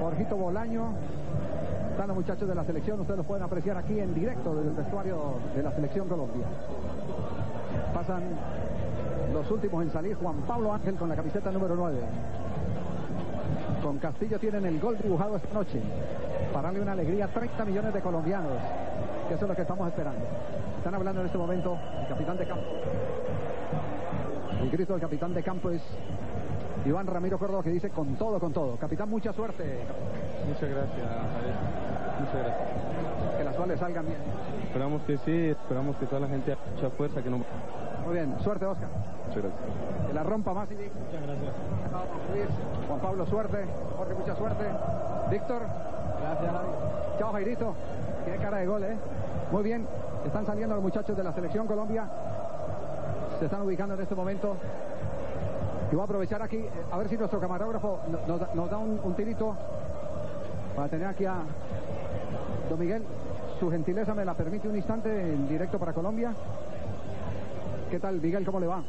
Jorgito Bolaño. Están los muchachos de la selección, ustedes los pueden apreciar aquí en directo desde el vestuario de la selección Colombia. Pasan los últimos en salir Juan Pablo Ángel con la camiseta número 9. Con Castillo tienen el gol dibujado esta noche para darle una alegría a 30 millones de colombianos, que eso es lo que estamos esperando. Están hablando en este momento el capitán de campo. El grito del capitán de campo es Iván Ramiro Córdoba, que dice con todo, con todo. Capitán, mucha suerte. Muchas gracias, Javier. Muchas gracias. Que las suales salgan bien. Esperamos que sí, esperamos que toda la gente haga mucha fuerza, que no... Muy bien, suerte, Oscar. Muchas gracias. Que la rompa más y Muchas gracias. Luis, Juan Pablo, suerte. Jorge, mucha suerte. Víctor. Gracias, Javi. Chao, Jairito. Tiene cara de gol, ¿eh? Muy bien. Están saliendo los muchachos de la selección Colombia. Se están ubicando en este momento. Y voy a aprovechar aquí, a ver si nuestro camarógrafo nos da un tirito para tener aquí a don Miguel. Su gentileza me la permite un instante en directo para Colombia. ¿Qué tal, Miguel? ¿Cómo le va?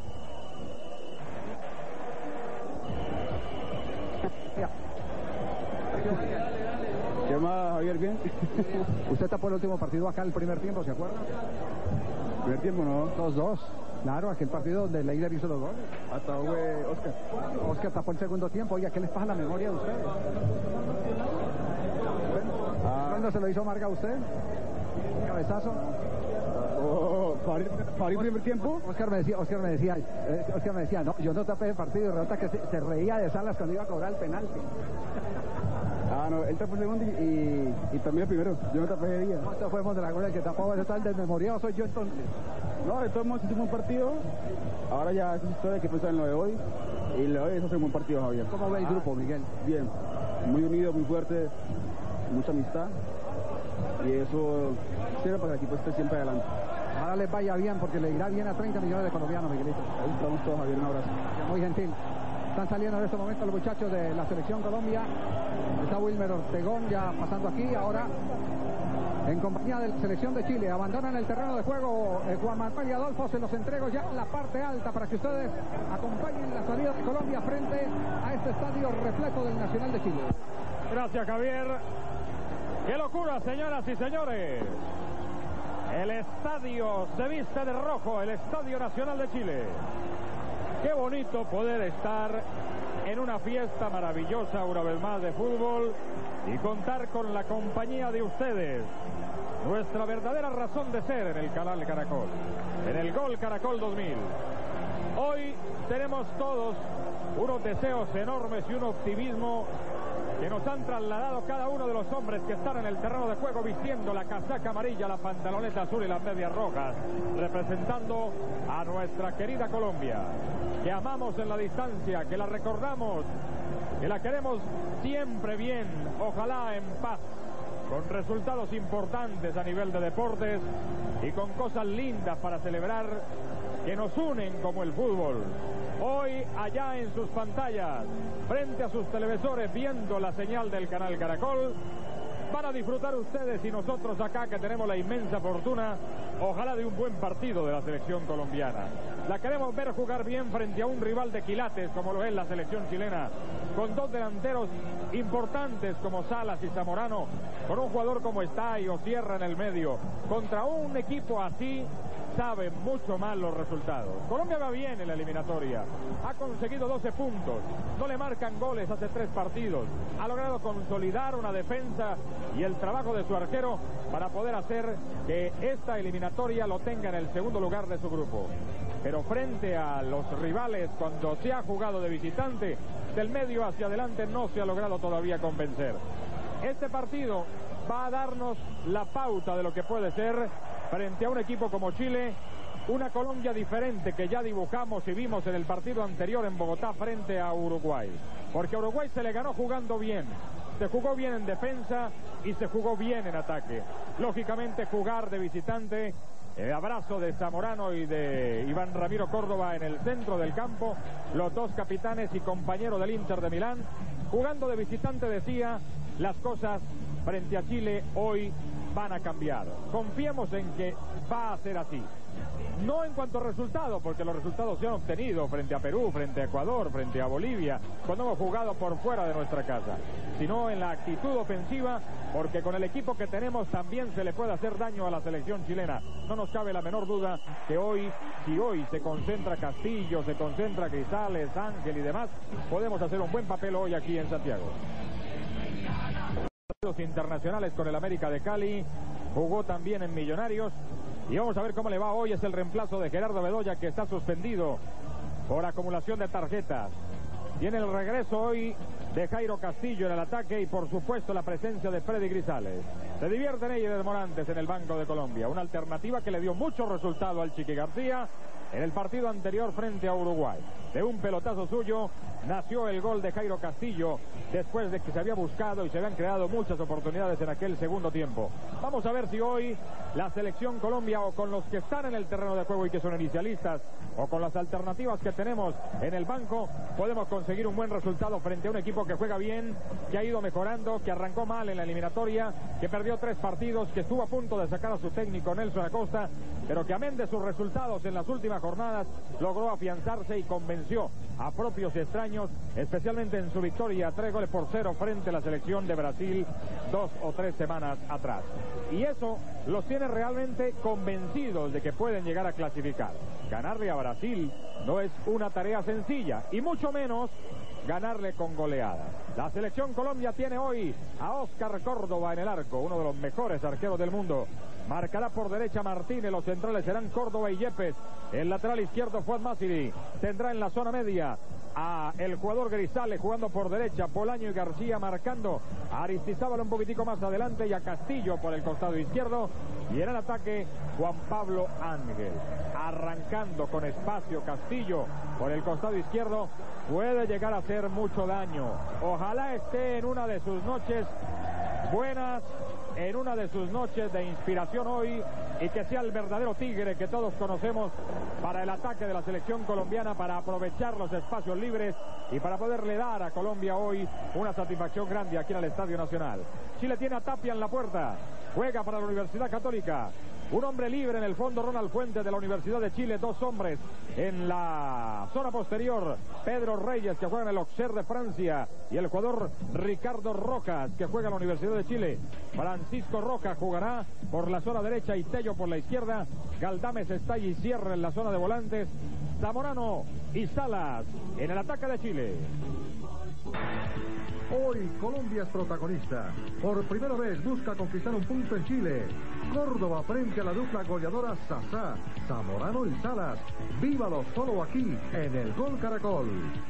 ¿Qué más, Javier? ¿Bien? Usted tapó el último partido acá el primer tiempo, ¿se acuerda? Primer tiempo, ¿no? 2-2. Claro, aquel partido donde Leider hizo los goles. Hasta fue Oscar. Oscar tapó el segundo tiempo. Oiga, ¿qué les pasa a la memoria de ustedes? ¿Cuándo se lo hizo Marga a usted? ¿Un cabezazo? ¿Para ir primer tiempo? Oscar me decía, no, yo no tapé el partido, y resulta que se reía de Salas cuando iba a cobrar el penalti. No, él tapó el segundo y también el primero. Yo no tapé ese día. No, esto fue Mondragón el que tapó, eso está el desmemoriado, soy yo entonces. No, de todos modos hicimos un partido. Ahora ya es historia que pensar en lo de hoy. Y lo de hoy es un buen partido, Javier. ¿Cómo ve el grupo, Miguel? Bien, muy unido, muy fuerte, mucha amistad. Y eso sirve para que el equipo esté siempre adelante. Ahora les vaya bien porque le irá bien a 30 millones de colombianos, Miguelito. Ahí estamos todos, Javier, un abrazo. Muy gentil. Están saliendo en este momento los muchachos de la selección Colombia. Está Wilmer Ortegón ya pasando aquí. Ahora en compañía de la selección de Chile. Abandonan el terreno de juego Juan Manuel y Adolfo. Se los entrego ya en la parte alta para que ustedes acompañen la salida de Colombia frente a este estadio repleto del Nacional de Chile. Gracias, Javier. ¡Qué locura, señoras y señores! El estadio se viste de rojo, el Estadio Nacional de Chile. Qué bonito poder estar en una fiesta maravillosa una vez más de fútbol y contar con la compañía de ustedes. Nuestra verdadera razón de ser en el canal Caracol, en el Gol Caracol 2000. Hoy tenemos todos unos deseos enormes y un optimismo que nos han trasladado cada uno de los hombres que están en el terreno de juego vistiendo la casaca amarilla, la pantaloneta azul y las medias rojas, representando a nuestra querida Colombia, que amamos en la distancia, que la recordamos, que la queremos siempre bien, ojalá en paz, con resultados importantes a nivel de deportes y con cosas lindas para celebrar que nos unen como el fútbol. Hoy allá en sus pantallas, frente a sus televisores, viendo la señal del canal Caracol, van a disfrutar ustedes y nosotros acá que tenemos la inmensa fortuna, ojalá de un buen partido de la selección colombiana. La queremos ver jugar bien frente a un rival de quilates como lo es la selección chilena, con dos delanteros importantes como Salas y Zamorano, con un jugador como Estay o Sierra en el medio, contra un equipo así. Saben mucho más los resultados. Colombia va bien en la eliminatoria. Ha conseguido 12 puntos. No le marcan goles hace 3 partidos. Ha logrado consolidar una defensa y el trabajo de su arquero para poder hacer que esta eliminatoria lo tenga en el segundo lugar de su grupo. Pero frente a los rivales, cuando se ha jugado de visitante, del medio hacia adelante no se ha logrado todavía convencer. Este partido va a darnos la pauta de lo que puede ser frente a un equipo como Chile, una Colombia diferente que ya dibujamos y vimos en el partido anterior en Bogotá frente a Uruguay. Porque a Uruguay se le ganó jugando bien, se jugó bien en defensa y se jugó bien en ataque. Lógicamente jugar de visitante, el abrazo de Zamorano y de Iván Ramiro Córdoba en el centro del campo, los dos capitanes y compañeros del Inter de Milán, jugando de visitante, decía, las cosas frente a Chile hoy van a cambiar. Confiemos en que va a ser así. No en cuanto a resultados, porque los resultados se han obtenido frente a Perú, frente a Ecuador, frente a Bolivia, cuando hemos jugado por fuera de nuestra casa, sino en la actitud ofensiva, porque con el equipo que tenemos también se le puede hacer daño a la selección chilena. No nos cabe la menor duda que hoy, si hoy se concentra Castillo, se concentra Grisales, Ángel y demás, podemos hacer un buen papel hoy aquí en Santiago. Los internacionales con el América de Cali, jugó también en Millonarios. Y vamos a ver cómo le va hoy. Es el reemplazo de Gerardo Bedoya, que está suspendido por acumulación de tarjetas. Tiene el regreso hoy de Jairo Castillo en el ataque y por supuesto la presencia de Freddy Grisales. Se divierten ellos Morantes en el Banco de Colombia. Una alternativa que le dio mucho resultado al Chiqui García en el partido anterior frente a Uruguay. De un pelotazo suyo nació el gol de Jairo Castillo después de que se había buscado y se habían creado muchas oportunidades en aquel segundo tiempo. Vamos a ver si hoy la selección Colombia, o con los que están en el terreno de juego y que son inicialistas, o con las alternativas que tenemos en el banco, podemos conseguir un buen resultado frente a un equipo que juega bien, que ha ido mejorando, que arrancó mal en la eliminatoria, que perdió 3 partidos, que estuvo a punto de sacar a su técnico Nelson Acosta, pero que amén de sus resultados en las últimas jornadas logró afianzarse y convenció a propios y extraños, especialmente en su victoria 3-0 frente a la selección de Brasil 2 o 3 semanas atrás. Y eso los tiene realmente convencidos de que pueden llegar a clasificar. Ganarle a Brasil no es una tarea sencilla, y mucho menos ganarle con goleada. La selección Colombia tiene hoy a Oscar Córdoba en el arco, uno de los mejores arqueros del mundo. Marcará por derecha Martínez, los centrales serán Córdoba y Yepes. El lateral izquierdo Fuad Masiri. Tendrá en la zona media a el jugador Grisales jugando por derecha, Bolaño y García marcando a Aristizábal un poquitico más adelante y a Castillo por el costado izquierdo. Y en el ataque Juan Pablo Ángel. Arrancando con espacio Castillo por el costado izquierdo. Puede llegar a hacer mucho daño. Ojalá esté en una de sus noches buenas, en una de sus noches de inspiración hoy, y que sea el verdadero tigre que todos conocemos para el ataque de la selección colombiana, para aprovechar los espacios libres y para poderle dar a Colombia hoy una satisfacción grande aquí en el Estadio Nacional. Chile tiene a Tapia en la puerta, juega para la Universidad Católica. Un hombre libre en el fondo, Ronald Fuentes de la Universidad de Chile. 2 hombres en la zona posterior. Pedro Reyes, que juega en el Auxerre de Francia. Y el jugador Ricardo Rojas, que juega en la Universidad de Chile. Francisco Rojas jugará por la zona derecha y Tello por la izquierda. Galdames está y cierra en la zona de volantes. Zamorano y Salas en el ataque de Chile. Hoy Colombia es protagonista. Por primera vez busca conquistar un punto en Chile. Córdoba frente a la dupla goleadora Sasá, Zamorano y Salas. Vívalo solo aquí en el Gol Caracol.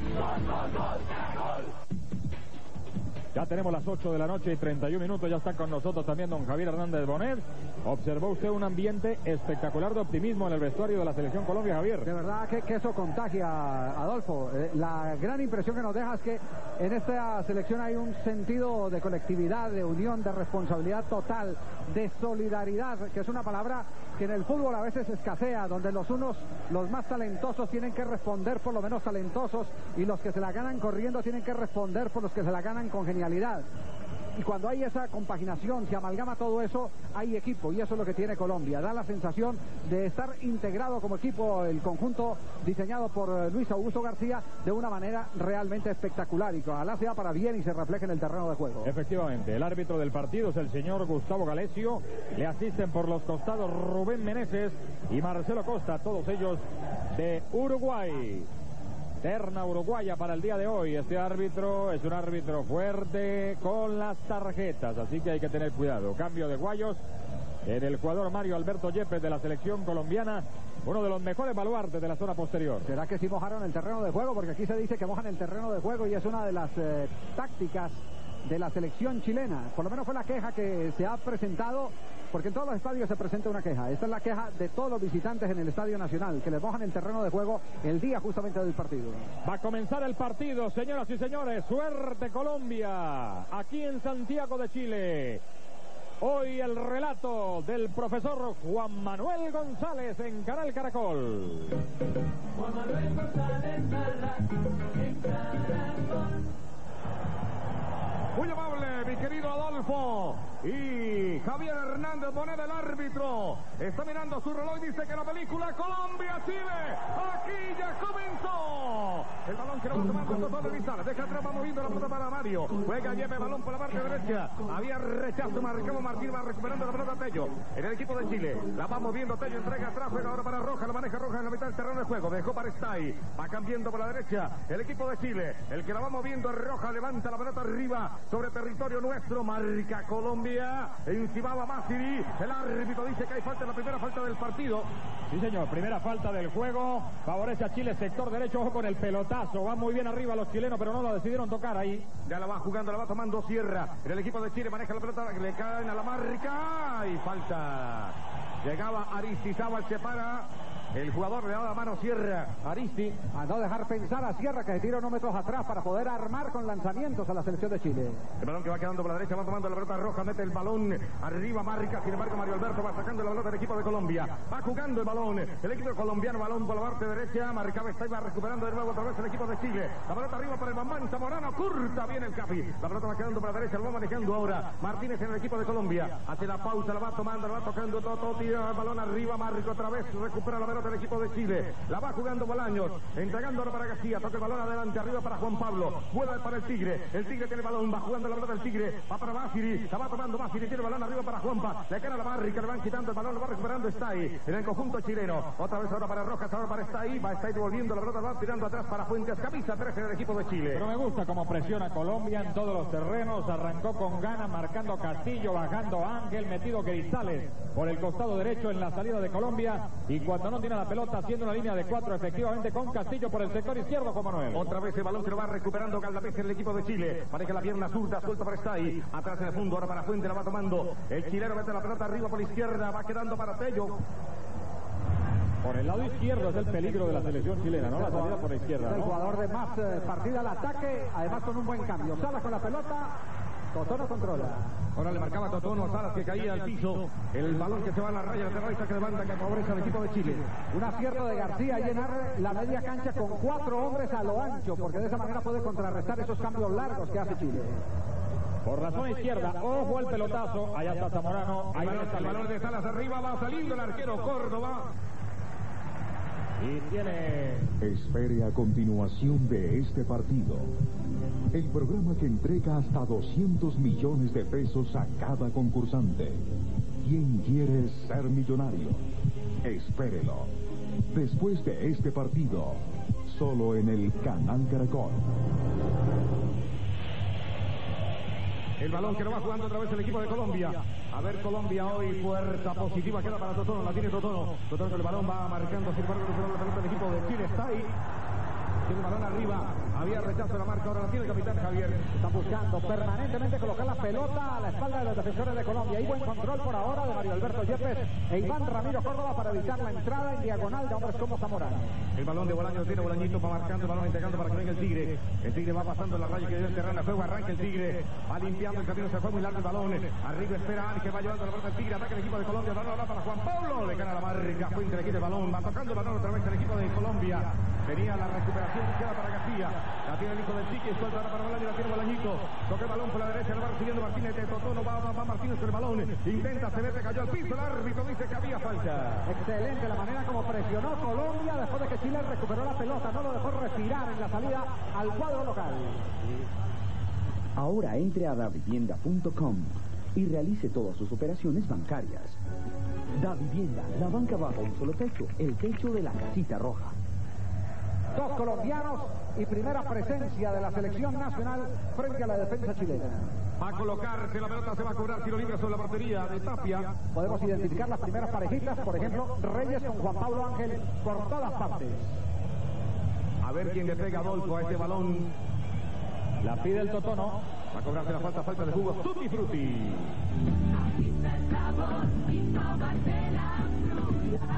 Ya tenemos las 8 de la noche y 31 minutos. Ya está con nosotros también don Javier Hernández Bonet. Observó usted un ambiente espectacular de optimismo en el vestuario de la selección Colombia, Javier. De verdad que eso contagia, Adolfo. La gran impresión que nos deja es que en esta selección hay un sentido de colectividad, de unión, de responsabilidad total, de solidaridad, que es una palabra que en el fútbol a veces escasea, donde los más talentosos tienen que responder por lo menos talentosos, y los que se la ganan corriendo tienen que responder por los que se la ganan con genialidad. Y cuando hay esa compaginación, se amalgama todo eso, hay equipo, y eso es lo que tiene Colombia. Da la sensación de estar integrado como equipo el conjunto diseñado por Luis Augusto García de una manera realmente espectacular, y que ojalá sea para bien y se refleje en el terreno de juego. Efectivamente, el árbitro del partido es el señor Gustavo Galesio. Le asisten por los costados Rubén Meneses y Marcelo Costa, todos ellos de Uruguay. Terna uruguaya para el día de hoy. Este árbitro es un árbitro fuerte con las tarjetas, así que hay que tener cuidado. Cambio de guayos en el jugador Mario Alberto Yepes de la selección colombiana, uno de los mejores baluartes de la zona posterior. ¿Será que sí mojaron el terreno de juego? Porque aquí se dice que mojan el terreno de juego, y es una de las tácticas de la selección chilena. Por lo menos fue la queja que se ha presentado, porque en todos los estadios se presenta una queja. Esta es la queja de todos los visitantes en el Estadio Nacional, que les mojan el terreno de juego el día justamente del partido. Va a comenzar el partido, señoras y señores. Suerte Colombia, aquí en Santiago de Chile. Hoy el relato del profesor Juan Manuel González en Canal Caracol. Juan Manuel González narra en Caracol. Muy amable, mi querido Adolfo. Y Javier Hernández Moneda, el árbitro, está mirando su reloj y dice que la película Colombia-Chile aquí ya comenzó. El balón que lo va tomando el Totón de Vizal. Deja atrás, va moviendo la pelota para Mario. Juega, lleva el balón por la parte derecha. Había rechazo, marcado Martín, va recuperando la pelota Tello. En el equipo de Chile, la va moviendo Tello, entrega atrás, juega ahora para Roja, la maneja Roja en la mitad del terreno de juego. Dejó para Stay, va cambiando por la derecha. El equipo de Chile, el que la va moviendo es Roja, levanta la pelota arriba sobre territorio nuestro, marca Colombia. Encimaba Masiri, el árbitro dice que hay falta, la primera falta del partido. Sí, señor, primera falta del juego, favorece a Chile, sector derecho, ojo con el pelotazo, van muy bien arriba los chilenos, pero no lo decidieron tocar ahí. Ya la va jugando, la va tomando Sierra, en el equipo de Chile maneja la pelota, le caen a la marca y falta. Llegaba Aristizábal, se para. El jugador le da la mano Sierra. Aristi, a no dejar pensar a Sierra que se tira unos metros atrás para poder armar con lanzamientos a la selección de Chile. El balón que va quedando por la derecha, va tomando la pelota Roja, mete el balón arriba, marca, sin embargo Mario Alberto va sacando la pelota del equipo de Colombia. Va jugando el balón, el equipo colombiano, balón por la parte derecha, marcaba está y va recuperando de nuevo otra vez el equipo de Chile. La pelota arriba para el Bambán Zamorano, curta bien el Capi. La pelota va quedando por la derecha, lo va manejando ahora Martínez en el equipo de Colombia. Hace la pausa, la va tomando, la va tocando, todo tira el balón arriba, marca otra vez, recupera la pelota del equipo de Chile. La va jugando Bolaños, entregando ahora para García, toca el balón adelante, arriba para Juan Pablo, vuelve para el Tigre tiene el balón, va jugando la pelota del Tigre, va para Basiri, la va tomando Basiri, tiene el balón arriba para Juanpa, le queda la barrica, le van quitando el balón, lo va recuperando Stay, en el conjunto chileno, otra vez ahora para Rojas, ahora para Stay, va Stay devolviendo la pelota, va tirando atrás para Fuentes, camisa 13 del equipo de Chile. Pero me gusta cómo presiona Colombia en todos los terrenos, arrancó con ganas, marcando Castillo, bajando Ángel, metido Grisales por el costado derecho en la salida de Colombia, y cuando no tiene la pelota, haciendo una línea de 4 efectivamente con Castillo por el sector izquierdo como Manuel. Otra vez el balón que lo va recuperando Galdapés en el equipo de Chile, maneja la pierna zurda, suelta para Stay, atrás en el fondo, ahora para Fuente, la va tomando, el chileno mete la pelota arriba por la izquierda, va quedando para Tello. Por el lado izquierdo es el peligro de la selección chilena, ¿no? La salida por la izquierda, ¿no? El jugador de más partida al ataque, además con un buen cambio. Salas con la pelota, Totono controla. Ahora le marcaba Totono a Salas que caía al piso. El balón que se va a la raya lateral que levanta, que favorece al equipo de Chile. Un acierto de García y llenar la media cancha con 4 hombres a lo ancho, porque de esa manera puede contrarrestar esos cambios largos que hace Chile. Por la zona izquierda, ojo al pelotazo, allá está Zamorano. Ahí el balón de Salas arriba, va saliendo el arquero Córdoba. Y tiene... Espere a continuación de este partido. El programa que entrega hasta 200 millones de pesos a cada concursante. ¿Quién quiere ser millonario? Espérelo. Después de este partido, solo en el Canal Caracol. El balón que lo va jugando otra vez el equipo de Colombia. A ver, Colombia hoy, fuerza positiva, queda para Totono, la tiene Totono. Totono con el balón va marcando, sin embargo, la pelota del equipo de Chile está ahí. Tiene el balón arriba, había rechazo de la marca, ahora la tiene el capitán Javier. Están buscando permanentemente colocar la pelota a la espalda de los defensores de Colombia. Hay buen control por ahora de Mario Alberto Yepes e Iván Ramiro Córdoba para evitar la entrada en diagonal de hombres como Zamorano. El balón de Bolaño tiene Bolañito, va marcando el balón, entregando para que venga el Tigre. El Tigre va pasando la raya que dio el terreno de juego, arranca el Tigre, va limpiando el camino, se fue muy largo el balón. Arriba espera Ángel, va llevando la pelota el Tigre, ataca el equipo de Colombia, balón va para Juan Pablo, le gana la marca, Fuente le quita el balón, va tocando el balón otra vez el equipo de Colombia. Tenía la recuperación, queda para García, la tiene el hijo del Chique, suelta ahora para Bolaño, la tiene Bolañito, toca el balón por la derecha, lo va recibiendo Martínez de Totono, va Martínez con el balón, intenta, se mete, cayó al piso, el árbitro dice que había falta. Excelente la manera como presionó Colombia después de que Chile recuperó la pelota, no lo dejó respirar en la salida al cuadro local. Ahora entre a davivienda.com y realice todas sus operaciones bancarias. Davivienda, la banca bajo un solo techo, el techo de la casita roja. 2 colombianos y primera presencia de la selección nacional frente a la defensa chilena. Va a colocarse la pelota, se va a cobrar tiro libre sobre la portería de Tapia. Podemos identificar las primeras parejitas, por ejemplo, Reyes con Juan Pablo Ángel por todas partes. A ver quién le pega a Adolfo a este balón. La pide el Totono. Va a cobrarse la falta de jugo. Tutti Frutti. Aquí está el sabor y tómate la fruta.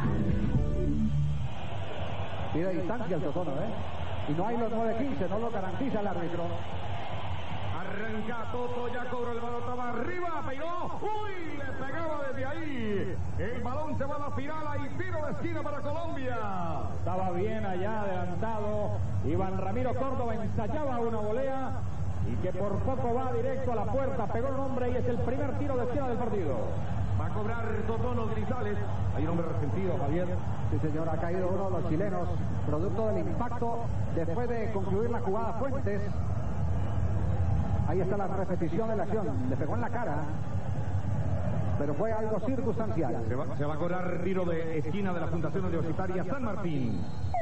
Pide distancia el Totono, y no hay los 9-15, no lo garantiza el árbitro. Arranca Toto, ya cobró el balón, estaba arriba, pegó, uy, le pegaba desde ahí. El balón se va a la final, hay tiro de esquina para Colombia. Estaba bien allá adelantado, Iván Ramiro Córdoba ensayaba una volea, y que por poco va directo a la puerta, pegó el hombre y es el primer tiro de esquina del partido. Va a cobrar Totono Grisales. Hay un hombre resentido, Javier. Sí, señor, ha caído uno de los chilenos, producto del impacto después de concluir la jugada Fuentes. Ahí está la repetición de la acción, le pegó en la cara, pero fue algo circunstancial. Se va a cobrar tiro de esquina de la Fundación Universitaria San Martín.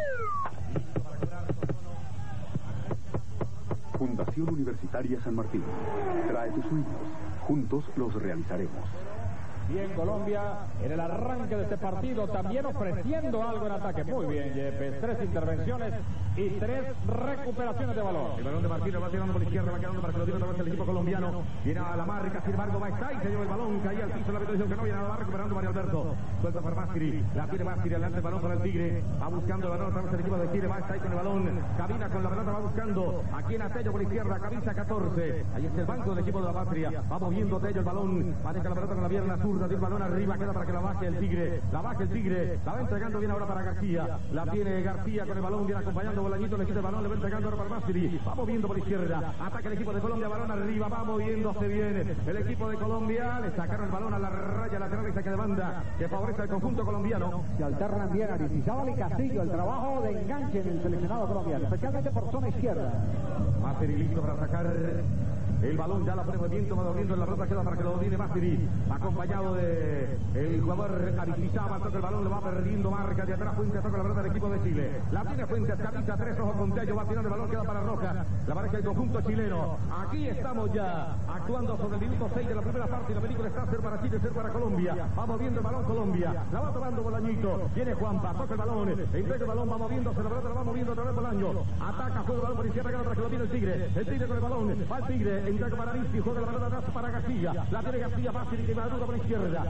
Fundación Universitaria San Martín. Trae tus sueños. Juntos los realizaremos. Bien Colombia en el arranque de este partido, también ofreciendo algo en ataque. Muy bien, Yepes, 3 intervenciones y 3 recuperaciones de balón. El balón de Martínez va tirando por la izquierda, va quedando para que lo tire otra vez el equipo colombiano. Viene a la marca, sin embargo, va a estar y se lleva el balón, caía al piso, la petición que no viene, va recuperando Mario Alberto. Suelta para Másiri, la tiene Másiri, adelante el balón para el Tigre. Va buscando el balón otra vez el equipo de Chile, va a estar con el balón. Cabina con la pelota, va buscando aquí en Atello por la izquierda, camisa 14. Ahí está el banco del equipo de la Patria. Va moviendo Tello el balón, va a dejar la pelota con la pierna zurda, tiene el balón arriba, queda para que la baje el Tigre. La baja el Tigre, la va entregando bien ahora para García. La tiene García con el balón, viene acompañando Bolañito, le quita el balón, le va entregando ahora para Másiri. Va moviendo por la izquierda, ataca el equipo de Colombia, balón arriba, va moviéndose bien. El equipo de Colombia, le sacaron el balón a la raya lateral y saque de banda que favorece al conjunto colombiano. Se alternan bien Aristizábal y Castillo, el trabajo de enganche en el seleccionado colombiano, especialmente por zona izquierda. Másiri listo para sacar el balón, ya la pone movimiento, va doblando en la pelota, queda para que lo domine Másiri, acompañado de el jugador Aristizábal, toca el balón, le va perdiendo marca de atrás, Fuentes toca la pelota del equipo de Chile. La tiene Fuentes, camisa 3, ojo con Tello, va tirando el balón, queda para Rojas, la marca el conjunto chileno. Aquí estamos ya actuando sobre el minuto 6 de la primera parte y la película está ser para Chile, ser para Colombia. Va moviendo el balón Colombia, la va tomando Bolañito, viene Juanpa, toca el balón, entrega el balón, va moviéndose, la pelota la va moviendo otra vez Bolaño, ataca, juega el balón por izquierda, queda para que lo tiene el Tigre con el balón, va el Tigre, entrega para Aristi, juega la pelota atrás para García, la tiene García fácil y que madruga por la izquierda.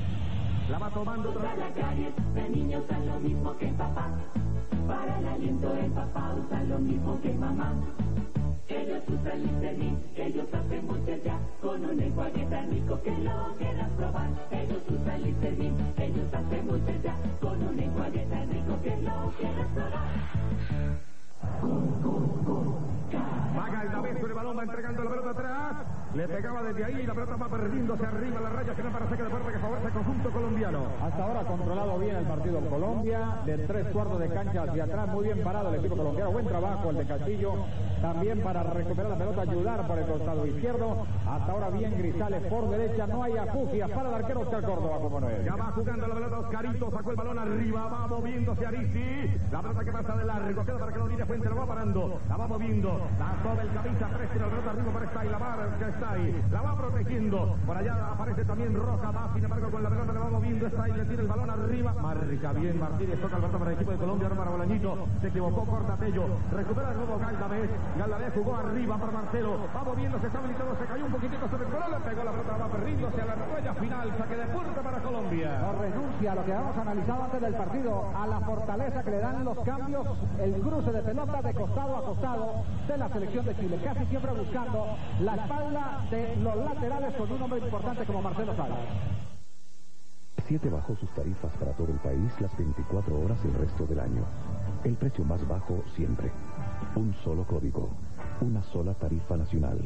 La va tomando otra vez. Para la calle, de niños usan lo mismo que papá. Para el aliento el papá usa lo mismo que mamá. Ellos usan Listerine, ellos hacen muchas ya, con un enjuague tan rico que lo quieras probar. Ellos usan Listerine, ellos hacen muchas ya, con un enjuague tan rico que lo quieras probar. Vaga el David con el balón, va entregando la pelota atrás. Le pegaba desde ahí, la pelota va perdiéndose arriba, la raya final para saque de puerta que favorece al conjunto colombiano. Hasta ahora controlado bien el partido Colombia, de 3/4 de cancha hacia atrás, muy bien parado el equipo colombiano, buen trabajo el de Castillo, también para recuperar la pelota, ayudar por el costado izquierdo. Hasta ahora bien Grisales por derecha, no hay afugias para el arquero Oscar Córdoba, como no es. Ya va jugando la pelota Oscarito, sacó el balón arriba, va moviéndose Aristi, la pelota que pasa de largo, queda para que lo viene Fuente, lo va parando, la va moviendo, la sobe el camisa 3, tira la pelota arriba para Stay, la marca Stay, la va protegiendo, por allá aparece también Roja, va sin embargo con la pelota le va moviendo Stay, le tira el balón arriba, marca bien Martínez, toca el balón para el equipo de Colombia, ahora para Bolañito, se equivocó, corta Tello, recupera de nuevo Galdamés jugó arriba para Marcelo, va moviéndose, está habilitado, se cayó un poquitito sobre el balón, le pegó la pelota, va perdiéndose a la raya final, saque de puerta para Colombia. No renuncia a lo que habíamos analizado antes del partido, a la fortaleza que le dan los cambios, el cruce de pelota de costado a costado de la selección de Chile, casi siempre buscando la espalda de los laterales con un hombre importante como Marcelo Salas. 7 bajó sus tarifas para todo el país las 24 horas el resto del año. El precio más bajo siempre. Un solo código. Una sola tarifa nacional.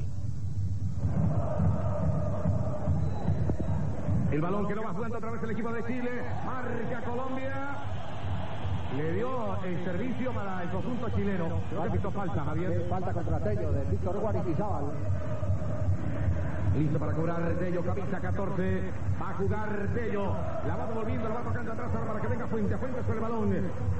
El balón que lo va jugando otra vez el equipo de Chile. Marca Colombia. Le dio el servicio para el conjunto chileno. Creo que pintó falta, Javier. Falta contra Tello de Víctor Hugo Aristizábal. Listo para cobrar Tello, camisa 14. Va a jugar Tello. La va devolviendo, la va tocando atrás ahora para que venga Fuentes. Fuentes con el balón.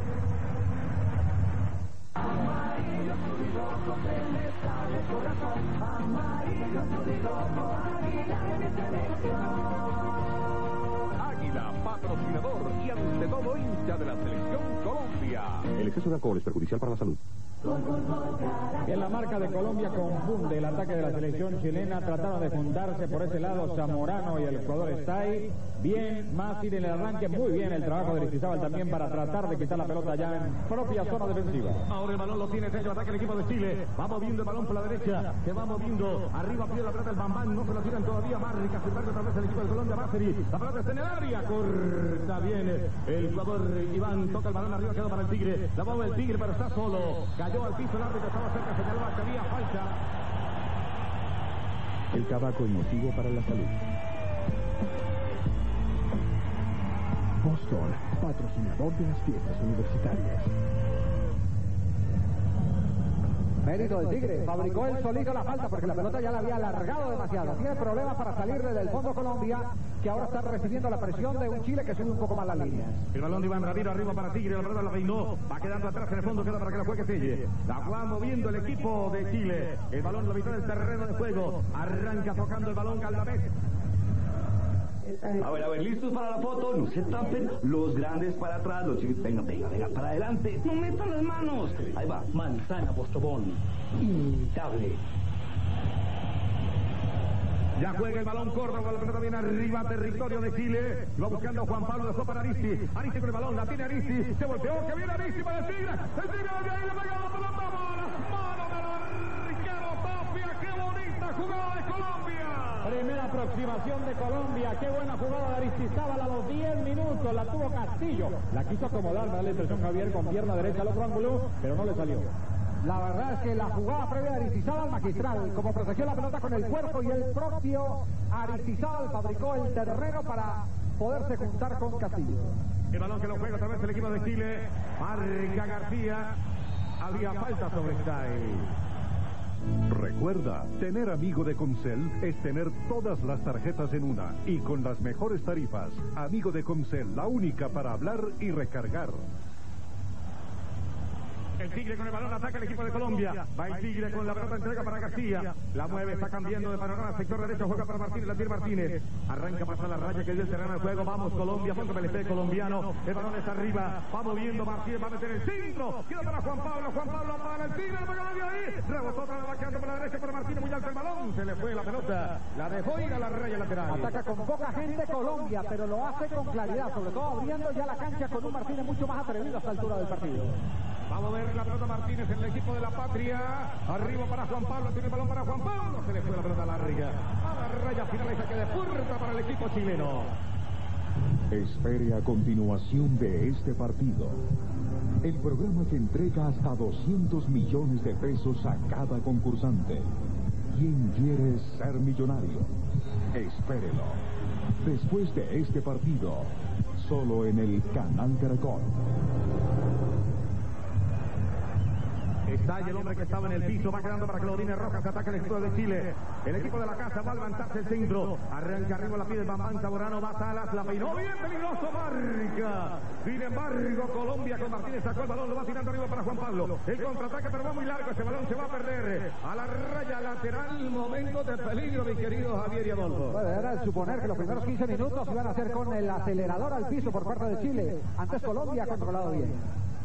Amarillo, azul y rojo, se me sale el corazón. Amarillo, azul y rojo, águila de mi selección. Águila, patrocinador y ante todo hincha de la selección Colombia. El exceso de alcohol es perjudicial para la salud. En la marca de Colombia confunde el ataque de la selección chilena. Trataron de juntarse por ese lado Zamorano y el jugador Stay. Bien, Másiri en el arranque, muy bien el trabajo de Aristizábal también para tratar de quitar la pelota ya en propia zona defensiva. Ahora el balón lo tiene Tello, ataca el equipo de Chile. Va moviendo el balón por la derecha, se va moviendo. Arriba pide la pelota el Bambán, no se la tiran todavía. Marrica, sin embargo, otra vez el equipo de Colombia, Másiri. La pelota está en el área, corta bien el jugador Iván, toca el balón arriba, queda para el Tigre. La mueve el Tigre, pero está solo. Cayó al piso el árbitro, estaba cerca, señalaba que había falta. El tabaco es nocivo para la salud. Boston, patrocinador de las fiestas universitarias. Mérito del Tigre, fabricó él solito la falta porque la pelota ya la había alargado demasiado. Tiene problemas para salir desde el fondo Colombia, que ahora está recibiendo la presión de un Chile que sube un poco más las líneas. El balón de Iván Ramiro arriba para Tigre, la pelota la peinó, va quedando atrás en el fondo, queda para que la juegue Selle. La va moviendo el equipo de Chile. El balón en la mitad del terreno de juego. Arranca tocando el balón Galdames. A ver, listos para la foto, no se tapen, los grandes para atrás, los chicos, venga, para adelante, no metan las manos. Ahí va, Manzana Postobón, inimitable. Ya juega el balón Córdoba, la pelota viene arriba, territorio de Chile. Va buscando a Juan Pablo, dejó para Aristi. Aristi con el balón, la tiene Aristi. Se volteó, que viene Aristi para el Tigre. El Tigre de ahí le pega la pelota, mano del arquero Tapia. ¡Qué bonita jugada de Colombia! Primera aproximación de Colombia. Qué buena jugada de Aristizábal a los 10 minutos. La tuvo Castillo. La quiso acomodar, me da la impresión Javier, con pierna derecha al otro ángulo, pero no le salió. La verdad es que la jugada previa de Aristizábal magistral, como protegió la pelota con el cuerpo y el propio Aristizábal fabricó el terreno para poderse juntar con Castillo. El balón que lo juega otra vez el equipo de Chile. Marca García. Había falta sobre Stay. Recuerda, tener Amigo de Comcel es tener todas las tarjetas en una y con las mejores tarifas. Amigo de Comcel, la única para hablar y recargar. El Tigre con el balón ataca el equipo de Colombia. Va el Tigre con la pelota, entrega para García. La mueve, está cambiando de panorama. Sector derecho, juega para Martínez, Landir Martínez. Arranca, pasa la raya que dio el terreno del juego. Vamos Colombia, ponga el esté colombiano. El balón está arriba. Va moviendo Martínez, va a meter el centro. Queda para Juan Pablo para el Tigre. El balón de ahí. Rebotó otra vez, va quedando por la derecha para Martínez. Muy alto el balón. Se le fue la pelota. La dejó ir a la raya lateral. Ataca con poca gente Colombia, pero lo hace con claridad. Sobre todo abriendo ya la cancha con un Martínez mucho más atrevido a esta altura del partido. Vamos a ver la pelota Martínez en el equipo de la Patria. Arriba para Juan Pablo, tiene el balón para Juan Pablo. Se le fue la pelota larga. A la raya final y saque de puerta para el equipo chileno. Espere a continuación de este partido. El programa que entrega hasta 200 millones de pesos a cada concursante. ¿Quién quiere ser millonario? Espérelo. Después de este partido, solo en el Canal Caracol. Está ahí el hombre que estaba en el piso, va quedando para Claudine Rojas, ataca el equipo de Chile. El equipo de la casa va a levantarse el centro. Arranca arriba, la pide el Bambán Zamorano, va Salas, la peinó bien peligroso, marca. Sin embargo, Colombia con Martínez sacó el balón, lo va tirando arriba para Juan Pablo. El contraataque, pero va muy largo, ese balón se va a perder. A la raya lateral, momento de peligro, mi querido Javier y Adolfo. Bueno, era el suponer que los primeros 15 minutos iban a ser con el acelerador al piso por parte de Chile. Antes Colombia ha controlado bien.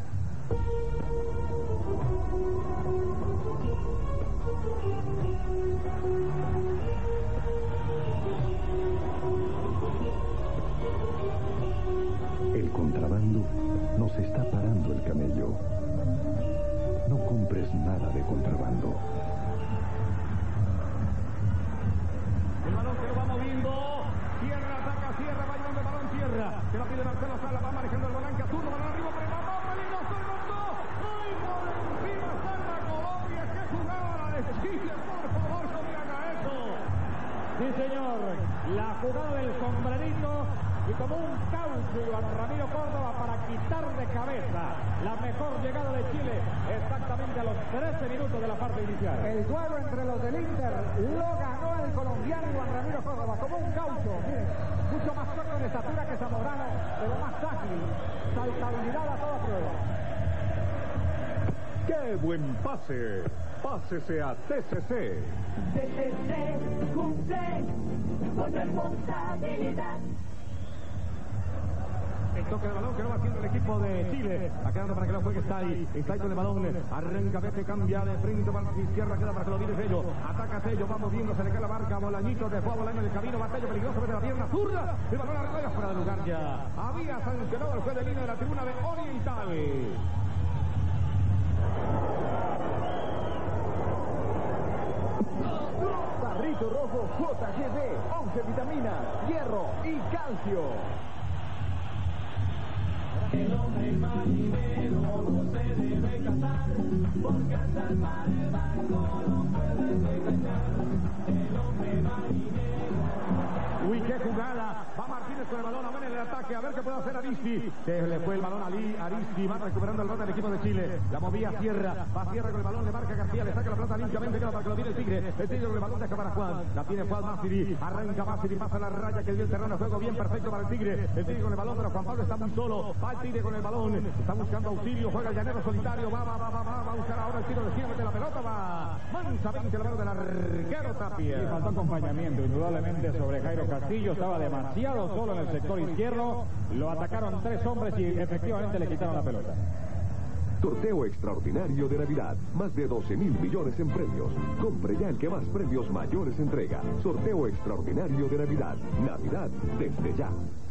El contrabando nos está parando el camello. No compres nada de contrabando. El balón que lo va moviendo. Sierra, ataca, Sierra, va llevando el balón, Sierra. Que lo pide Marcelo Sala, va manejando el volante a turno, balón arriba, pero va peligroso el montón. ¡Ay, por encima salva Colombia! ¡Qué jugada la de Chile! Por favor, no me haga eso. Sí, señor. La jugada del sombrerito y como un caucho Iván Ramiro Córdoba para quitar de cabeza la mejor llegada de Chile exactamente a los 13 minutos de la parte inicial. El duelo entre los del Inter lo ganó el colombiano Iván Ramiro Córdoba como un caucho. Miren, mucho más corto de estatura que Zamorano, pero más ágil, saltabilidad a toda prueba. ¡Qué buen pase! Pásese a TCC. TCC cumple con responsabilidad. El toque de balón que lo va haciendo el equipo de Chile. Va quedando para que lo juegue Stay. Stay con el balón. Arranca, vete, cambia de frente para la izquierda. Queda para que lo mire Sello. Ataca Sello. Va moviendo. Se le cae la marca. Bolañito. Dejó a Bolaño en el camino. Batalla peligroso. Mete la pierna zurda. El balón arriba fuera de lugar ya. Había sancionado el juez de línea de la tribuna de Oriental. Barrito rojo JGB, 11 vitaminas, hierro y calcio. El hombre marinero no se debe casar, porque hasta el mar el barco no puede engañar. Uy, qué jugada. Va Martínez con el balón, a en el ataque, a ver qué puede hacer Aristi. Se le fue el balón a Aristi, va recuperando el balón del equipo de Chile. La movía Sierra, va Sierra con el balón, le marca García, le saca la pelota limpiamente, queda para que lo tire el Tigre. El Tigre con el balón deja para Juan. La tiene Juan Masiri, arranca Masiri, pasa la raya que dio el terreno de juego bien perfecto para el Tigre. El Tigre con el balón, pero Juan Pablo está muy solo. Va el Tigre con el balón, está buscando auxilio, juega el llanero solitario, va a buscar ahora el tiro de esquina, mete la pelota, va. Mansa 20 el balón del arquero Tapia. Y faltó acompañamiento, indudablemente, sobre Jairo Castillo, estaba demasiado solo en el sector izquierdo, lo atacaron 3 hombres y efectivamente le quitaron la pelota. Sorteo extraordinario de Navidad. Más de 12.000 millones en premios. Compre ya el que más premios mayores entrega. Sorteo extraordinario de Navidad. Navidad desde ya.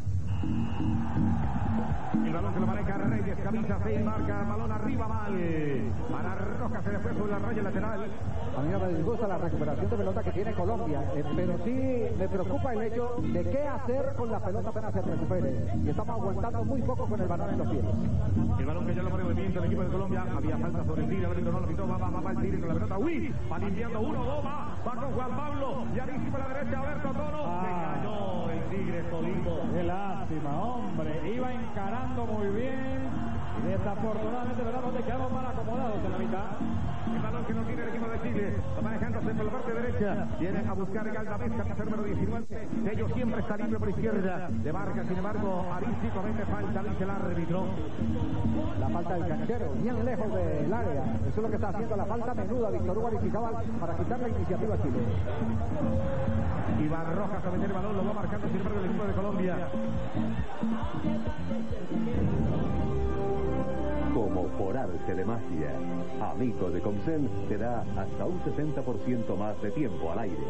El balón que lo maneja Reyes, camisa 6, marca el balón arriba mal. Para Rojas, se le fue sobre la raya lateral. A mí no me disgusta la recuperación de pelota que tiene Colombia, pero sí me preocupa el hecho de qué hacer con la pelota apenas se recupere. Y estamos aguantando muy poco con el balón en los pies. El balón que ya lo pone movimiento el equipo de Colombia. Había falta sobre el Tigre, el árbitro no lo quitó, va el Tigre con la pelota. Uy, va limpiando 1, 2, va con Juan Pablo. Y Aristi por la derecha, Alberto Tono. Se cayó el Tigre solito. Qué lástima, hombre. Iba encarando muy bien. Y desafortunadamente, ¿verdad? Donde quedamos mal acomodados en la mitad. El balón que no tiene el equipo de Chile, va manejándose por la parte derecha, viene a buscar Galdamés, camisa número 19, ellos siempre está libre por izquierda, de Vargas, sin embargo, Aristi comete falta, dice el árbitro. La falta del canchero, bien lejos del área, eso es lo que está haciendo la falta menuda Víctor Hugo Aristizábal para quitar la iniciativa a Chile. Y va Rojas a meter el balón, lo va marcando sin embargo el equipo de Colombia. Como por arte de magia, Amigo de Comcel te da hasta un 60% más de tiempo al aire.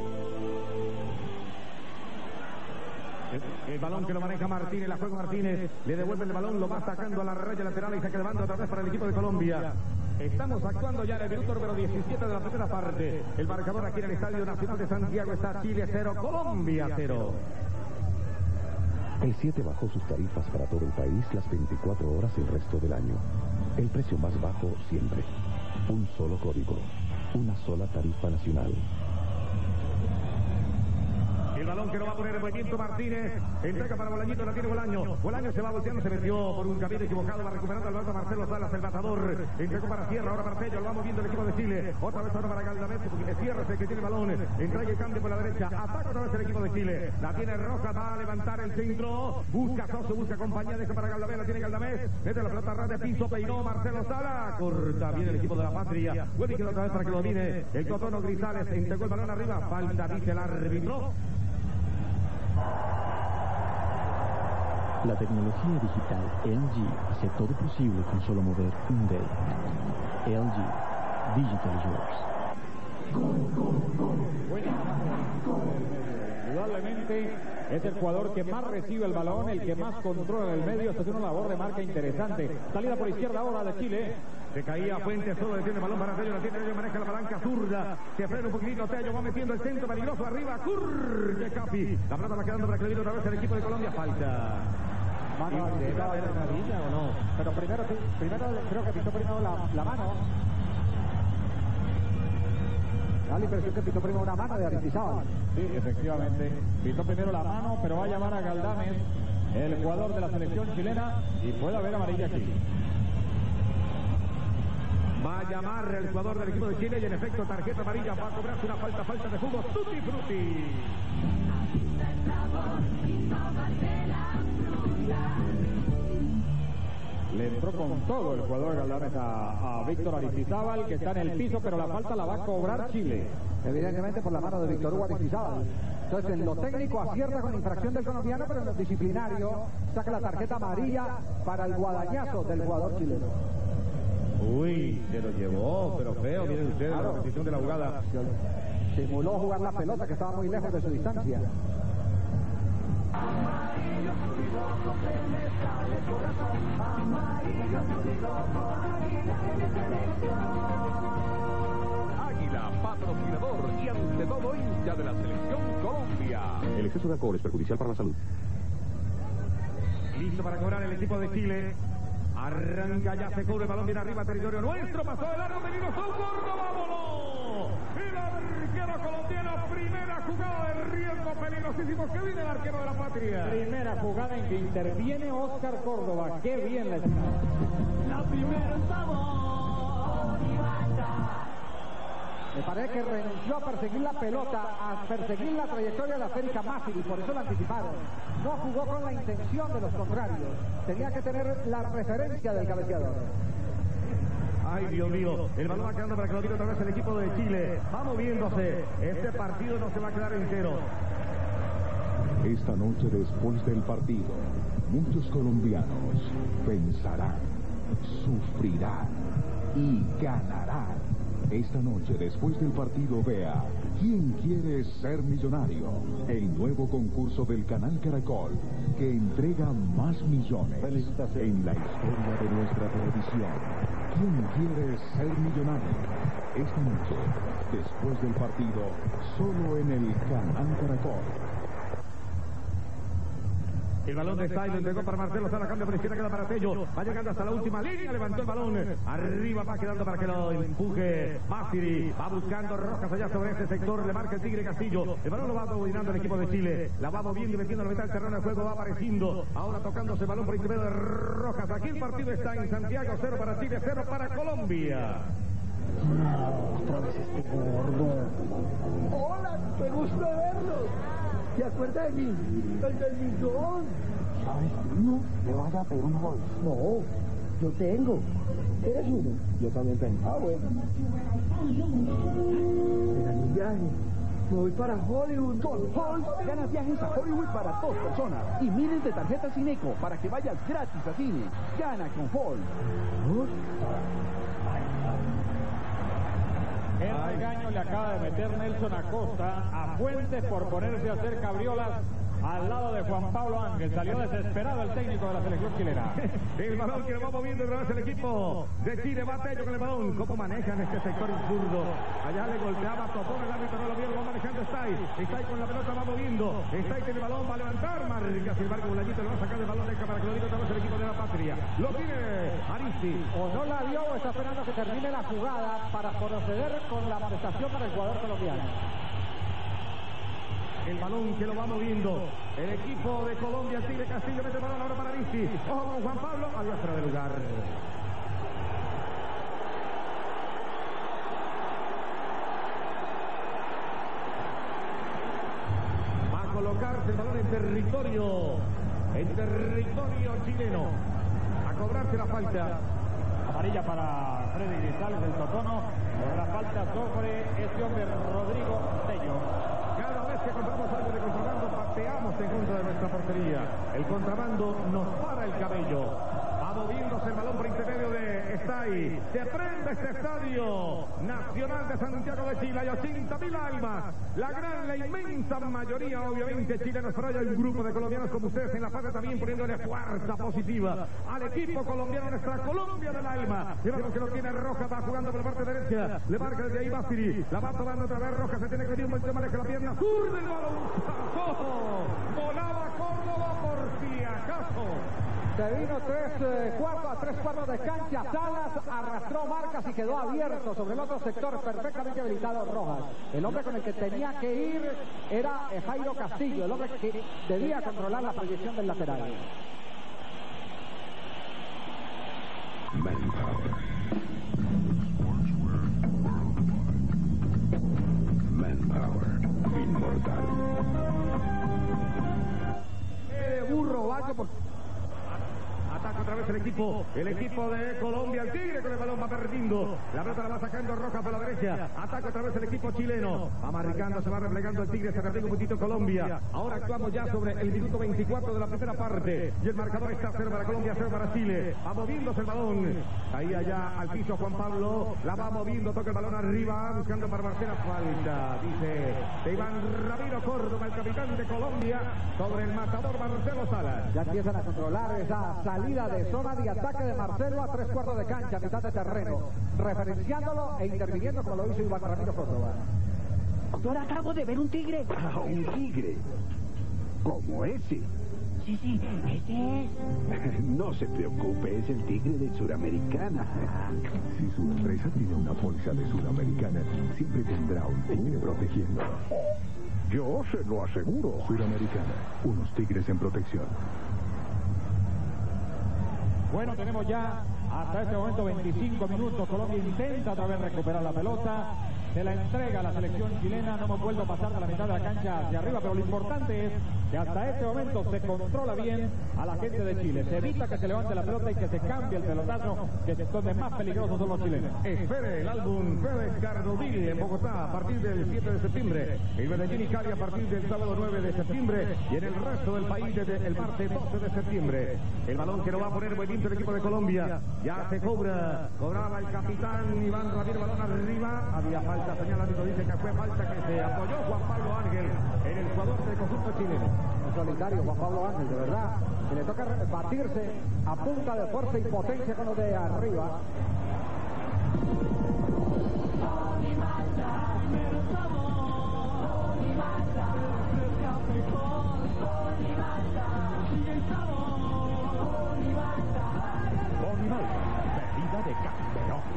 El balón que lo maneja Martínez, la juega Martínez, le devuelve el balón, lo va sacando a la raya lateral y saca el bando otra vez para el equipo de Colombia. Estamos actuando ya en el minuto número 17 de la primera parte. El marcador aquí en el Estadio Nacional de Santiago está Chile 0, Colombia 0. El 7 bajó sus tarifas para todo el país las 24 horas el resto del año. El precio más bajo siempre. Un solo código. Una sola tarifa nacional. El balón que lo va a poner en movimiento Martínez. Entrega para Bolañito, la tiene Bolaño. Bolaño se va volteando, se metió por un camino equivocado. Va recuperando al balón Marcelo Salas, el matador. Entregó para Sierra, ahora Marcello, lo va moviendo el equipo de Chile. Otra vez ahora para Galdamés, porque Sierra es el que tiene el balón. Entrega y cambio por la derecha. Ataca otra vez el equipo de Chile. La tiene Rojas, va a levantar el centro. Busca Soso, busca compañía, deja para Galdamés, la tiene Galdamés. Mete la pelota ras de piso, peinó Marcelo Salas. Corta bien el equipo de la Patria. Vuelve y queda otra vez para que lo domine. El Cotono Grisales entregó el balón arriba. Falta, dice el árbitro. La tecnología digital LG hace todo posible con solo mover un dedo. LG Digital Yours. Indudablemente es el jugador que más recibe el balón, el que más controla en el medio. Está haciendo una labor de marca interesante. Salida por izquierda ahora de Chile. Se caía Fuentes, solo detiene el balón para Tello, la tiene Tello, maneja la palanca zurda, se frena un poquitito, Tello va metiendo el centro peligroso arriba, de Capi, la pelota va quedando para que le viene otra vez el equipo de Colombia, falta. Mano, ¿debe haber amarilla o no? Pero primero creo que pitó primero la mano. Da la impresión que pitó primero una mano de Aristizábal. Sí, efectivamente. Pitó primero la mano, pero va a llamar a Galdames, el jugador de la selección chilena, y puede haber amarilla aquí. Va a llamar el jugador del equipo de Chile y en efecto tarjeta amarilla, va a cobrarse una falta de jugo, tutti frutti. Le entró con todo el jugador Galdames a Víctor Aristizábal, que está en el piso, pero la falta la va a cobrar Chile. Evidentemente por la mano de Víctor Hugo Aristizábal. Entonces en lo técnico acierta con infracción del colombiano, pero en lo disciplinario saca la tarjeta amarilla para el guadañazo del jugador chileno. Uy, se lo llevó, pero feo, miren ustedes la repetición de la jugada. Simuló jugar la pelota que estaba muy lejos de su distancia. Águila, patrocinador y ante todo hincha de la selección Colombia. El exceso de alcohol es perjudicial para la salud. Listo para cobrar el equipo de Chile. Arranca, ya se cubre el balón bien arriba, territorio nuestro, pasó el largo, peligroso, Córdoba, vámonos. El arquero colombiano, primera jugada de riesgo peligrosísimo que viene el arquero de la patria. Primera jugada en que interviene Oscar Córdoba. Qué bien la está. La primera sabor y banda. Me parece que renunció a perseguir la pelota, a perseguir la trayectoria de la Férica Másiri, por eso la anticiparon. No jugó con la intención de los contrarios. Tenía que tener la referencia del cabeceador. Ay, Dios mío, el balón va quedando para que lo tire otra vez el equipo de Chile. Va moviéndose. Este partido no se va a quedar entero. Esta noche después del partido, muchos colombianos pensarán, sufrirán y ganarán. Esta noche después del partido vea ¿Quién quiere ser millonario? El nuevo concurso del Canal Caracol que entrega más millones en la historia de nuestra televisión. ¿Quién quiere ser millonario? Esta noche, después del partido, solo en el Canal Caracol. El balón de Stay lo entregó para Marcelo Sala, cambia por izquierda, queda para Tello. Va llegando hasta la última línea, levantó el balón. Arriba va quedando para que lo empuje Másiri. Va buscando Rojas allá sobre este sector, le marca el Tigre Castillo. El balón lo va dominando el equipo de Chile. La va moviendo y metiendo la mitad del terreno de juego, va apareciendo. Ahora tocándose el balón por intermedio de Rojas. Aquí el partido está en Santiago, 0 para Chile, 0 para Colombia. Otra vez este gordo. Hola, qué gusto verlo. ¿Se acuerda de mí? El del millón. ¿Sabes que no? Le vaya a pedir un gol. No, yo tengo. ¿Eres uno? Yo también tengo. Ah, bueno. Será mi viaje. Me voy para Hollywood. Con Halls, gana viajes a Hollywood para 2 personas y miles de tarjetas Cineco para que vayas gratis a cine. Gana con Halls. El regaño le acaba de meter Nelson Acosta a Fuentes por ponerse a hacer cabriolas al lado de Juan Pablo Ángel. Salió desesperado el técnico de la selección chilena. El balón que lo va moviendo otra vez el equipo de Chile. Va Tello con el balón. ¿Cómo manejan este sector zurdo? Allá le golpeaba Topón, el árbitro no lo vio, lo va manejando Stay. Stay con la pelota va moviendo. Stay tiene el balón, va a levantar. Marca, sin embargo, Bulayito le va a sacar el balón de para que lo diga otra vez el equipo de la patria. Lo tiene Aristi. O no la vio o está esperando que termine la jugada para proceder con la amonestación para el jugador colombiano. El balón que lo va moviendo el equipo de Colombia, Tigre Castillo, mete el balón ahora para Aristi. Ojo con Juan Pablo, había fuera de lugar. Va a colocarse el balón en territorio chileno. A cobrarse la falta. Amarilla para Freddy Grisales, el Totono. La falta sobre este hombre Rodrigo Tello. Cada vez que compramos algo de contrabando, pateamos en contra de nuestra portería. El contrabando nos para el cabello. Va moviéndose el balón por intermedio de Stay. Se prende este estadio nacional de Santiago de Chile. Hay 80.000 almas. La inmensa mayoría, obviamente, chilenos. Pero hay un grupo de colombianos como ustedes en la parte también poniéndole fuerza positiva al equipo colombiano, nuestra Colombia del alma. Y vemos que lo tiene Rojas, va jugando por la parte derecha. Le marca desde ahí Másiri. La va tomando otra vez Rojas. Se tiene que venir un buen tema de que la pierna. ¡Zurda el balón! Volaba Córdoba por si acaso. Se vino a tres cuartos de cancha. Salas arrastró marcas y quedó abierto sobre el otro sector, perfectamente habilitado Rojas. El hombre con el que tenía que ir era Jairo Castillo, el hombre que debía controlar la proyección del lateral. Manpower. Manpower. Inmortal. Burro, Vaco por... Ataca otra vez el equipo de Colombia. El Tigre con el balón va perdiendo. La pelota la va sacando Rojas por la derecha. Ataca otra vez el equipo chileno. Va marcando, se va replegando el Tigre. Se perdió un poquitito Colombia. Ahora actuamos ya sobre el minuto 24 de la primera parte. Y el marcador está 0 para Colombia, 0 para Chile. Va moviéndose el balón. Ahí allá al piso Juan Pablo. La va moviendo, toca el balón arriba. Buscando para Marcela. Falta, dice de Iván Ramiro Córdoba, el capitán de Colombia, sobre el matador Marcelo Salas. Ya empiezan a controlar esa salida de zona de ataque de Marcelo a tres cuartos de cancha, mitad de terreno, referenciándolo e interviniendo como lo hizo Iván Ramiro Córdoba. Doctor, acabo de ver un tigre. Un tigre como ese sí, ese es. No se preocupe, es el tigre de Suramericana. Si su empresa tiene una póliza de Suramericana, siempre tendrá un tigre protegiendo. Yo se lo aseguro. Suramericana, unos tigres en protección. Bueno, tenemos ya hasta este momento 25 minutos. Colombia intenta otra vez recuperar la pelota. Se la entrega a la selección chilena. No hemos vuelto a pasar de la mitad de la cancha hacia arriba, pero lo importante es que hasta este momento se controla bien a la gente de Chile. Se evita que se levante la pelota y que se cambie el pelotazo, que es donde más peligrosos son los chilenos. Espere el álbum Félix Cardovini en Bogotá a partir del 7 de septiembre. En Medellín y Cali a partir del sábado 9 de septiembre. Y en el resto del país desde el martes 12 de septiembre. El balón que lo va a poner movimiento el equipo de Colombia. Ya se cobra. Cobraba el capitán Iván Ramírez, balón arriba. Había falta. Señal árbitro, dice que fue falta, que se apoyó Juan Pablo Ángel en el jugador del conjunto chileno. Solitario Juan Pablo Ángel, de verdad, que le toca batirse a punta de fuerza y potencia con los de arriba. Bonimalta, bebida de campeón.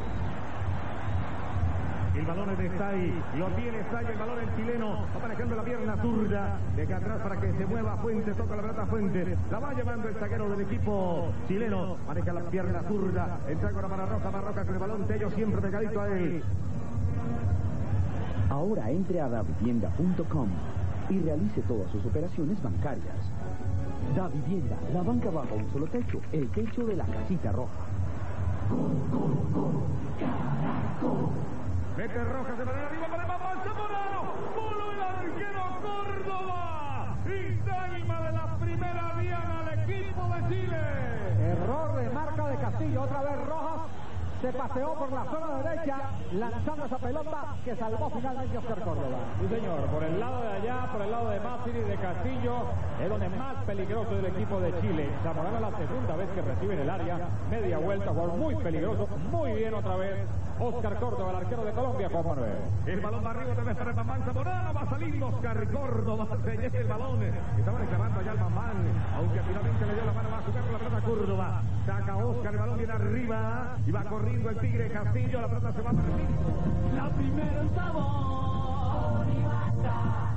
El balón es de Stay, lo tiene Stay, el balón el chileno, va manejando la pierna zurda, de acá atrás para que se mueva Fuentes, toca la pelota Fuentes, la va llevando el zaguero del equipo chileno, maneja la pierna zurda, entra con la Marroca con el balón, Tello siempre pegadito a él. Ahora entre a davivienda.com y realice todas sus operaciones bancarias. Davivienda, la banca bajo un solo techo, el techo de la casita roja. Mete Rojas de manera arriba para el Mamán Zamorano. Polo el arquero Córdoba. Y Sáima de la primera diana al equipo de Chile. Error de marca de Castillo. Otra vez Rojas se paseó por la zona derecha lanzando esa pelota que salvó finalmente Oscar Córdoba. Sí, señor. Por el lado de allá, por el lado de Massiri y de Castillo, es donde más peligroso del equipo de Chile. Zamorano la segunda vez que recibe en el área. Media vuelta, jugador muy peligroso. Muy bien otra vez. Oscar Córdoba, el arquero de Colombia, Juan Manuel. El balón va arriba, otra vez para el Mamán Zamorano, va saliendo Oscar Córdoba, se lleva el balón, estaba reclamando allá el Mamán, aunque finalmente le dio la mano, va a jugar la pelota Córdoba, saca Oscar, el balón viene arriba, y va corriendo el Tigre Castillo, la pelota se va para el piso. La primera el sabor y basta.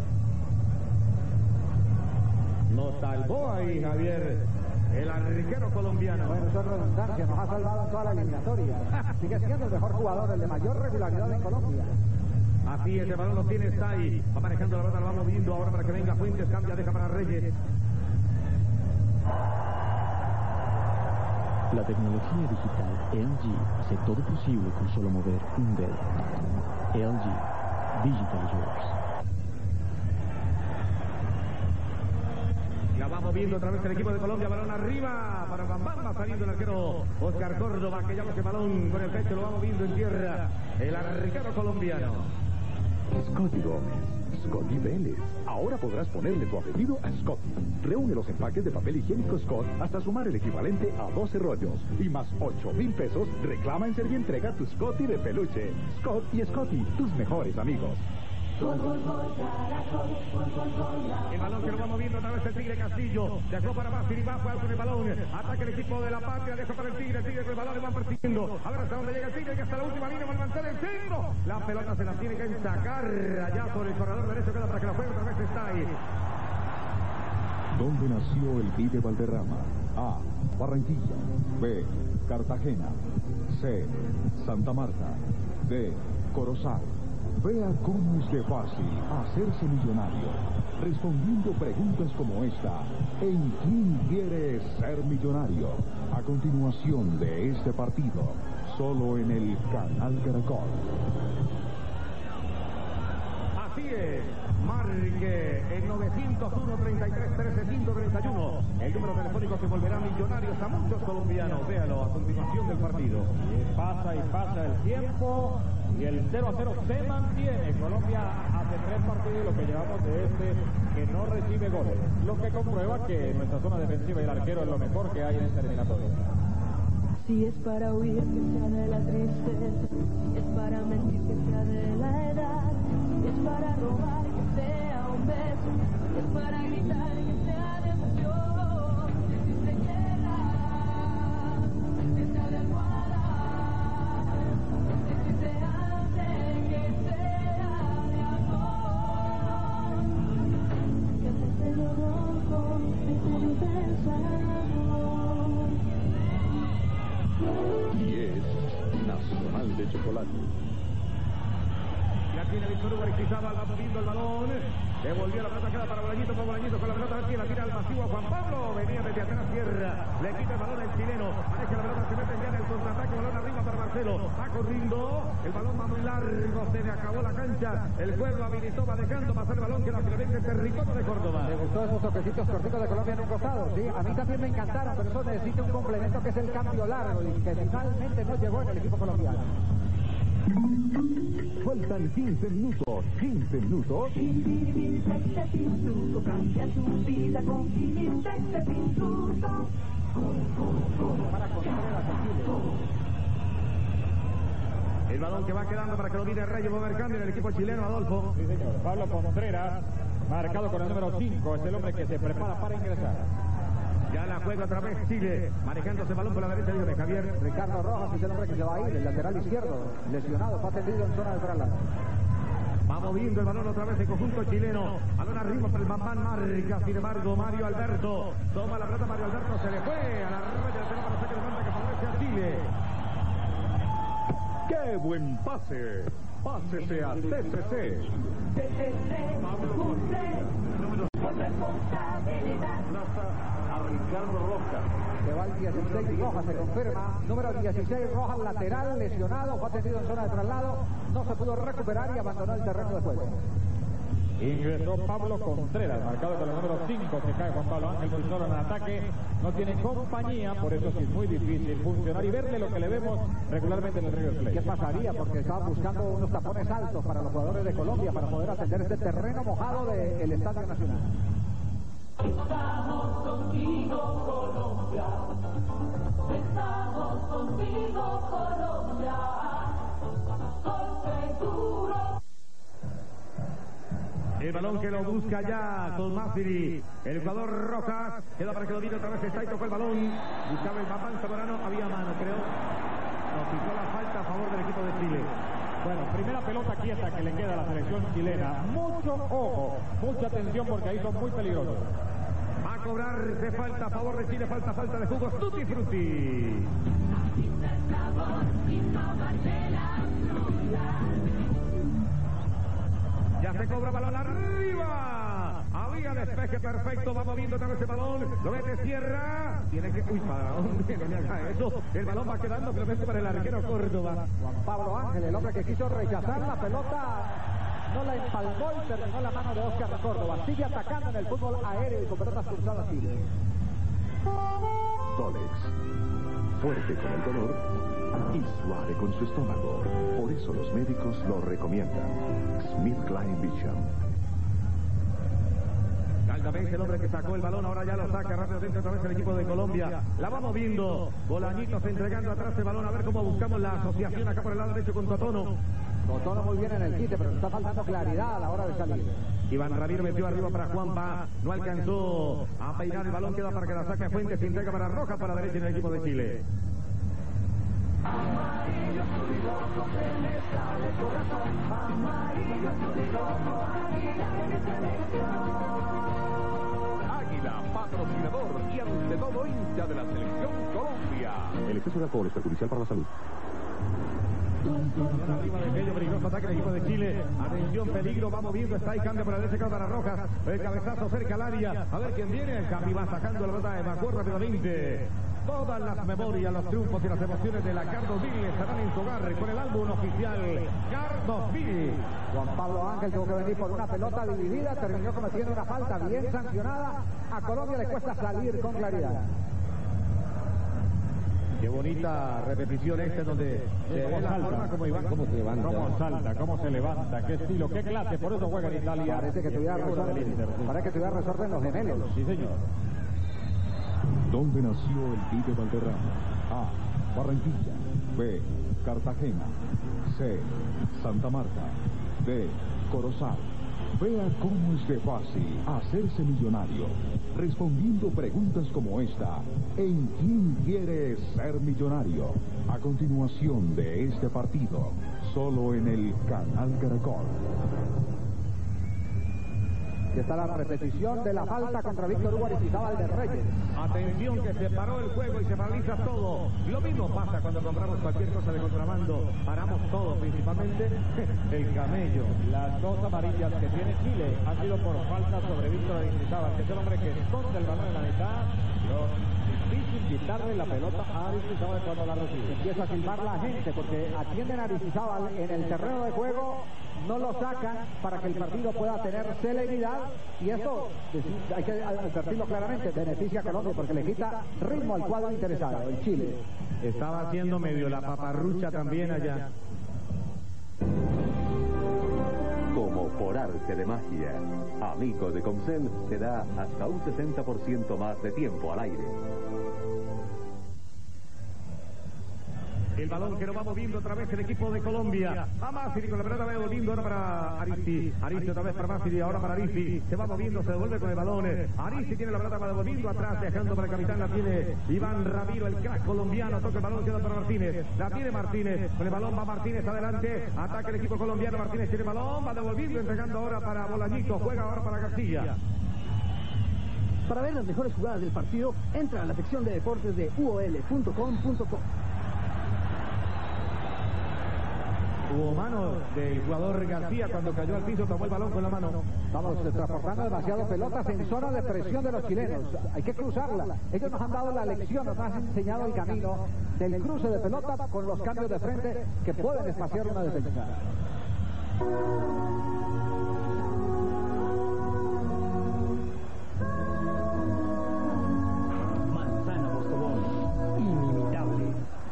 Nos salvó ahí, Javier. El arquero colombiano. Bueno, eso es redundancia, nos ha salvado en toda la eliminatoria. Sigue siendo el mejor jugador, el de mayor regularidad en Colombia. Así es, el balón lo tiene, está ahí. Va manejando la pelota, lo va moviendo ahora para que venga Fuentes, cambia, deja para Reyes. La tecnología digital LG hace todo posible con solo mover un dedo. LG Digital Yours. La va moviendo otra vez el equipo de Colombia, balón arriba para Bambam, va saliendo el arquero Oscar Córdoba, que llama ese balón con el pecho, lo va moviendo en tierra el arquero colombiano. Scotty Gómez, Scotty Vélez. Ahora podrás ponerle tu apellido a Scotty. Reúne los empaques de papel higiénico Scott hasta sumar el equivalente a 12 rollos. Y más 8,000 pesos, reclama en Servientrega tu Scotty de peluche. Scott y Scotty, tus mejores amigos. El balón que lo va moviendo otra vez el Tigre Castillo. Dejó para Massiri, va con el balón. Ataca el equipo de la Patria, deja para el Tigre con el balón, le van persiguiendo. A ver hasta dónde llega el Tigre, que hasta la última línea va a levantar el centro. La pelota se la tiene que sacar allá por el corredor derecho, queda para que la juegue otra vez está ahí. ¿Dónde nació el Vive Valderrama? A. Barranquilla. B. Cartagena. C. Santa Marta. D. Corozal. Vea cómo es de fácil hacerse millonario, respondiendo preguntas como esta: ¿en quién quiere ser millonario? A continuación de este partido, solo en el Canal Caracol. Así es, marque el 901-33-13-131, el número telefónico que volverá millonarios a muchos colombianos. Véalo a continuación del partido. Y pasa el tiempo. Y el 0-0 se mantiene. Colombia hace 3 partidos lo que llevamos de que no recibe goles. Lo que comprueba que nuestra zona defensiva y el arquero es lo mejor que hay en esta eliminatoria. Si es para huir, que sea de la tristeza. Si es para mentir, que sea de la edad. Si es para robar, que sea un beso. Si es para gritar, que sea de emoción. sabor. Y es Nacional de Chocolate. Y aquí Víctor Hugo Aristizábal va moviendo el balón. Devolvió la pelota, queda para Bolañito con la pelota. Aquí la tira al pasivo a Juan Pablo. Venía desde atrás, Sierra. Le quita el balón al chileno. Parece que la pelota se mete ya en el contraataque. Balón arriba para Marcelo. Va corriendo. El balón va muy largo. Se le acabó la cancha. El pueblo habilitó, va dejando pasar el balón que la finalmente es territorio de Córdoba. Me gustó esos toquecitos cortitos de Colombia en un costado. Sí, a mí también me encantaron, pero eso necesita un complemento que es el cambio largo y que finalmente no llegó en el equipo colombiano. Faltan 15 minutos. 15 minutos. Pintuto, cambia tu vida con Pintuto. Para Contreras en Chile. El balón que va quedando para que lo mire Reyes. Va a haber cambio en el equipo chileno, Adolfo. Sí, señor. Pablo Contreras, marcado con el número 5, es el hombre que se prepara para ingresar. Ya la juega otra vez Chile, manejándose el balón por la derecha, dígame Javier. Ricardo Rojas es el hombre que se va a ir, el lateral izquierdo, lesionado, fue atendido en zona de traslado. Va moviendo el balón otra vez el conjunto chileno. Balón arriba para el Bambán marca. Sin embargo, Mario Alberto toma la pelota. Mario Alberto se le fue a la raya del para saque de banda que favorece a Chile. ¡Qué buen pase! Pásese a TCC. A Ricardo Rojas. Se va el 16, Rojas se confirma. Número 16, Rojas lateral, lesionado, fue atendido en zona de traslado. No se pudo recuperar y abandonó el terreno de juego. Ingresó Pablo Contreras, marcado con el número 5, que cae Juan Pablo Ángel solo en ataque. No tiene compañía, por eso sí es muy difícil funcionar y verle lo que le vemos regularmente en el River Plate. ¿Qué pasaría? Porque estaban buscando unos tapones altos para los jugadores de Colombia para poder ascender este terreno mojado del Estadio Nacional. Estamos contigo, Colombia. Estamos contigo, Colombia. Con seguro. El balón que lo busca ya con Mafiri. El jugador Rojas. Queda para que lo mire otra vez. Está y tocó el balón. Buscaba el Bambán Zamorano. Había mano, creo. Nos quitó la falta a favor del equipo de Chile. Bueno, primera pelota quieta que le queda a la selección chilena. Mucho ojo, mucha atención porque ahí son muy peligrosos. Va a cobrar de falta a favor de Chile. Falta de jugos. Tutti Frutti. Ya se cobra balón arriba. Había despeje perfecto. Va moviendo otra vez el balón. Lo mete Sierra. Tiene que... Uy, para dónde no me haga eso. El balón va quedando finalmente para el arquero Córdoba. Juan Pablo Ángel, el hombre que quiso rechazar la pelota, no la empalmó y terminó la mano de Oscar Córdoba. Sigue atacando en el fútbol aéreo y con pelotas cruzadas Chile. Dolex. Fuerte con el dolor y suave con su estómago. Por eso los médicos lo recomiendan. SmithKline Vision. Caldavés, el hombre que sacó el balón, ahora ya lo saca rápidamente otra vez el equipo de Colombia. La va moviendo. Bolañitos entregando atrás el balón. A ver cómo buscamos la asociación acá por el lado derecho con Totono. Totono muy bien en el quite, pero está faltando claridad a la hora de salir. Iván Ramiro metió arriba para Juanpa. No alcanzó a peinar el balón. Queda para que la saque a Fuentes. Se entrega para Rojas por la derecha en el equipo de Chile. Amarillo, azul y rojo, se me sale el corazón. Amarillo, azul y rojo, águila de mi selección. Águila, patrocinador y ante todo hincha de la selección Colombia. El exceso de alcohol es perjudicial para la salud. Arriba de Bello, peligroso ataque del equipo de Chile. Atención, peligro, va moviendo, está y cambia por la derecha para Rojas. El cabezazo cerca al área. A ver quién viene. El cambio va sacando la pelota, evacuó rápidamente. Todas las memorias, los triunfos y las emociones de la Cardoville estarán en su hogar con el álbum oficial Cardoville. Juan Pablo Ángel tuvo que venir por una pelota dividida, terminó cometiendo una falta bien sancionada. A Colombia le cuesta salir con claridad. Qué bonita repetición donde se ve la forma como Iván, cómo se levanta. Cómo salta, cómo se levanta, qué estilo, qué clase, por eso juega en Italia. Parece que tuviera resorte en los gemelos. Sí, señor. ¿Dónde nació el Pibe Valderrama? A. Barranquilla. B. Cartagena. C. Santa Marta. D. Corozal. Vea cómo es de fácil hacerse millonario. Respondiendo preguntas como esta: ¿en quién quiere ser millonario? A continuación de este partido, solo en el Canal Caracol. Y está la repetición de la falta contra Víctor Hugo Aristizábal de Reyes. Atención que se paró el juego y se paraliza todo. Lo mismo pasa cuando compramos cualquier cosa de contrabando. Paramos todo, principalmente el camello. Las dos amarillas que tiene Chile han sido por falta sobre Víctor Aristizábal, que es el hombre que esconde el balón en la mitad. Difícil quitarle la pelota a Aristizábal cuando la recibe. Empieza a silbar la gente porque atienden a Aristizábal en el terreno de juego, no lo sacan para que el partido pueda tener celeridad, y eso hay que advertirlo claramente, beneficia a Colombia porque le quita ritmo al cuadro interesado, el Chile. Estaba haciendo medio la paparrucha también allá. Como por arte de magia, Amigo de Comcel te da hasta un 60% más de tiempo al aire. El balón que lo va moviendo otra vez el equipo de Colombia. A Masiri con la pelota, va moviendo ahora para Aristi. Aristi otra vez para Masiri, ahora para Aristi. Se va moviendo, se devuelve con el balón. Aristi tiene la pelota, va devolviendo atrás, dejando para el capitán. La tiene Iván Ramiro, el crack colombiano. Toca el balón, queda para Martínez. La tiene Martínez. Con el balón va Martínez adelante. Ataca el equipo colombiano. Martínez tiene el balón, va devolviendo, entregando ahora para Bolañito. Juega ahora para Castilla. Para ver las mejores jugadas del partido, entra a la sección de deportes de uol.com.co. Hubo mano del jugador García cuando cayó al piso, tomó el balón con la mano. Estamos transportando demasiado pelotas en zona de presión de los chilenos. Hay que cruzarla. Ellos nos han dado la lección, nos han enseñado el camino del cruce de pelota con los cambios de frente que pueden espaciar una defensa. Manzana Postobón, inimitable.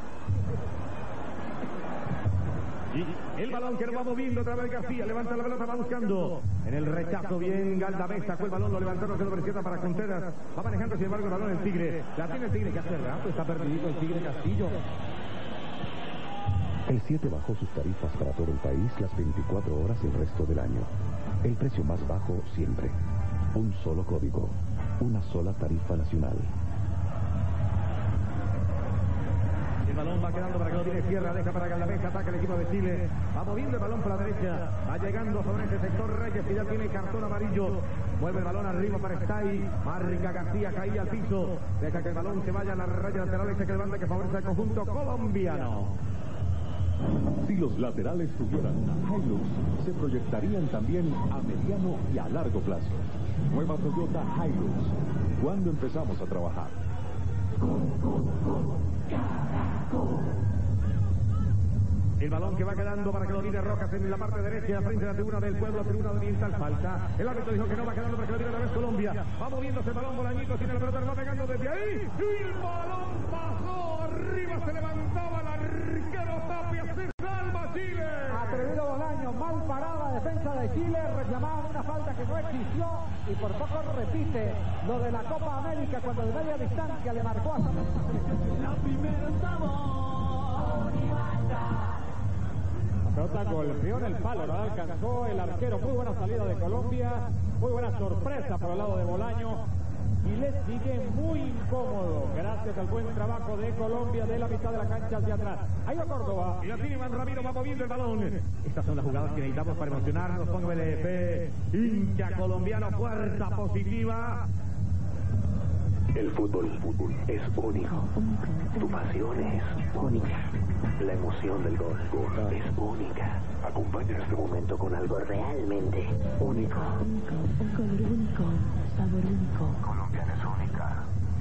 Y el balón que lo va moviendo otra vez García, levanta la pelota, va buscando en el rechazo bien Galdamés, sacó el balón, lo levantó, no se lo presiona para Contreras, va manejando sin embargo el balón el Tigre, la tiene el Tigre que hace rato, está perdido el Tigre Castillo. El 7 bajó sus tarifas para todo el país las 24 horas el resto del año. El precio más bajo siempre. Un solo código, una sola tarifa nacional. El balón va quedando para que lo tiene Sierra, deja para Galdamés, ataca el equipo de Chile, va moviendo el balón por la derecha, va llegando sobre este sector Reyes que ya tiene cartón amarillo, mueve el balón arriba para Stay, marca García, caía al piso, deja que el balón se vaya a la raya lateral, ese que levanta que favorece al conjunto colombiano. Si los laterales tuvieran una Hilux, se proyectarían también a mediano y a largo plazo. Nueva Toyota Hilux. ¿Cuándo empezamos a trabajar? El balón que va quedando para que lo tire Rojas en la parte derecha, frente a la tribuna del pueblo, tribuna oriental, falta. El árbitro dijo que no, va quedando para que lo tire otra vez Colombia. Va moviéndose el balón, Bolañito tiene la pelota, lo va pegando desde ahí. Y el balón bajó, arriba se levantaba el arquero Tapia, se salva Chile. Atrevido Bolaño, mal parada defensa de Chile, reclamaban una falta que no existió y por poco repite lo de la Copa América cuando de media distancia le marcó a la primera La pelota golpeó en el palo, no alcanzó el arquero. Muy buena salida de Colombia, muy buena sorpresa por el lado de Bolaño. Y le sigue muy incómodo, gracias al buen trabajo de Colombia de la mitad de la cancha hacia atrás. Ahí va Córdoba. Y la tiene Iván Ramiro, va moviendo el balón. Estas son las jugadas que necesitamos para emocionarnos. Póngale fe, hincha colombiano, fuerza positiva. El fútbol es único. Tu pasión es única. La emoción del gol es única. Acompaña este momento con algo realmente único. Único, un color único, sabor único. Colombiana es única.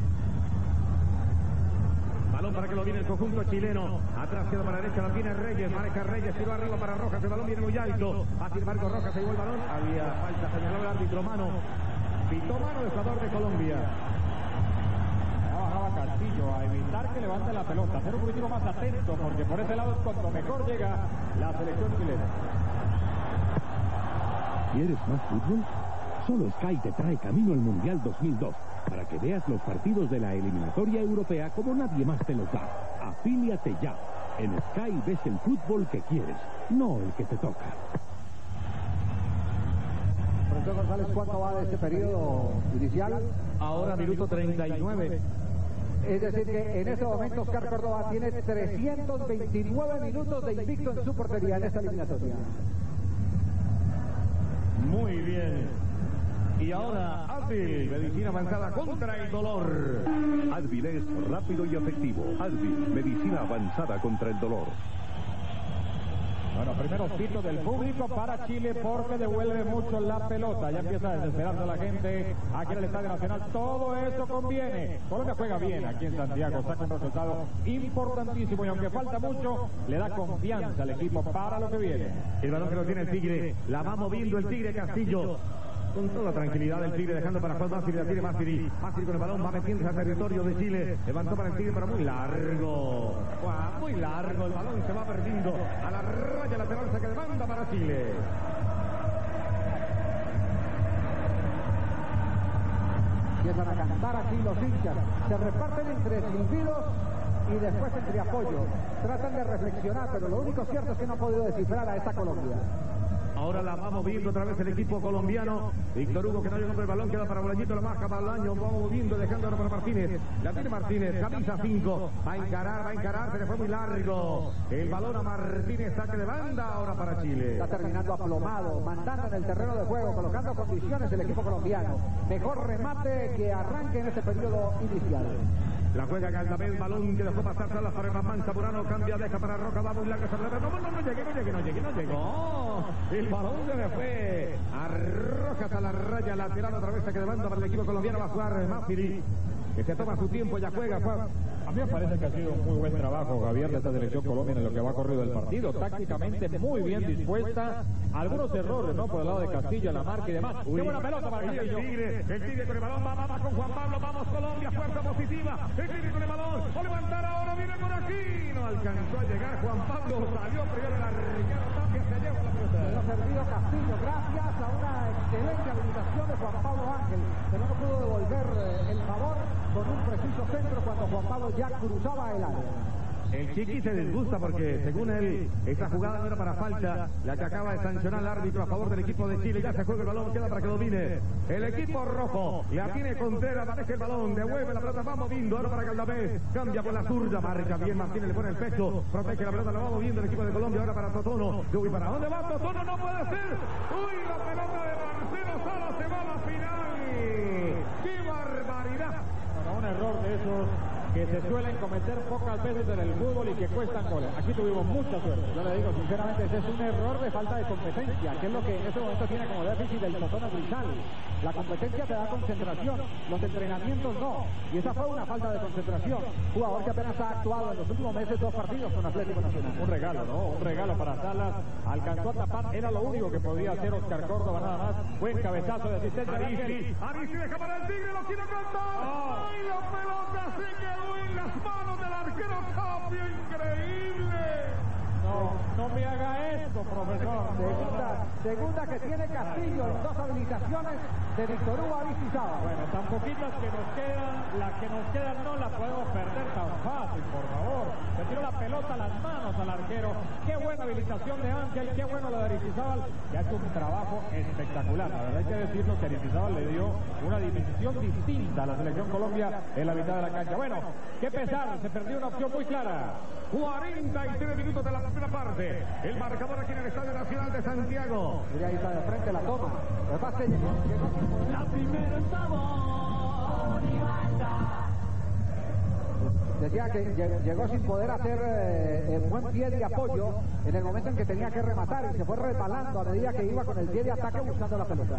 Balón para que lo viene el conjunto chileno. Atrás queda para la derecha, la tiene Reyes. Marca Reyes, tiró arriba para Rojas. El balón viene muy alto. Va sin embargo Rojas, se llevó el balón. Había falta, señaló el árbitro, mano. Pitó mano del jugador de Colombia. Bajaba Castillo a evitar que levante la pelota, ser un poquitito más atento, porque por ese lado es cuando mejor llega la selección chilena. ¿Quieres más fútbol? Solo Sky te trae camino al Mundial 2002 para que veas los partidos de la eliminatoria europea como nadie más te los da. Afíliate ya. En Sky ves el fútbol que quieres, no el que te toca. Profesor González, ¿cuánto va de este periodo inicial? Ahora minuto 39. Es decir, que en este momento Oscar Córdoba tiene 329 minutos de invicto en su portería en esta eliminatoria. Muy bien. Y ahora Advil, medicina avanzada contra el dolor. Advil es rápido y efectivo. Advil, medicina avanzada contra el dolor. Bueno, primeros pitos del público para Chile porque devuelve mucho la pelota. Ya empieza a desesperarse la gente aquí en el Estadio Nacional. Todo eso conviene. Colombia juega bien aquí en Santiago. Saca un resultado importantísimo y aunque falta mucho, le da confianza al equipo para lo que viene. El balón que lo tiene el Tigre. La va moviendo el Tigre Castillo. Con toda tranquilidad el Tigre dejando para Juan Masiri, la tiene Masiri. Masiri con el balón va metiéndose al territorio de Chile. Levantó para el Tigre, pero muy largo. Muy largo, el balón se va perdiendo a la raya lateral, saque de banda para Chile. Empiezan a cantar aquí los hinchas. Se reparten entre silbidos y después entre apoyo. Tratan de reflexionar, pero lo único cierto es que no han podido descifrar a esta Colombia. Ahora la va moviendo otra vez el equipo colombiano. Víctor Hugo que no llegó por el balón, queda para Bolañito, la baja para Bolaño, va moviendo, dejando ahora para Martínez. La tiene Martínez, camisa 5. Va a encarar, se le fue muy largo. El balón a Martínez, saque de banda ahora para Chile. Está terminando aplomado, mandando en el terreno de juego, colocando condiciones el equipo colombiano. Mejor remate que arranque en este periodo inicial. La juega Galdamés, balón que dejó pasar Salas para Mamán, Zamorano cambia, deja para Roca, va muy larga, no llegó. El balón se le fue a Rojas a la raya lateral, otra vez que de banda para el equipo colombiano, va a jugar Masiri, que se toma su tiempo, ya juega. A mí me parece que ha sido un muy buen trabajo, Javier, de esta selección colombiana en lo que va corrido el partido. Tácticamente muy bien dispuesta. Algunos errores, ¿no? Por el lado de Castillo, la marca y demás. ¡Qué buena pelota para Castillo! El Tigre con el balón, va con Juan Pablo, vamos Colombia, fuerza positiva. El Tigre con el balón, va a levantar ahora, viene por aquí. No alcanzó a llegar Juan Pablo, salió primero la Ricardo Tapia, se lleva la pelota. Le ha servido Castillo, gracias a una excelente habilitación de Juan Pablo Ángel, pero no pudo devolver el favor con un preciso centro cuando Juan Pablo ya cruzaba el área. El Chiqui se disgusta porque, según él, esa jugada no era para falta, la que acaba de sancionar el árbitro a favor del equipo de Chile. Ya se juega el balón, queda para que domine el equipo rojo. La tiene Contreras, maneja el balón, devuelve la pelota, va moviendo ahora para Galdamés, cambia por la zurda, marca bien Martínez, le pone el pecho, protege la pelota, la va moviendo el equipo de Colombia, ahora para Totono. Uy, ¿para dónde va Totono? No puede ser. Uy, la pelota de Marcelo Salas se va a la final. ¡Qué barbaridad! Bueno, un error de esos que se suelen cometer pocas veces en el fútbol y que cuestan goles. Aquí tuvimos mucha suerte. Yo le digo, sinceramente, ese es un error de falta de competencia, que es lo que en este momento tiene como déficit el Totono Grisal. La competencia te da concentración, los entrenamientos no. Y esa fue una falta de concentración. Jugador que apenas ha actuado en los últimos meses 2 partidos con Atlético Nacional. Un regalo, ¿no? Un regalo para Salas. Alcanzó a tapar, era lo único que podía hacer Oscar Córdoba, nada más. Buen cabezazo de asistencia. Arisi deja para el Tigre, lo quiere cantar. ¡Ay, la pelota se quedó en las manos del arquero Tapia! ¡Increíble! No me haga esto, profesor. Segunda que tiene Castillo en 2 habilitaciones de Víctor Hugo Aristizaba. Bueno, tan poquitas que nos quedan, las que nos quedan no las podemos perder tan fácil, por favor. Se tiró la pelota a las manos al arquero. Qué buena habilitación de Ángel, qué bueno la de Aristizábal, que ha hecho un trabajo espectacular. La verdad hay que decirlo que Aristizábal le dio una dimensión distinta a la selección Colombia en la mitad de la cancha. Bueno, qué pesar, se perdió una opción muy clara. 43 minutos de la primera parte. El marcador aquí en el Estadio Nacional de Santiago. Mira, ahí está de frente la toma. Lo que pasa es que la primera sabor y banda. Decía que llegó sin poder hacer buen pie de apoyo en el momento en que tenía que rematar y se fue resbalando a medida que iba con el pie de ataque buscando la pelota.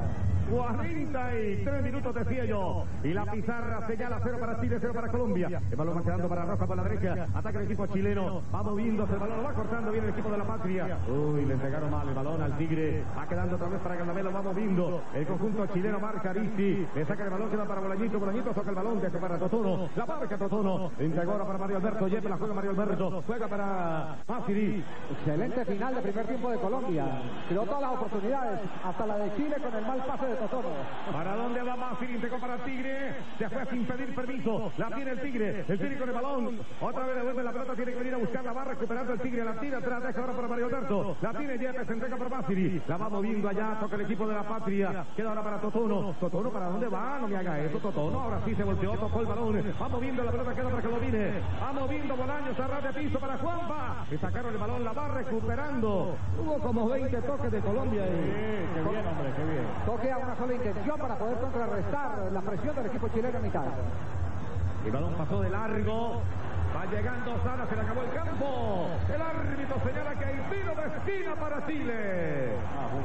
43 minutos decía yo. Y la pizarra señala 0 para Chile, 0 para Colombia. El balón va quedando para Roja por la derecha. Ataca el equipo chileno. Va moviéndose el balón, lo va cortando bien el equipo de la Patria. Uy, le entregaron mal el balón al Tigre. Va quedando otra vez para Galdamés, lo va moviendo. El conjunto chileno marca Aristi. Le saca el balón, queda para Bolañito. Bolañito toca el balón, deja para Totono. La marca Totono. Entregó ahora para Mario Alberto. Yepe la juega Mario Alberto. Juega para Masiri. Excelente final de primer tiempo de Colombia. Creó todas las oportunidades, hasta la de Chile con el mal pase de Totono. ¿Para dónde va Masiri? Entregó para Tigre. Se fue sin pedir permiso. La tiene el Tigre. El Tigre con el balón. Otra vez devuelve la pelota. Tiene que venir a buscarla. Va recuperando el Tigre. La tira atrás. Deja ahora para Mario Alberto. La tiene Yepe. Se entrega para Masiri. La va moviendo allá. Toca el equipo de la Patria. Queda ahora para Totono. Totono, ¿para dónde va? No me haga eso, Totono. Ahora sí se volteó. Tocó el balón. Va moviendo la pelota. Queda para que lo domine. Va moviendo Bolaños a ras de piso para Juanpa. Le sacaron el balón, la va recuperando. Hubo como 20 toques de Colombia. Qué bien, hombre, qué bien. Toque a una sola intención para poder contrarrestar la presión del equipo chileno en mitad. El balón pasó de largo. Va llegando Salas, se le acabó el campo. El árbitro señala que hay tiro de esquina para Chile.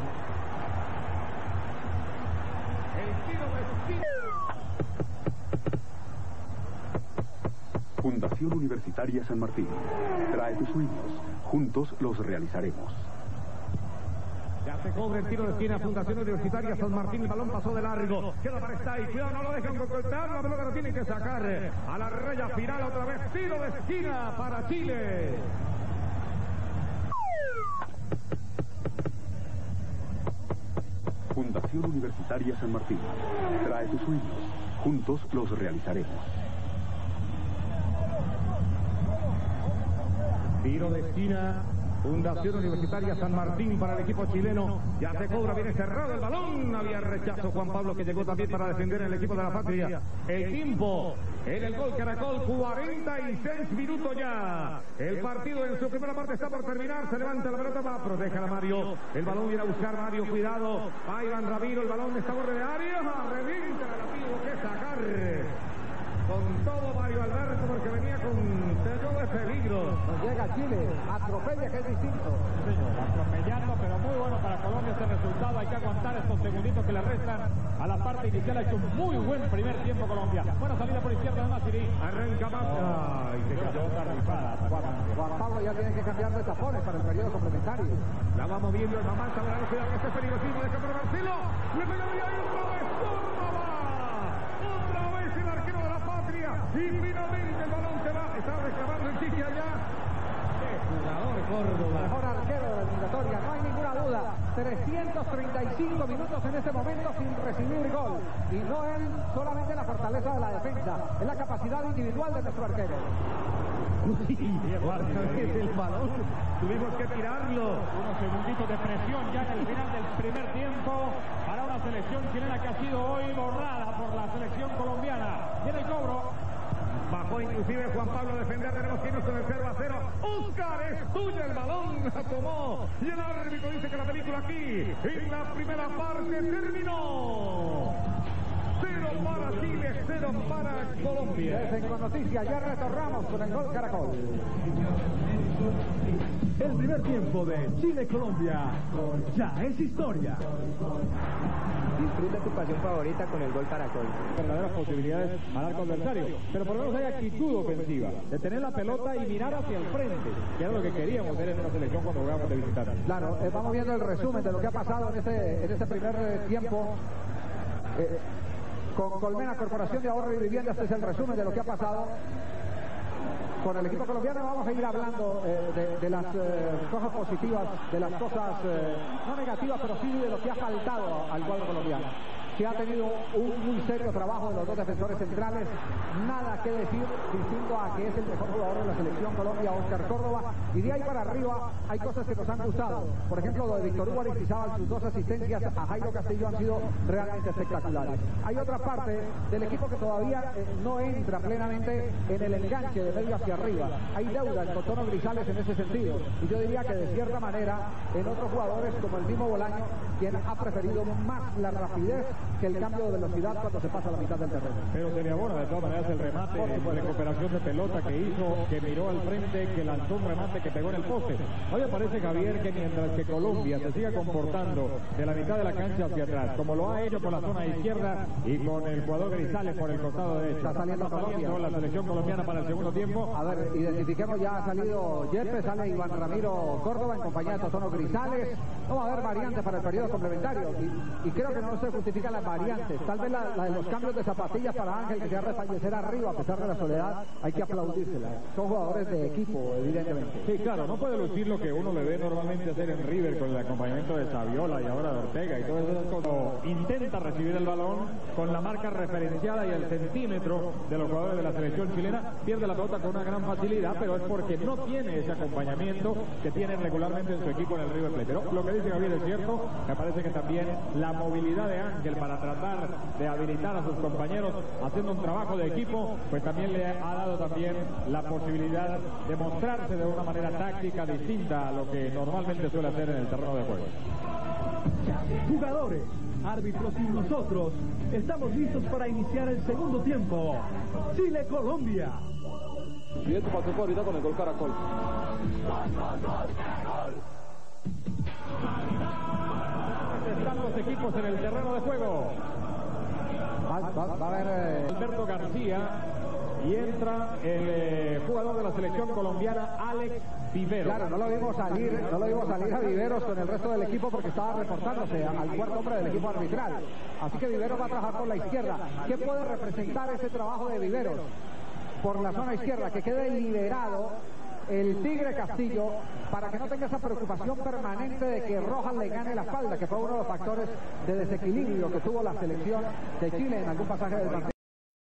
El tiro de esquina. Fundación Universitaria San Martín. Trae tus sueños. Juntos los realizaremos. Ya se cobra el tiro de esquina, Fundación Universitaria San Martín. El balón pasó de largo. Queda para Stay. Cuidado, no lo dejan cortar. La pelota lo tienen que sacar a la raya final. Otra vez tiro de esquina para Chile. Fundación Universitaria San Martín. Trae tus sueños. Juntos los realizaremos. Tiro de esquina, Fundación Universitaria San Martín para el equipo chileno. Ya se cobra, viene cerrado el balón. Había rechazo Juan Pablo, que llegó también para defender el equipo de la patria. El tiempo en el gol Caracol, 46 minutos ya. El partido en su primera parte está por terminar. Se levanta la pelota, va, protéjala Mario. El balón viene a buscar Mario, cuidado. Va Iván Ramiro, el balón está borde de área. Revienta, la tuvo que sacar. Con todo Mario Alberto, porque venía con sello de peligro. Nos llega Chile, atropella, que es distinto. Señor, atropellando, pero muy bueno para Colombia este resultado. Hay que aguantar estos segunditos que le restan a la parte inicial. Ha hecho un muy buen primer tiempo Colombia. Buena salida por izquierda de Masiri. Arranca más. Ay, se cayó otra rifada. Juan Pablo ya tiene que cambiar de tapones para el periodo complementario. La va moviendo el mamá, Zamorano, cuidado que este es peligrosísimo de campo de Marcelo. Le pegó y hay otra vez Córdoba. Otra vez el arquero de la patria. Y finalmente el balón se va. Está reclamando el Chiqui allá. ¡Qué jugador Córdoba! Mejor arquero de la eliminatoria, no hay ninguna duda. 335 minutos en este momento sin recibir gol. Y no es solamente la fortaleza de la defensa, es la capacidad individual de nuestro arquero. El balón, tuvimos que tirarlo. Unos segunditos de presión ya en el final del primer tiempo para una selección chilena que ha sido hoy borrada por la selección colombiana. Viene el cobro. Bajó inclusive Juan Pablo a defender, tenemos que irnos con el 0-0. Oscar, es tuyo el balón, la tomó. Y el árbitro dice que la película aquí, en la primera parte, terminó. 0 para Chile, 0 para Colombia. Desde con noticias, ya retornamos con el gol Caracol. El primer tiempo de Chile-Colombia ya es historia. Disfruta tu pasión favorita con el gol Caracol. Verdaderas posibilidades al arco adversario, pero por lo menos hay actitud ofensiva, de tener la pelota y mirar hacia el frente, que era lo que queríamos ver en una selección cuando jugábamos de visitante. Claro, vamos viendo el resumen de lo que ha pasado en este primer tiempo. Con Colmena, Corporación de Ahorro y Vivienda, este es el resumen de lo que ha pasado con el equipo colombiano. Vamos a ir hablando de las cosas positivas, de las cosas no negativas, pero sí de lo que ha faltado al cuadro colombiano. Se ha tenido un muy serio trabajo de los dos defensores centrales, nada que decir distinto a que es el mejor jugador de la selección Colombia, Oscar Córdoba, y de ahí para arriba hay cosas que nos han gustado. Por ejemplo, lo de Víctor Hugo Aristizábal, sus dos asistencias a Jairo Castillo han sido realmente espectaculares. Hay otra parte del equipo que todavía no entra plenamente en el enganche de medio hacia arriba. Hay deuda en Tono Grisales en ese sentido, y yo diría que de cierta manera en otros jugadores como el mismo Bolaño, quien ha preferido más la rapidez que el cambio de velocidad cuando se pasa a la mitad del terreno. Pero se le abona de todas maneras el remate, la recuperación de pelota que hizo, que miró al frente, que lanzó un remate que pegó en el poste. Hoy me parece, Javier, que mientras que Colombia se siga comportando de la mitad de la cancha hacia atrás, como lo ha hecho por la zona izquierda y con el jugador Grisales por el costado derecho, está saliendo la selección colombiana para el segundo tiempo. A ver, identifiquemos, ya ha salido Yepes, sale Iván Ramiro Córdoba en compañía de Totono Grisales. No va a haber variantes para el periodo complementario y creo que no se justifican las variantes. Tal vez la de los cambios de zapatillas para Ángel, que se va a refallecer arriba a pesar de la soledad, hay que aplaudírsela. Son jugadores de equipo, evidentemente. Sí, claro, no puede lucir lo que uno le ve normalmente hacer en River con el acompañamiento de Saviola y ahora de Ortega y todo eso. Intenta recibir el balón con la marca referenciada y el centímetro de los jugadores de la selección chilena, pierde la pelota con una gran facilidad, pero es porque no tiene ese acompañamiento que tienen regularmente en su equipo en el River Plate. Pero lo que dice Gabriel es cierto, me parece que también la movilidad de Ángel para para tratar de habilitar a sus compañeros haciendo un trabajo de equipo, pues también le ha dado también la posibilidad de mostrarse de una manera táctica distinta a lo que normalmente suele hacer en el terreno de juego. Jugadores, árbitros y nosotros estamos listos para iniciar el segundo tiempo. Chile-Colombia. Y esto pasó ahorita con el gol Caracol. Están los equipos en el terreno de juego. Va a haber Alberto García y entra el jugador de la selección colombiana, Alex Viveros. Claro, no lo vimos salir a Viveros con el resto del equipo porque estaba reportándose al cuarto hombre del equipo arbitral. Así que Viveros va a trabajar por la izquierda. ¿Qué puede representar ese trabajo de Viveros? Por la zona izquierda, que quede liberado el Tigre Castillo para que no tenga esa preocupación permanente de que Rojas le gane la espalda, que fue uno de los factores de desequilibrio que tuvo la selección de Chile en algún pasaje del partido.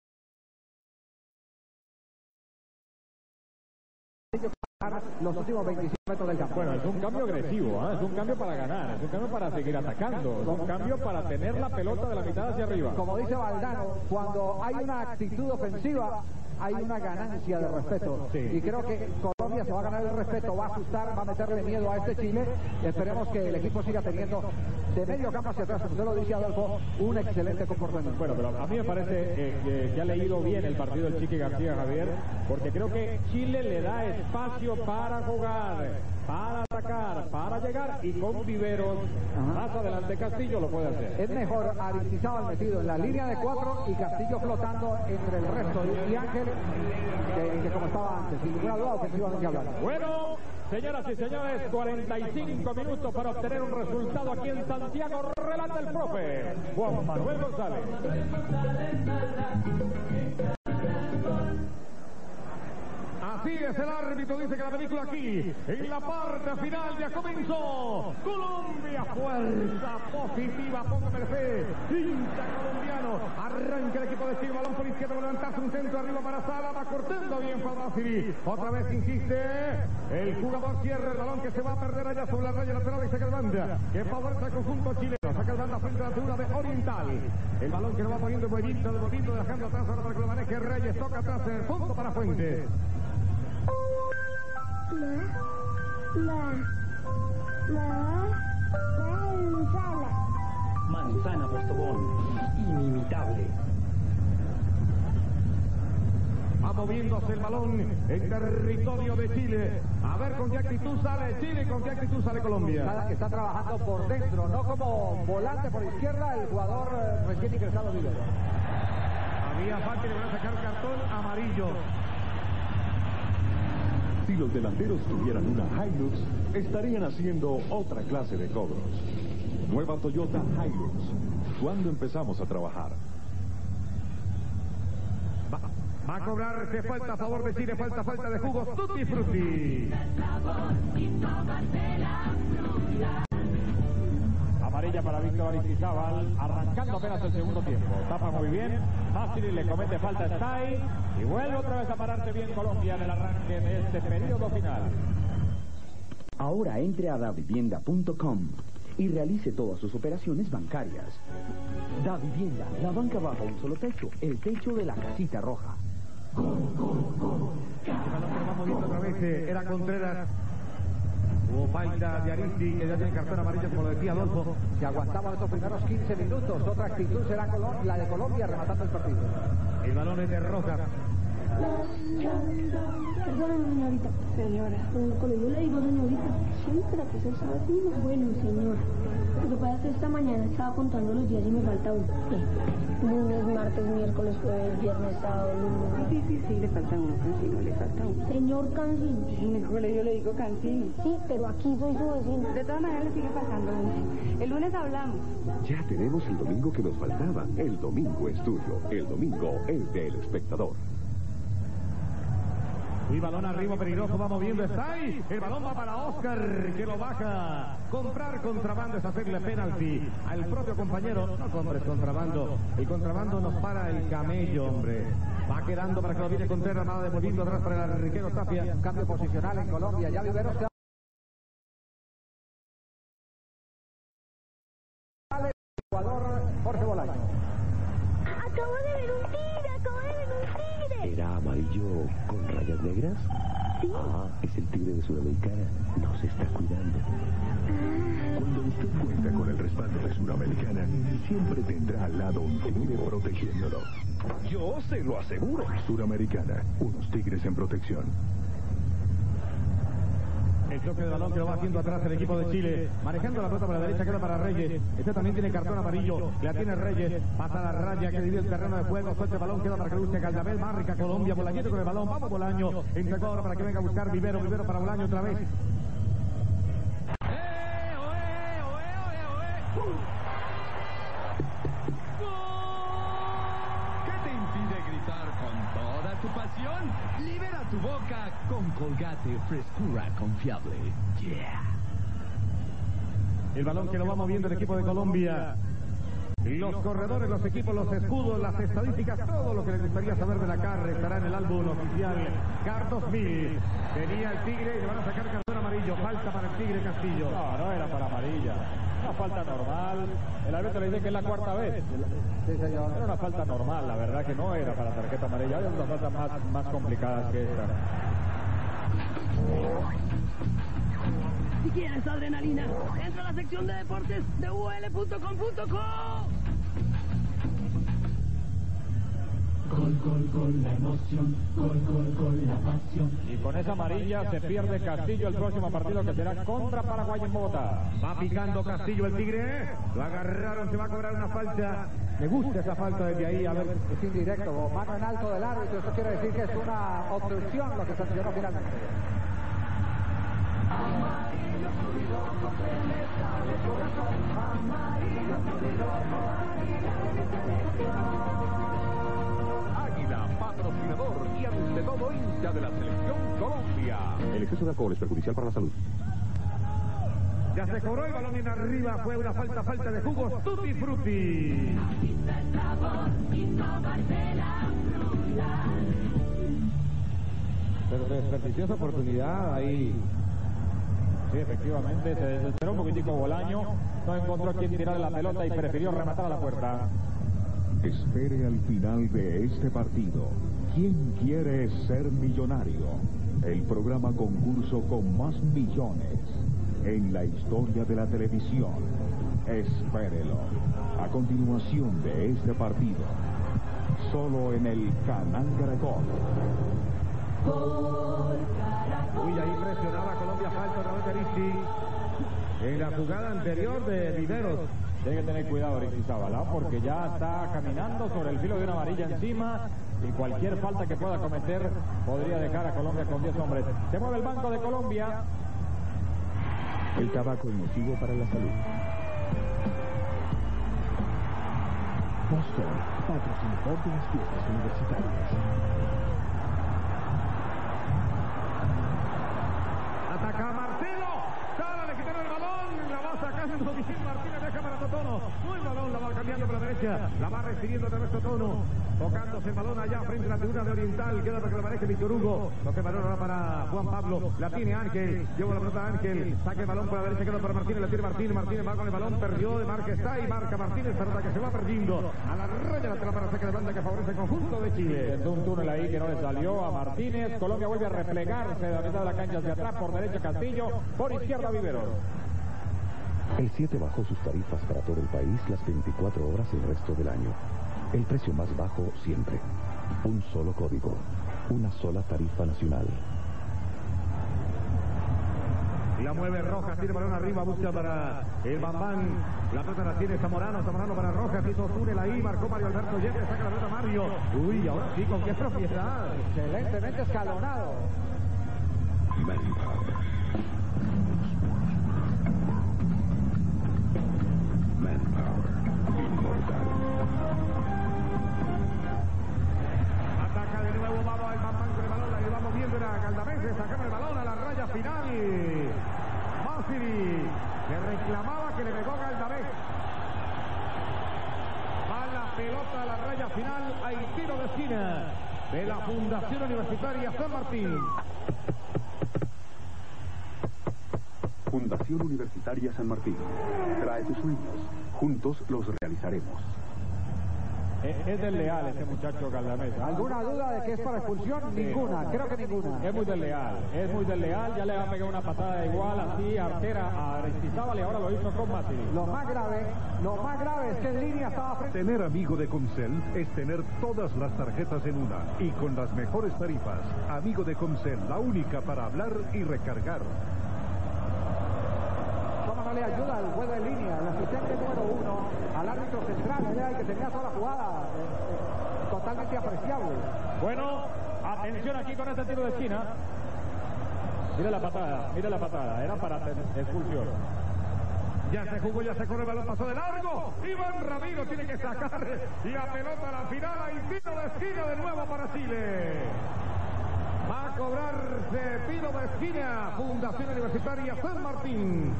Los últimos 25 metros del campo. Bueno, es un cambio agresivo, es un cambio para ganar, es un cambio para seguir atacando, es un cambio para tener la pelota de la mitad hacia arriba. Como dice Valdano, cuando hay una actitud ofensiva, hay una ganancia de respeto. Sí. Y creo que Colombia se va a ganar el respeto, va a asustar, va a meterle miedo a este Chile. Esperemos que el equipo siga teniendo de medio campo hacia atrás, como usted lo dice, Adolfo, un excelente comportamiento. Bueno, pero a mí me parece que ha leído bien el partido del Chiqui García, Javier, porque creo que Chile le da espacio para jugar, para atacar, para llegar, y con Viveros más adelante Castillo lo puede hacer. Es mejor Aristizábal metido en la línea de 4 y Castillo flotando entre el resto y Ángel que como estaba antes, sin ninguna duda ofensivamente hablando. Bueno, señoras y señores, 45 minutos para obtener un resultado aquí en Santiago. Relata el profe Juan Manuel González. Así es, el árbitro dice que la película aquí, en la parte final, ya comenzó. Colombia, fuerza positiva, póngame fe, hincha colombiano. Arranca el equipo de Chile, balón por izquierda, va a levantarse un centro arriba para Sala, va cortando bien Falmásiri. Otra vez insiste, el jugador cierra el balón que se va a perder allá sobre la raya lateral y saca el banda, que favorece al conjunto chileno. Saca el banda frente a la figura de Oriental. El balón que lo va poniendo de movimiento, dejando atrás ahora para que lo maneje Reyes. Toca atrás en el fondo para Fuentes. Manzana Postobón, inimitable. Va moviéndose el balón en territorio de Chile. A ver con qué actitud sale Chile y con qué actitud sale Colombia. Está trabajando por dentro, no como volante por izquierda el jugador recién ingresado Viveros. Había falta y le van a sacar cartón amarillo. Si los delanteros tuvieran una Hilux, estarían haciendo otra clase de cobros. Nueva Toyota Hilux. ¿Cuándo empezamos a trabajar? Va a cobrar, que falta a favor de Chile, falta de jugos Tutti Frutti. Amarilla para Víctor Aristizábal, arrancando apenas el segundo tiempo. Tapa muy bien, Fácil le comete falta a Stay y vuelve otra vez a pararse bien Colombia en el arranque de este periodo final. Ahora entre a davivienda.com y realice todas sus operaciones bancarias. Davivienda, la banca bajo un solo techo, el techo de la casita roja. El balón que va moviendo otra vez era Contreras. Hubo falta de Aristi, que ya tiene cartón amarillo, como lo decía Adolfo. Que aguantamos estos primeros 15 minutos. Otra actitud será la de Colombia rematando el partido. El balón es de Rojas. Perdóname, señorita. Señora. Cuando yo le digo señorita, siempre la que se sabe así. Bueno, señor. Lo que pasa es que esta mañana estaba contando los días y me falta uno. Lunes, martes, miércoles, jueves, viernes, sábado, lunes. Sí, le falta uno, Cancino, le falta uno. Señor Cancino. En el colegio le digo Cancino. Sí, pero aquí soy su vecino. De todas maneras le sigue faltando uno. El lunes hablamos. Ya tenemos el domingo que nos faltaba. El domingo es tuyo. El domingo es del espectador. Y balón arriba, peligroso, va moviendo, está ahí. El balón va para Oscar, que lo baja. Comprar contrabando es hacerle penalti al propio compañero. No compres contrabando. El contrabando nos para el camello, hombre. Va quedando para que lo viene Contreras, nada devolviendo atrás para el arquero Tapia. Un cambio posicional en Colombia. Ya Viveros se jugador Jorge Bolaños. de ver un tigre, acabo de ver un tigre. ¿Era amarillo con rayas negras? Sí. Ah, es el tigre de Sudamericana. No se está cuidando. Cuando usted cuenta con el respaldo de Suramericana, siempre tendrá al lado un tigre protegiéndolo. Yo se lo aseguro. Suramericana, unos tigres en protección. El toque de balón que lo va haciendo atrás el equipo de Chile. Manejando la pelota por la derecha, queda para Reyes. Este también tiene cartón amarillo. La tiene Reyes. Pasa la raya que divide el terreno de juego. Suelta el balón, queda para que busque Galdamel. Marca Colombia. Bolañito con el balón. Vamos Bolaño. Entregó ahora para que venga a buscar Vivero. Vivero para Bolaño otra vez. Libera tu boca con Colgate Frescura Confiable. Yeah. El balón que lo va moviendo el equipo de Colombia. Los corredores, los equipos, los escudos, las estadísticas, todo lo que les gustaría saber de la CAR estará en el álbum oficial CAR 2000. Venía el Tigre y le van a sacar cartón amarillo. Falta para el Tigre Castillo. No era para amarilla. Una falta normal. El árbitro le dice que es la cuarta vez. Sí, señor. Era una falta normal, la verdad que no era para tarjeta amarilla. Hay otras faltas más complicadas que esta. Si quieres adrenalina, entra a la sección de deportes de UL.com.co. Gol, gol, gol, la emoción, gol, gol, gol, la pasión. Y con esa amarilla se pierde Castillo el próximo partido que será contra Paraguay en Bogotá. Va picando Castillo el Tigre. Lo agarraron, se va a cobrar una falta. Me gusta esa falta desde ahí. A ver, es indirecto. Mano en alto del árbitro. Eso quiere decir que es una obstrucción lo que sancionó finalmente. Amarillo, tu rojo, se me sale el corazón. Amarillo, tu rojo, amarillo, tu selección. Águila, patrocinador y ante todo hincha de la selección Colombia. El exceso de alcohol es perjudicial para la salud. Ya se cobró el balón en arriba. Fue una falta de jugos. Tutti frutti. Pero desperdició esa oportunidad ahí. Sí, efectivamente, se desesperó un poquitico Bolaño, no encontró quien tirarle la pelota y prefirió rematar a la puerta. Espere al final de este partido. ¿Quién quiere ser millonario? El programa concurso con más millones en la historia de la televisión. Espérelo. A continuación de este partido, solo en el canal Caracol. Uy, ahí presionaba Colombia, falta otra vez de Aristi. En la jugada anterior de Viveros. Tiene que tener cuidado Aristizábal, porque ya está caminando sobre el filo de una amarilla encima y cualquier falta que pueda cometer podría dejar a Colombia con 10 hombres. Se mueve el banco de Colombia. El tabaco es nocivo para la salud. Boston, patrocinador de las fiestas universitarias. Ataca Marcelo. Sala, le quitaron el balón. La va sacando Michel Martínez. Deja para Totono. Muy balón. La va cambiando por la derecha. La va recibiendo otra vez Totono. Tocándose el balón allá frente a la tribuna de Oriental. Queda para que lo maneje Víctor Hugo. Toque el balón ahora para Juan Pablo. La tiene Ángel. Lleva la pelota Ángel. Saca el balón por la derecha. Queda para Martínez. La tiene Martínez. Martínez va con el balón. Perdió. De marca está y marca Martínez. Pelota que se va perdiendo. A la raya lateral para saque de banda que favorece el conjunto de Chile. Intentó un túnel ahí que no le salió a Martínez. Colombia vuelve a replegarse de la mitad de la cancha hacia atrás. Por derecha Castillo. Por izquierda Viveros. El 7 bajó sus tarifas para todo el país las 24 horas el resto del año. El precio más bajo siempre. Un solo código. Una sola tarifa nacional. La mueve Rojas, tiene balón arriba, busca para el Bambán. La pelota la tiene Zamorano, Zamorano para Rojas, hizo túnel ahí, marcó Mario Alberto Yepes, saca la pelota Mario. Uy, ahora sí, con qué propiedad. Excelentemente escalonado. Manpower. Inmortal. Ataca de nuevo, vamos al Bambán con el balón, la llevamos viendo a Galdamés, sacamos el balón a la raya final. Masiri, que reclamaba que le pegó Galdamés. Va la pelota a la raya final, hay tiro de esquina de la Fundación Universitaria San Martín. Fundación Universitaria San Martín. Trae tus sueños. Juntos los realizaremos. Es desleal ese muchacho Galdamés. ¿Alguna duda de que es para expulsión? Ninguna, creo que ninguna. Es muy desleal, ya le va a pegar una patada igual así artera a Aristizábal y ahora lo hizo con Mati. Lo más grave es que en línea estaba frente. Tener Amigo de Comcel es tener todas las tarjetas en una y con las mejores tarifas. Amigo de Comcel, la única para hablar y recargar. ¿Cómo no le ayuda al juego de línea? El asistente número 1 al árbitro central, el que tenía toda la jugada totalmente apreciable. Bueno, atención aquí con este tiro de esquina. Mira la patada, era para expulsión. Ya se jugó, ya se corre, el balón pasó de largo. Iván Ramiro tiene que sacar la pelota a la final. Hay tiro de esquina de nuevo para Chile. Va a cobrarse tiro de esquina. Fundación Universitaria San Martín.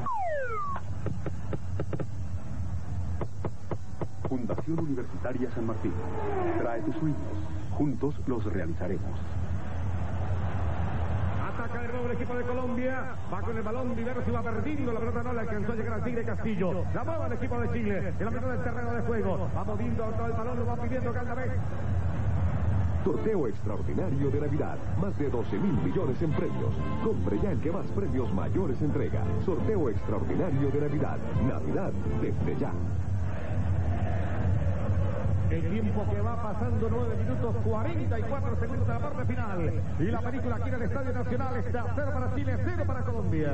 Fundación Universitaria San Martín. Trae tus sueños. Juntos los realizaremos. Ataca de nuevo el equipo de Colombia. Va con el balón. Viveros iba perdiendo. La pelota no le alcanzó a llegar al Tigre Castillo. La mueve el equipo de Chile. En la mitad del terreno de juego. Va moviendo todo el balón. Lo va pidiendo Galdamés. Sorteo extraordinario de Navidad. Más de 12.000 millones en premios. Compre ya el que más premios mayores entrega. Sorteo extraordinario de Navidad. Navidad desde ya. El tiempo que va pasando, 9 minutos 44 segundos de la parte final. Y la película aquí en el Estadio Nacional está 0 para Chile, 0 para Colombia.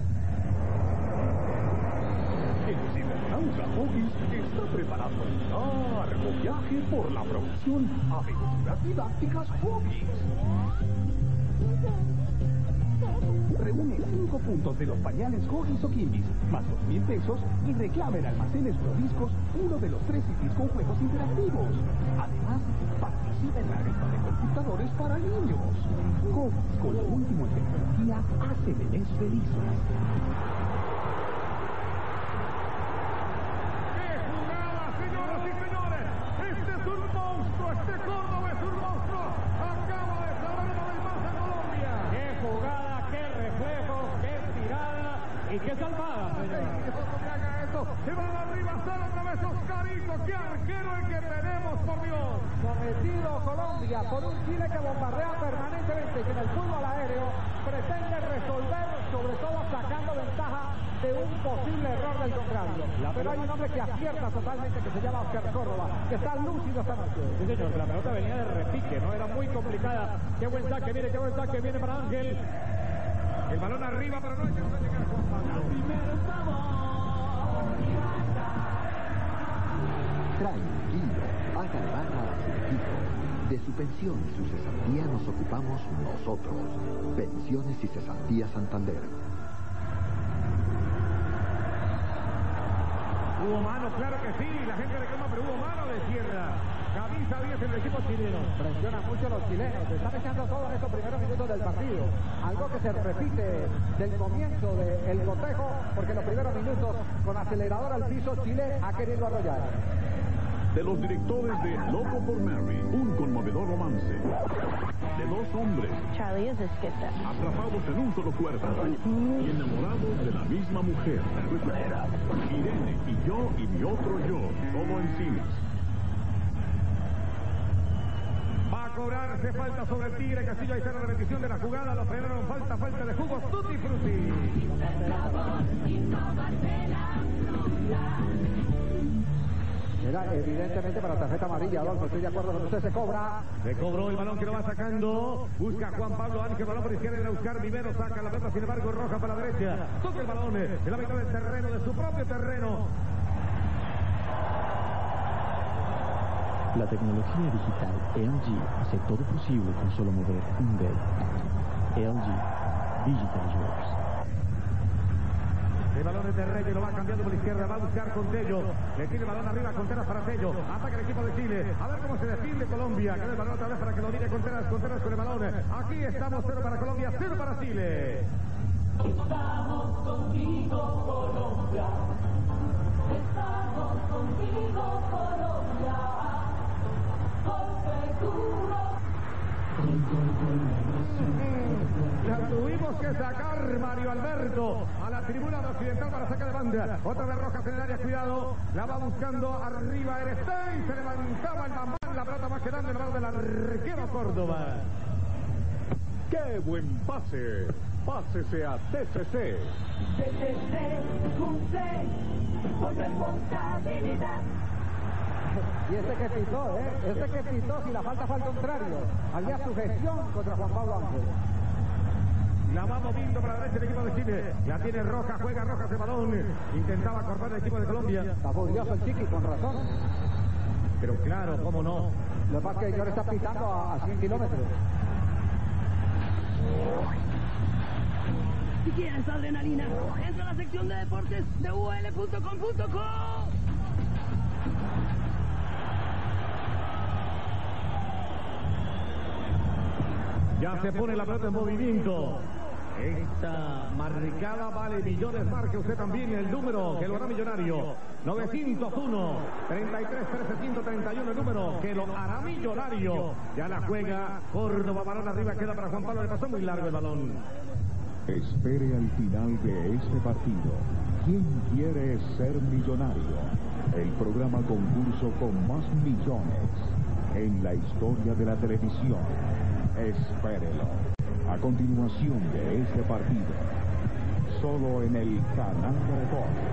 El Cibernauta Hobbies está preparado el largo viaje por la promoción Aventuras Didácticas Hobbies. Reúne 5 puntos de los pañales Hoggies o Kimbis, más 2.000 pesos y reclama en Almacenes Prodiscos uno de los 3 CDs con juegos interactivos. Además, participa en la rifa de computadores para niños. Hoggies, con lo último en tecnología, hace bebés felices. ¡Qué jugada, señoras y señores! Este es un monstruo, este Córdoba es un monstruo. Acaba de clavar una vez más a Colombia. ¡Qué jugada, qué reflejos, qué tirada y qué salvada, señora! Se van arriba, sale otra vez Oscarito. ¡Qué arquero el que tenemos, por Dios! Sometido Colombia por un Chile que bombardea permanentemente y que en el fútbol aéreo pretende resolver, sobre todo sacando ventaja de un posible error del contrario. Pero hay un hombre que acierta totalmente, que se llama Oscar Córdoba, que está lúcido esta noche. Sí, señor, la pelota venía de repique, no era muy complicada. Qué buen saque viene para Ángel. El balón arriba, pero no alcanzó a llegar Juan Pablo. Tranquilo, haga barra a su equipo. De su pensión y su cesantía nos ocupamos nosotros. Pensiones y Cesantía Santander. Hubo mano, claro que sí. La gente reclama, pero hubo mano de Sierra. Camisa 10 en el equipo chileno. Presionan mucho los chilenos. Se están echando todo en estos primeros minutos del partido. Algo que se repite del comienzo del cotejo, porque en los primeros minutos, con acelerador al piso, Chile ha querido arrollar. De los directores de Loco por Mary, un conmovedor romance. De 2 hombres Charlie is a skipper. atrapados en un solo cuerpo y enamorados de la misma mujer. Irene y yo y mi otro yo, todo en cines. Va a cobrarse falta sobre el Tigre Castillo. Ahí está la repetición de la jugada. Lo frenaron, falta de jugos. Tutti Frutti. Era evidentemente para tarjeta amarilla, Adolfo, estoy de acuerdo con usted, se cobra. Se cobró el balón que lo va sacando. Busca Juan Pablo Ángel, balón por izquierda, a buscar Vivero, saca la pelota, sin embargo, roja para la derecha. Toca el balón en la mitad del terreno, de su propio terreno. La tecnología digital LG hace todo posible con solo mover un dedo. LG Digital Yours. El balón es de Reyes, lo va cambiando por la izquierda, va a buscar con Tello. Le tiene el balón arriba, Contreras para Tello. Ataca el equipo de Chile. A ver cómo se defiende Colombia. Queda el balón otra vez para que lo mire Contreras con el balón. Aquí estamos, 0 para Colombia, 0 para Chile. Estamos contigo, Colombia. Estamos contigo, Colombia. Con seguro. La tuvimos tenemos que sacar, Mario Alberto, a la tribuna occidental para sacar de banda. Otra vez Rojas en el área, cuidado. La va buscando arriba Erestein. Se levantaba el Bambán. La pelota va quedando en el lado del arquero Córdoba. ¡Qué buen pase! Pásese a TCC. TCC, con responsabilidad. Y este que pitó, si la falta fue al contrario. Había sugestión contra Juan Pablo Ángel. La va moviendo para la derecha el equipo de Chile. La tiene Rojas, juega Rojas de balón. Intentaba cortar el equipo de Colombia. Está furioso el Chiqui, con razón. Pero claro, cómo no. Lo que pasa es que yo le está pitando a 100 kilómetros. Si quieres adrenalina, entra a la sección de deportes de UL.com.co. Ya se pone la pelota en movimiento. Esta marcada vale millones. Marque usted también el número que lo hará millonario. 901 33 13 131, el número que lo hará millonario. Ya la juega Córdoba, balón arriba, queda para Juan Pablo. Le pasó muy largo el balón. Espere al final de este partido. ¿Quién quiere ser millonario? El programa concurso con más millones en la historia de la televisión. Espérelo. A continuación de este partido, solo en el canal de deportes.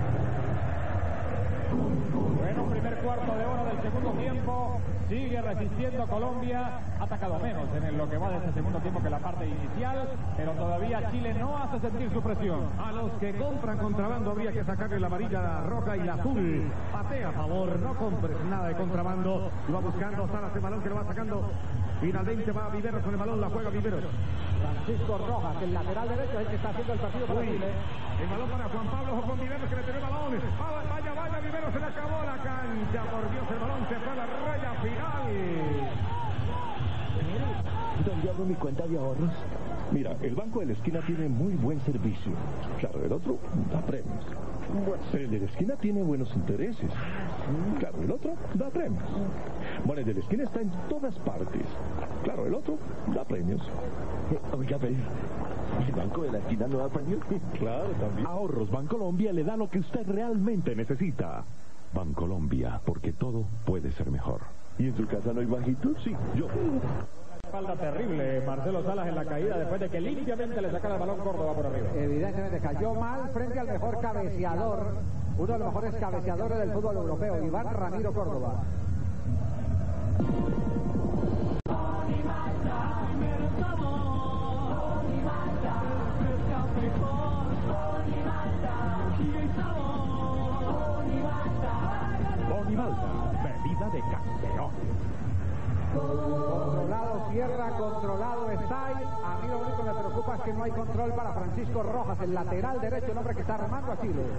Bueno, primer cuarto de hora del segundo tiempo. Sigue resistiendo Colombia. Ha atacado menos en lo que va de este segundo tiempo que la parte inicial. Pero todavía Chile no hace sentir su presión. A los que compran contrabando habría que sacarle la amarilla, la roja y la azul. Patea a favor, no compres nada de contrabando. Lo va buscando Salas, el balón que lo va sacando. Finalmente va Viveros con el balón, la juega Viveros. Francisco Rojas, el lateral derecho, es el que está haciendo el partido para Chile. El balón para Juan Pablo, ojo con Viveros que le tiene el balón. Vaya, Viveros, se le acabó la cancha. Por Dios, el balón se fue a la raya final. ¿Dónde abro mi cuenta de ahorros? Mira, el banco de la esquina tiene muy buen servicio. Claro, el otro da premios. Pero el de la esquina tiene buenos intereses. Claro, el otro da premios. Bueno, el de la esquina está en todas partes. Claro, el otro da premios. Oiga, ve, ¿el banco de la esquina no da premios? Claro, también. Ahorros Bancolombia le da lo que usted realmente necesita. Bancolombia, porque todo puede ser mejor. ¿Y en su casa no hay bajitos? Sí, yo. Espalda terrible Marcelo Salas en la caída después de que limpiamente le sacara el balón Córdoba por arriba. Evidentemente cayó mal frente al mejor cabeceador, uno de los mejores cabeceadores del fútbol europeo, Iván Ramiro Córdoba. Bonimalta, bebida de campeón. Controlado Sierra, controlado Estay. A mí lo único que me preocupa es que no hay control para Francisco Rojas, el lateral derecho, el hombre que está armando a Chile.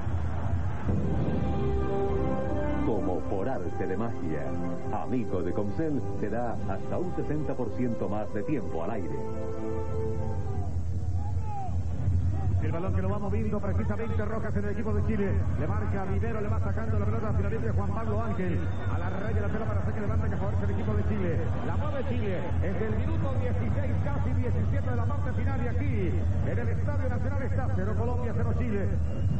Como por arte de magia, Amigo de Comcel te da hasta un 60% más de tiempo al aire. El balón que lo va moviendo precisamente Rojas en el equipo de Chile. Le marca Vivero, le va sacando la pelota finalmente Juan Pablo Ángel. A la raya la pelota para hacer que levanta que favorece el equipo de Chile. La mueve Chile desde el minuto 16, casi 17 de la parte final. Y aquí, en el Estadio Nacional, está 0 Colombia, 0 Chile.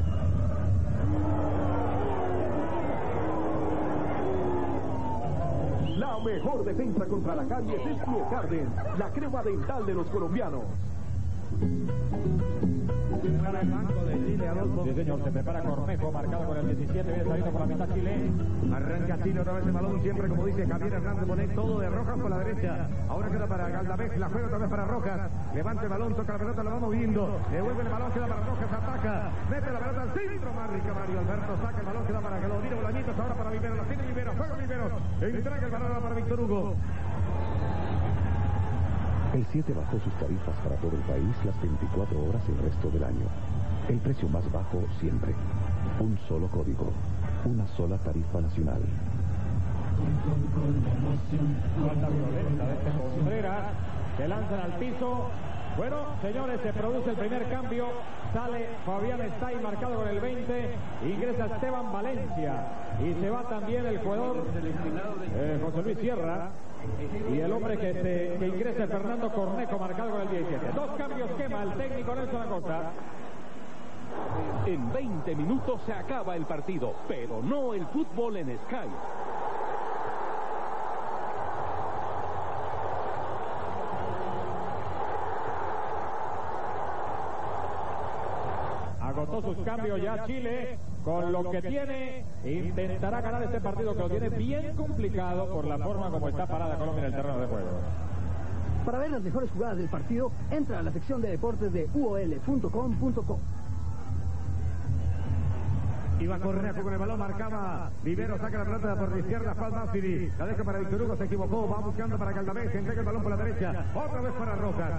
La mejor defensa contra la caries es Clocardent, la crema dental de los colombianos. Para el banco de Chile, Adolfo. Sí, señor, se prepara Cornejo, marcado con el 17, viene saliendo por la mitad Chile. Arranca Chile otra vez el balón, siempre como dice Javier Hernández, pone todo de Rojas por la derecha. Ahora queda para Galdamés, la juega otra vez para Rojas. Levanta el balón, toca la pelota, la va moviendo. Devuelve el balón, queda para Rojas, ataca. Mete la pelota al centro, Marrica Mario Alberto, saca el balón, queda para que lo mire Bolañitos, ahora para Vivero, la tiene Vivero, juega Vivero. Entrega el balón para Víctor Hugo. El 7 bajó sus tarifas para todo el país las 24 horas el resto del año. El precio más bajo siempre. Un solo código. Una sola tarifa nacional. Falta violenta de este Contreras. Se lanzan al piso. Bueno, señores, se produce el primer cambio. Sale Fabián Estay marcado con el 20. Ingresa Esteban Valencia. Y se va también el jugador José Luis Sierra. y el hombre que ingresa es Fernando Cornejo, marcado con el 17. 2 cambios quema el técnico Nelson Acosta. En 20 minutos se acaba el partido, pero no el fútbol en Sky. Agotó sus cambios ya Chile, con lo que tiene, intentará ganar este partido que lo tiene bien complicado por la forma como está parada Colombia en el terreno de juego. Para ver las mejores jugadas del partido, entra a la sección de deportes de uol.com.co. Iba Cornejo con el balón, marcaba Vivero, saca la pelota por la izquierda, Falma Siri, la deja para Víctor Hugo, se equivocó, va buscando para Caldamés, entrega el balón por la derecha, otra vez para Rojas.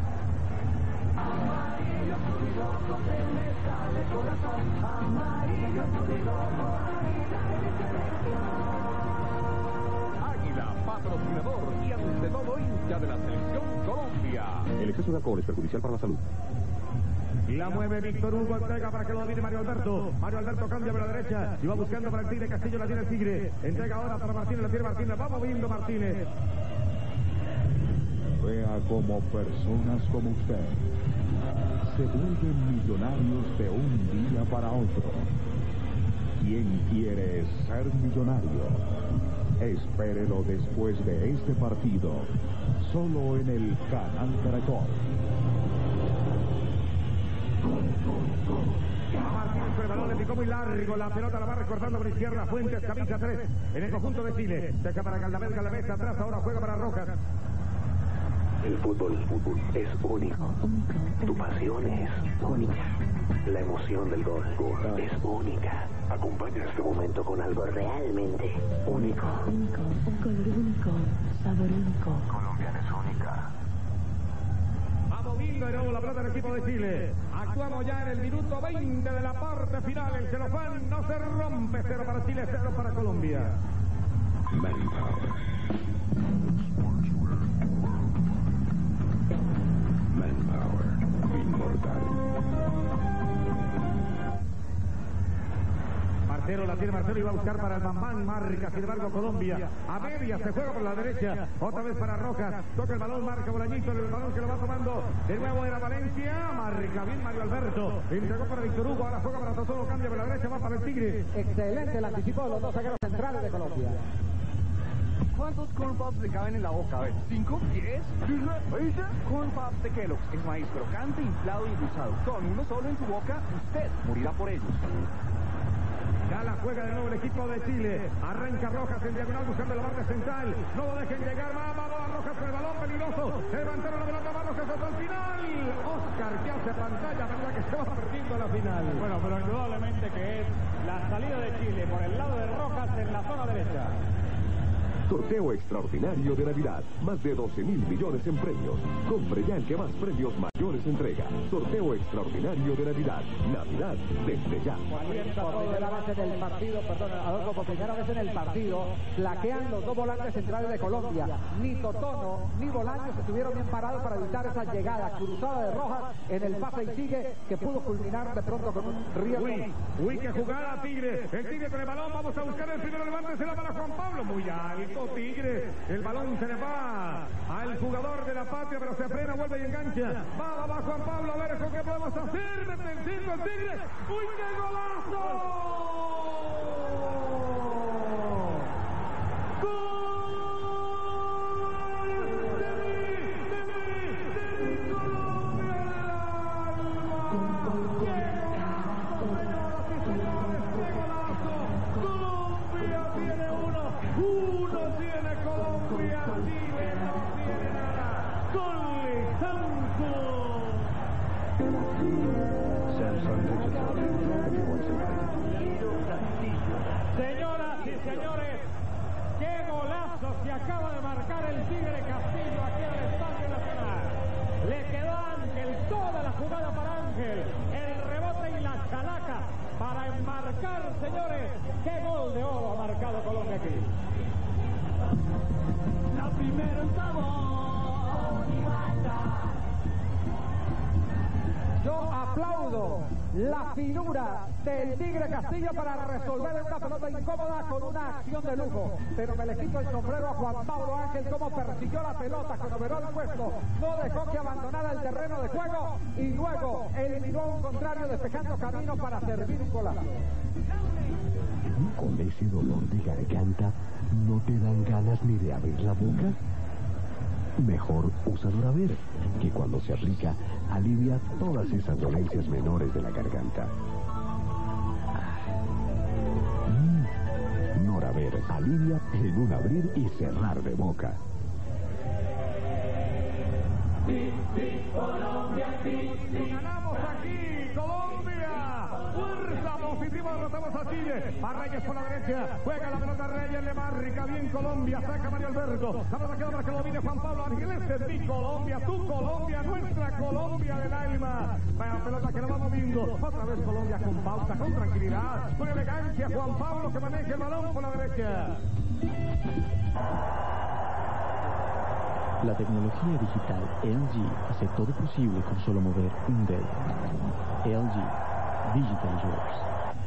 Águila, patrocinador y ante todo hincha de la selección Colombia. El exceso de alcohol es perjudicial para la salud. La mueve Víctor Hugo, entrega para que lo domine Mario Alberto. Mario Alberto cambia por la derecha y va buscando para el Tigre. Castillo, la tiene el Tigre. Entrega ahora para Martínez, la tiene Martínez. Va moviendo Martínez. Vea como personas como usted se vuelven millonarios de un día para otro. ¿Quién quiere ser millonario? Espérelo después de este partido, solo en el Canal Caracol. Martínez con el balón, le picó muy largo, la pelota la va recortando por izquierda, Fuentes, camisa 3, en el conjunto de Chile, deja para Caldamés, Caldamés atrás, ahora juega para Rojas. El fútbol es único. Tu pasión es única. La emoción del gol es única. Acompaña este momento con algo realmente único. Único, un color único, sabor único. Colombiana es única. Va moviendo de nuevo la pelota del equipo de Chile. Actuamos ya en el minuto 20 de la parte final. El celofán no se rompe. 0 para Chile, 0 para Colombia. Manpower. Manpower. Inmortal. Marcelo, la tiene Marcelo y va a buscar para el Bambán, marca, sin embargo Colombia a media, se juega por la derecha, otra vez para Rojas, toca el balón, marca Bolañito, el balón que lo va tomando, de nuevo era Valencia, marca bien Mario Alberto, entregó para Víctor Hugo, ahora juega para Totolo, cambia por la derecha, va para el Tigre. Excelente el anticipo de los dos zagueros centrales de Colombia. ¿Cuántos corn pops le caben en la boca? A ver, ¿5? ¿10? ¿20? Corn pops de Kellogg's, es maíz crocante, inflado y endulzado. Con uno solo en su boca, usted morirá por ellos. Ya la juega de nuevo el equipo de Chile. Arranca Rojas en diagonal buscando la parte central. No lo dejen llegar. Vamos a Rojas con el balón peligroso. Levantaron la pelota. Va Rojas hasta el final. Oscar que hace pantalla, verdad que se va perdiendo la final. Bueno, pero indudablemente que es la salida de Chile por el lado de Rojas en la zona derecha. Sorteo extraordinario de Navidad. Más de 12.000 millones en premios. Compre ya el que más premios mayores entrega. Sorteo extraordinario de Navidad. Navidad desde ya. Por primera vez en el partido, perdón, Adolfo, por primera vez en el partido, flaquean los dos volantes centrales de Colombia. Ni Totono ni Bolaños estuvieron bien parados para evitar esa llegada cruzada de Rojas en el pase y sigue, que pudo culminar de pronto con un riesgo. Uy, que jugada Tigre. El Tigre con el balón. Vamos a buscar el primero levante. Se la para Juan Pablo. Muy alto Tigre. El balón se le va al jugador de la Patria, pero se frena, vuelve y engancha. Va Juan Pablo. A ver qué podemos hacer. Mete el 5 el Tigre. ¡Uy, qué golazo! Señoras y señores, qué golazo se acaba de marcar el Tigre Castillo aquí en el Estadio Nacional. Le quedó a Ángel toda la jugada para Ángel, el rebote y la chalaca para enmarcar, señores. Qué gol de oro ha marcado Colombia aquí. La primera en sabor y banda. Yo aplaudo la finura del Tigre Castillo para resolver una pelota incómoda con una acción de lujo. Pero me le quito el sombrero a Juan Pablo Ángel, como persiguió la pelota con overol puesto, no dejó que abandonara el terreno de juego y luego eliminó a un contrario despejando camino para servir un golazo. Con ese dolor de garganta, ¿no te dan ganas ni de abrir la boca? Mejor usa Doraver, que cuando se aplica, alivia todas esas dolencias menores de la garganta. Doraver alivia en un abrir y cerrar de boca. Colombia, ganamos aquí, Colombia. Fuerza positiva, derrotamos a Chile. A Reyes por la derecha, juega la pelota Reyes, le marca bien Colombia, saca Mario Alberto. La pelota queda para que lo domine Juan Pablo Ángel. Este es mi Colombia, tu Colombia, nuestra Colombia del alma. La pelota que la va moviendo. Otra vez Colombia con pausa, con tranquilidad, con elegancia. Juan Pablo que maneja el balón por la derecha. La tecnología digital LG hace todo posible con solo mover un dedo. LG Digital Yours.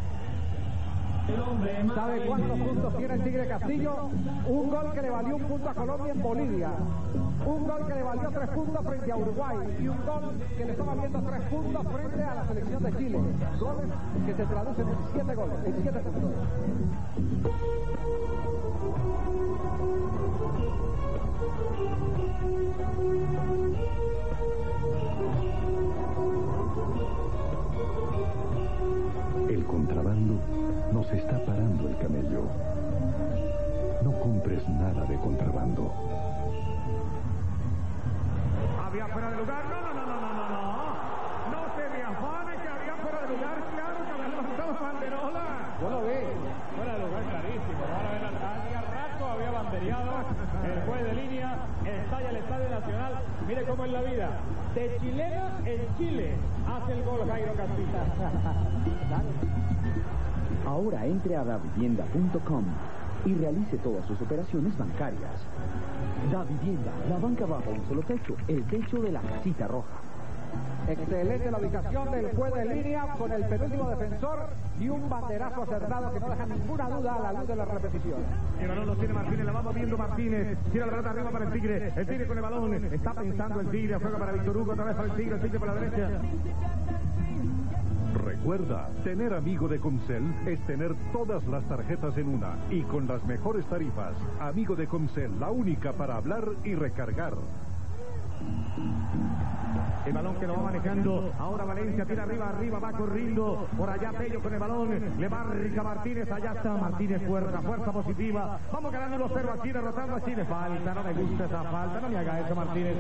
¿Sabe cuántos puntos tiene el Tigre Castillo? Un gol que le valió un punto a Colombia en Bolivia. Un gol que le valió 3 puntos frente a Uruguay. Y un gol que le está valiendo 3 puntos frente a la selección de Chile. Goles que se traducen en 7 goles, en 7 puntos. El contrabando nos está parando el camello. No compres nada de contrabando. Había fuera de lugar, no se me afane que había fuera de lugar, claro que habían levantado banderola. Yo lo vi, fuera de lugar clarísimo. Ahora ven, hace rato había bandereado el juez de línea, estalla el Estadio Nacional. Mire cómo es la vida. De chilena en Chile hace el gol Jairo Castilla. Ahora entre a davivienda.com y realice todas sus operaciones bancarias. Davivienda, la banca bajo un solo techo, el techo de la casita roja. Excelente la ubicación del juez de línea con el penúltimo defensor y un banderazo acertado que no deja ninguna duda a la luz de la repetición. El balón lo tiene Martínez, la va moviendo Martínez. Tira la pelota arriba para el Tigre. El Tigre con el balón. Está pensando el Tigre. Juega para Víctor Hugo. Otra vez para el Tigre por la derecha. Recuerda, tener amigo de Comcel es tener todas las tarjetas en una y con las mejores tarifas. Amigo de Comcel, la única para hablar y recargar. El balón que lo va manejando. Ahora Valencia tira arriba, va corriendo. Por allá Pello con el balón. Le marca Martínez. Allá está Martínez. Fuerza positiva. Vamos ganando 1-0 aquí, derrotando a Chile. Falta, no me gusta esa falta. No me haga eso, Martínez.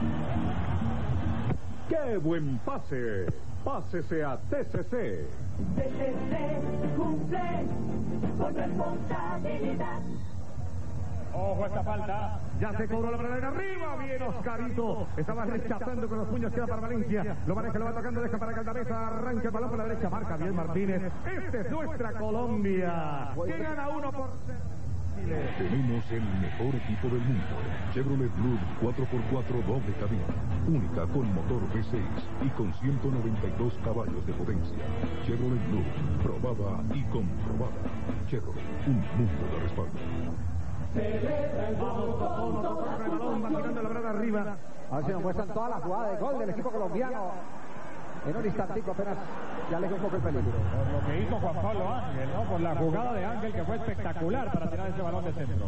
¡Qué buen pase! Pásese a TCC. TCC cumple con responsabilidad. Ojo esta falta. Ya se cobró la pelota arriba. Bien Oscarito. Estaba rechazando con los puños. Queda para Valencia. Lo maneja, lo va tocando. Deja para Caldabeza. Arranca el balón por la derecha. Marca bien Martínez. Esta es nuestra Colombia. Que gana 1-0. Tenemos el mejor equipo del mundo. Chevrolet Blue 4x4 doble cabina. Única con motor V6 y con 192 caballos de potencia. Chevrolet Blue. Probada y comprobada. Chevrolet. Un mundo de respaldo. Celebra el balón, va tirando la pelota arriba. A ver si nos muestran toda la jugada de gol del equipo colombiano. En un instantico apenas ya aleja un poco el peligro. Por lo que hizo Juan Pablo Ángel, ¿no? Por la jugada de Ángel que fue espectacular para tirar ese balón de centro.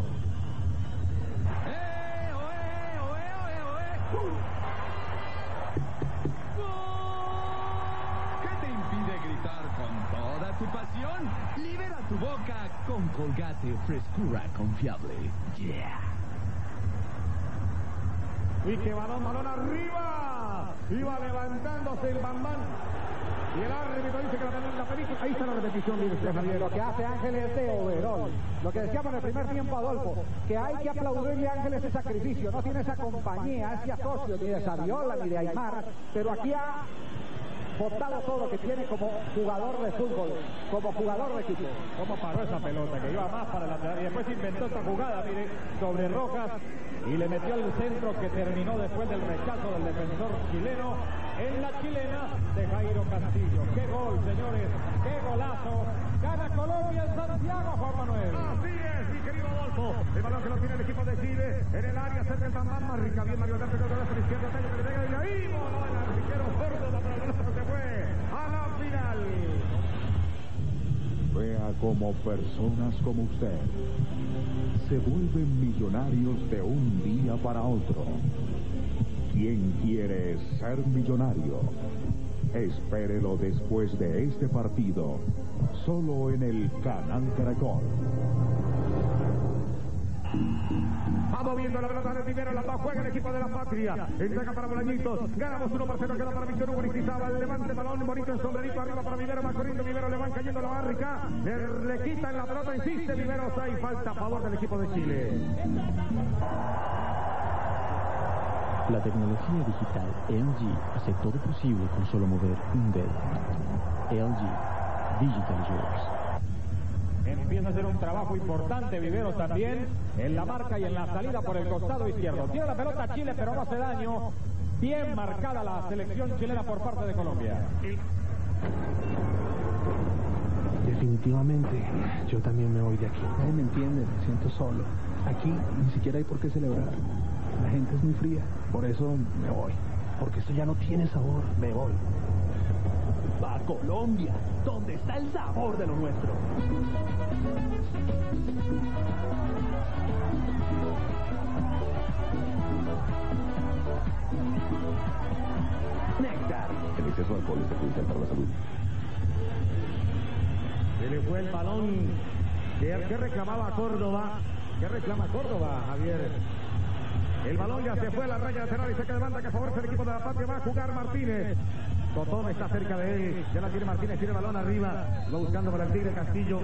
Tu pasión, libera tu boca con Colgate Frescura Confiable. Yeah. Y que balón arriba. Iba levantándose el bambán. Y el árbitro dice que la película. Ahí está la repetición, mire usted, Javier. Lo que hace Ángel es de overol. Lo que decíamos en el primer tiempo, Adolfo, que hay que aplaudirle a Ángel ese sacrificio. No tiene esa compañía, ese asocio ni de Saviola ni de Aymar, pero aquí ha botado todo lo que tiene como jugador de fútbol, como jugador de equipo. ¿Cómo paró esa pelota? Que iba más para el lateral y después inventó esta jugada, mire, sobre Rojas y le metió al centro que terminó después del rechazo del defensor chileno en la chilena de Jairo Castillo. ¡Qué gol, señores! ¡Qué golazo! Gana Colombia en Santiago, Juan Manuel. Así es, mi querido Adolfo. El balón que lo tiene el equipo de Chile en el área cerca del Bambam. Marrica bien, Mario Alberto, que lo hace a la izquierda, Tello que le pega y ahí voló el arquero Córdoba, pero el balón se fue a la final. Vea cómo personas como usted se vuelven millonarios de un día para otro. ¿Quién quiere ser millonario? Espérelo después de este partido, solo en el Canal Caracol. Vamos viendo la pelota de Rivero, la juega el equipo de la Patria. Entrega para Bolañitos. Ganamos 1-0, queda para Víctor Hugo Aristizábal. El levante balón, bonito el sombrerito arriba para Vivero. Va corriendo Vivero, le van cayendo la barrica. Le quitan la pelota, insiste Vivero. Hay falta a favor del equipo de Chile. La tecnología digital LG hace todo posible con solo mover un dedo. LG Digital Yours. Empieza a hacer un trabajo importante Viveros también en la marca y en la salida por el costado izquierdo. Tiene la pelota Chile, pero no hace daño. Bien marcada la selección chilena por parte de Colombia. Definitivamente, yo también me voy de aquí. Nadie me entiende, me siento solo. Aquí ni siquiera hay por qué celebrar. La gente es muy fría, por eso me voy. Porque esto ya no tiene sabor, me voy. Va Colombia, donde está el sabor de lo nuestro. Néctar. El exceso de alcohol es perjudicial para la salud. Se le fue el balón. ¿Qué reclamaba Córdoba? ¿Qué reclama Córdoba, Javier? El balón ya se fue a la raya lateral y saca de banda que favorece el equipo de la Patria. Va a jugar Martínez. Totón está cerca de él. Ya la tiene Martínez, tiene el balón arriba. Va buscando para el Tigre Castillo.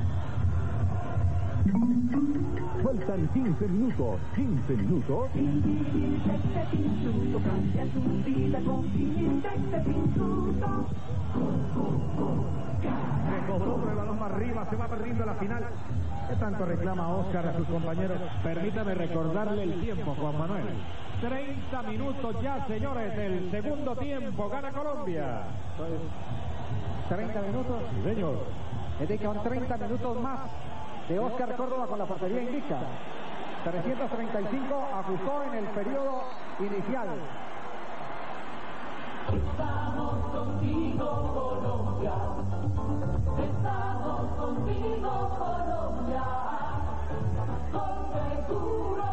Faltan 15 minutos. 15 minutos. Se cobró por el balón más arriba. Se va perdiendo la final. ¿Qué tanto reclama Oscar a sus compañeros? Permítame recordarle el tiempo, Juan Manuel. 30 minutos ya, señores, del segundo tiempo. Gana Colombia. 30 minutos. Sí, señor. Es decir, que son 30 minutos más de Oscar Córdoba con la portería invicta. 335 ajustó en el periodo inicial. Estamos contigo, Colombia. Estamos contigo, Colombia. Con seguro.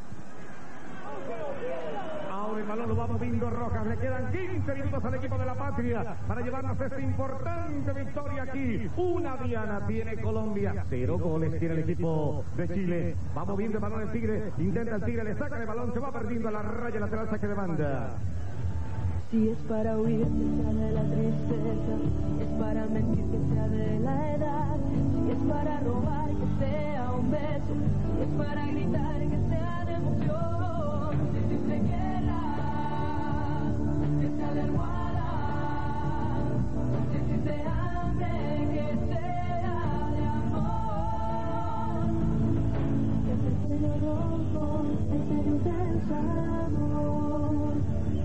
Ahora el balón lo va moviendo Rojas. Le quedan 15 minutos al equipo de la Patria para llevarnos esta importante victoria aquí. Una diana tiene Colombia. 0 goles tiene el equipo de Chile. Va moviendo el balón el Tigre. Intenta el Tigre, le saca el balón. Se va perdiendo a la raya lateral, saque de banda. Si es para huir que sea de la tristeza, es para mentir que sea de la edad, si es para robar que sea un beso, si es para gritar que sea de emoción, si existe guerra, que sea de almohada, si existe hambre, que sea de amor, que este sueño rojo, este intenso amor.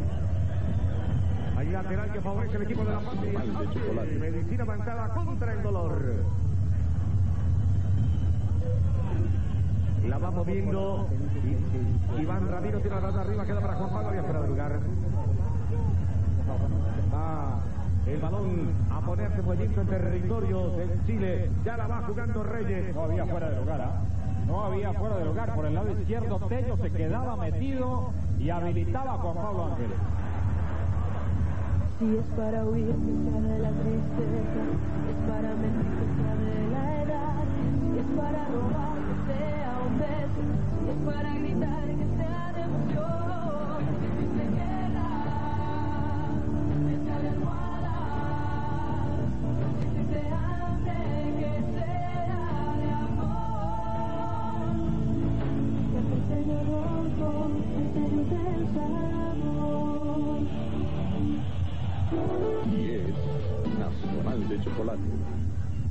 Hay lateral que favorece el equipo de la Patria. Medicina avanzada contra el dolor. La va moviendo. Iván Ramiro tira la rata arriba, queda para Juan Pablo y fuera de lugar. Va el balón a ponerse movimiento en territorio de Chile. Ya la va jugando Reyes. No había fuera de lugar, ¿ah? No había fuera de lugar. Por el lado izquierdo, Tello se quedaba metido y habilitaba a Juan Pablo Ángel. Si es para huir que sea de la tristeza, es para mentir que sea de la edad, si es para robar que sea un beso, si es para gritar que sea de emoción, si existe guerra, que sea de almohada, si existe hambre, que sea de amor, que este sueño rojo, este intenso amor. Y es Nacional de Chocolate.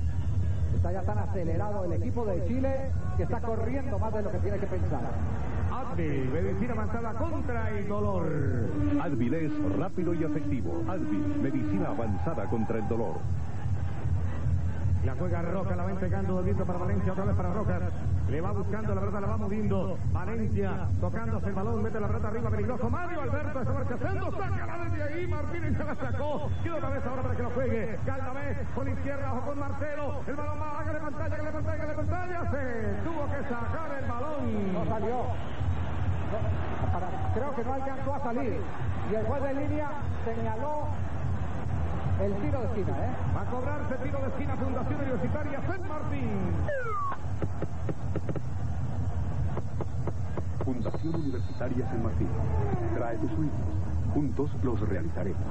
Está ya tan acelerado el equipo de Chile que está corriendo más de lo que tiene que pensar. Advil, medicina avanzada contra el dolor. Advil es rápido y efectivo. Advil, medicina avanzada contra el dolor. La juega Roca, la va entregando, volviendo para Valencia, otra vez para Roca. Le va buscando, la pelota la va moviendo. Valencia, tocándose el balón, mete la pelota arriba, peligroso. Mario Alberto está marchando, sácala desde ahí. Martínez ya la sacó. Queda otra vez ahora para que lo juegue. Galdamés, con izquierda, ojo con Marcelo. El balón va, hágale pantalla, hágale pantalla, hágale pantalla. Se tuvo que sacar el balón. No salió. Creo que no alcanzó a salir. Y el juez de línea señaló el tiro de esquina, Va a cobrarse tiro de esquina Fundación Universitaria San Martín. Fundación Universitaria San Martín. Trae tus sueños. Juntos los realizaremos.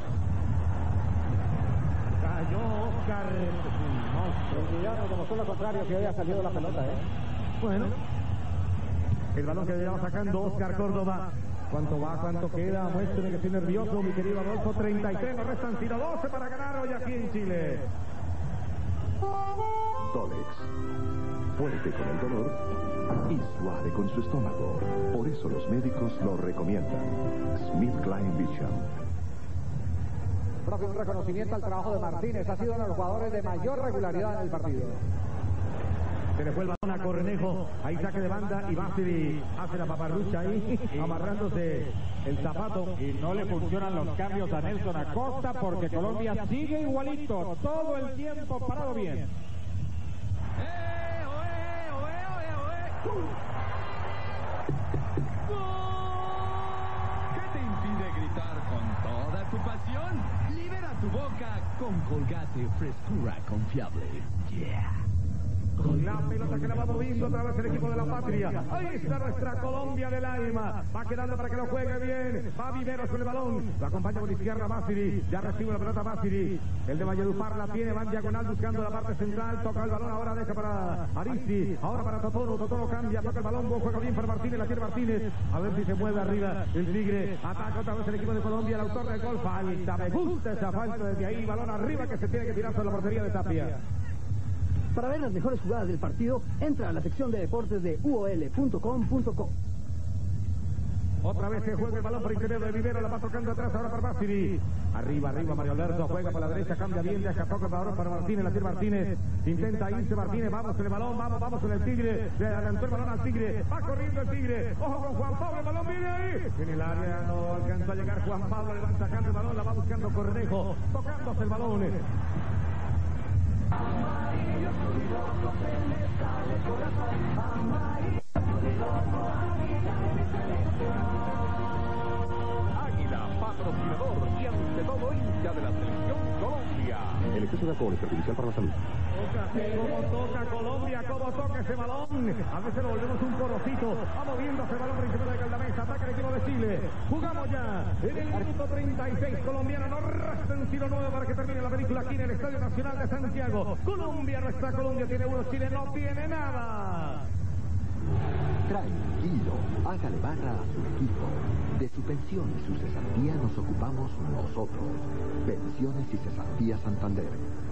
Cayó Oscar. El villano demostró lo contrario, que había salido la pelota, Bueno. El balón que lleva sacando Oscar Córdoba. ¿Cuánto va? ¿Cuánto queda? Muéstrame que estoy nervioso, mi querido Adolfo. 33, nos restan sino 12 para ganar hoy aquí en Chile. Dolex. Fuerte con el dolor y suave con su estómago. Por eso los médicos lo recomiendan. SmithKline Vision. Profe, un reconocimiento al trabajo de Martínez. Ha sido uno de los jugadores de mayor regularidad en el partido. Se le fue el balón a Cornejo, ahí saque de banda y Basili hace la paparrucha ahí, amarrándose el zapato. Y no le funcionan los cambios a Nelson Acosta porque Colombia sigue igualito, todo el tiempo parado bien. ¿Qué te impide gritar con toda tu pasión? Libera tu boca con Colgate Frescura Confiable. Yeah. La pelota que la va moviendo otra vez el equipo de la Patria. Ahí está nuestra Colombia del alma. Va quedando para que lo juegue bien. Va Viveros con el balón. Lo acompaña por izquierda Basili. Ya recibe la pelota Basili. El de Valledupar la tiene. Va en diagonal buscando la parte central. Toca el balón. Ahora deja para Aristi. Ahora para Totoro. Totoro cambia. Toca el balón. Juega bien para Martínez. La tiene Martínez. A ver si se mueve arriba el Tigre. Ataca otra vez el equipo de Colombia. El autor del gol. Falta. Me gusta esa falta desde ahí. Balón arriba que se tiene que tirar sobre la portería de Tapia. Para ver las mejores jugadas del partido, entra a la sección de deportes de uol.com.co. Otra vez se juega el balón por interior de Vivero, la va tocando atrás ahora para Basili. Arriba, Mario Alberto, juega para la derecha, cambia bien, deja toca el balón para Martínez, la tiene Martínez, intenta irse Martínez, vamos con el balón, vamos con el Tigre, le adelantó el balón al Tigre, va corriendo el Tigre, ojo con Juan Pablo, el balón viene ahí, en el área no alcanzó a llegar Juan Pablo, le van sacando el balón, la va buscando Cornejo, tocándose el balón. Amarillo, soy loco, se me sale el corazón. Amarillo, soy loco, amiga de mi selección. Águila, patrocinador y ante todo hincha de la selección Colombia. El exceso de alcohol es perjudicial para la salud. Como toca Colombia, como toca ese balón. A veces lo volvemos un porocito. Va moviendo ese balón principal de Galdamés. Ataca el equipo de Chile. Jugamos ya en el minuto 36. Colombiano no resta un tiro nuevo para que termine la película aquí en el Estadio Nacional de Santiago. Colombia, nuestra Colombia tiene uno, Chile no tiene nada. Tranquilo, hágale barra a su equipo. De su pensión y su cesantía nos ocupamos nosotros. Pensiones y Cesantía Santander.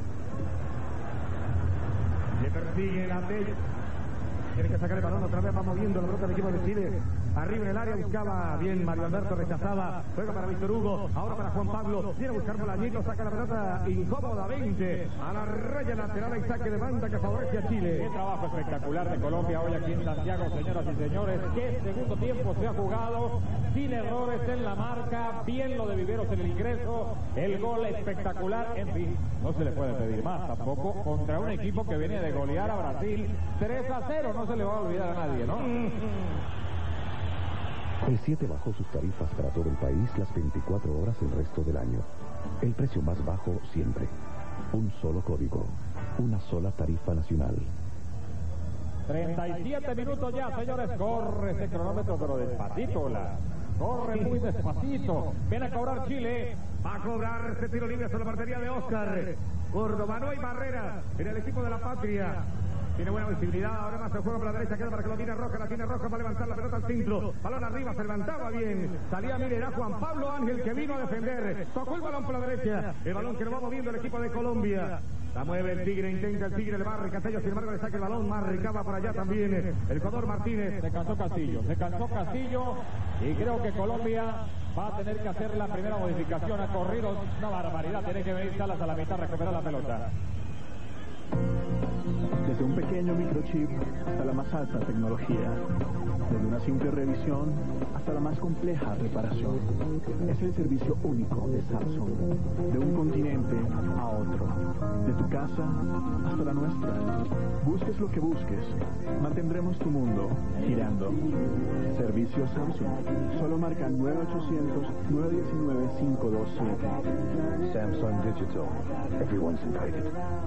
Le persigue la T. Tiene que sacar el balón, otra vez va moviendo la pelota del equipo de Chile. Arriba en el área buscaba bien Mario Alberto, rechazaba. Juega para Víctor Hugo, ahora para Juan Pablo. Viene a buscar Bolañito, saca la pelota incómodamente a la raya lateral y saque de banda que favorece a Chile. Qué trabajo espectacular de Colombia hoy aquí en Santiago, señoras y señores. Qué segundo tiempo se ha jugado sin errores en la marca. Bien lo de Viveros en el ingreso. El gol espectacular. En fin, no se le puede pedir más tampoco contra un equipo que venía de golear a Brasil 3-0. No se le va a olvidar a nadie, ¿no? El 7 bajó sus tarifas para todo el país las 24 horas el resto del año. El precio más bajo siempre. Un solo código. Una sola tarifa nacional. 37 minutos ya, señores. Corre ese cronómetro, pero despacito. Corre muy despacito. Ven a cobrar Chile. Va a cobrar este tiro libre sobre la portería de Oscar Córdoba. No hay barrera en el equipo de la Patria. Tiene buena visibilidad, ahora más el juego por la derecha, queda para que lo tiene Roca, la tiene Roca para levantar la pelota al centro, balón arriba, se levantaba bien, salía, mire, era Juan Pablo Ángel que vino a defender, tocó el balón por la derecha, el balón que lo va moviendo el equipo de Colombia. La mueve el Tigre, intenta el Tigre, le marca Tello, sin embargo le saca el balón, marcaba para allá también el jugador Martínez. Se cansó Castillo y creo que Colombia va a tener que hacer la primera modificación. Ha corrido una barbaridad, tiene que venir Salas a la mitad a recuperar la pelota. Desde un pequeño microchip hasta la más alta tecnología, desde una simple revisión hasta la más compleja reparación. Es el servicio único de Samsung, de un continente a otro, de tu casa hasta la nuestra. Busques lo que busques, mantendremos tu mundo girando. Servicio Samsung. Solo marca 9-800-919-527. Samsung Digital. Everyone's invited.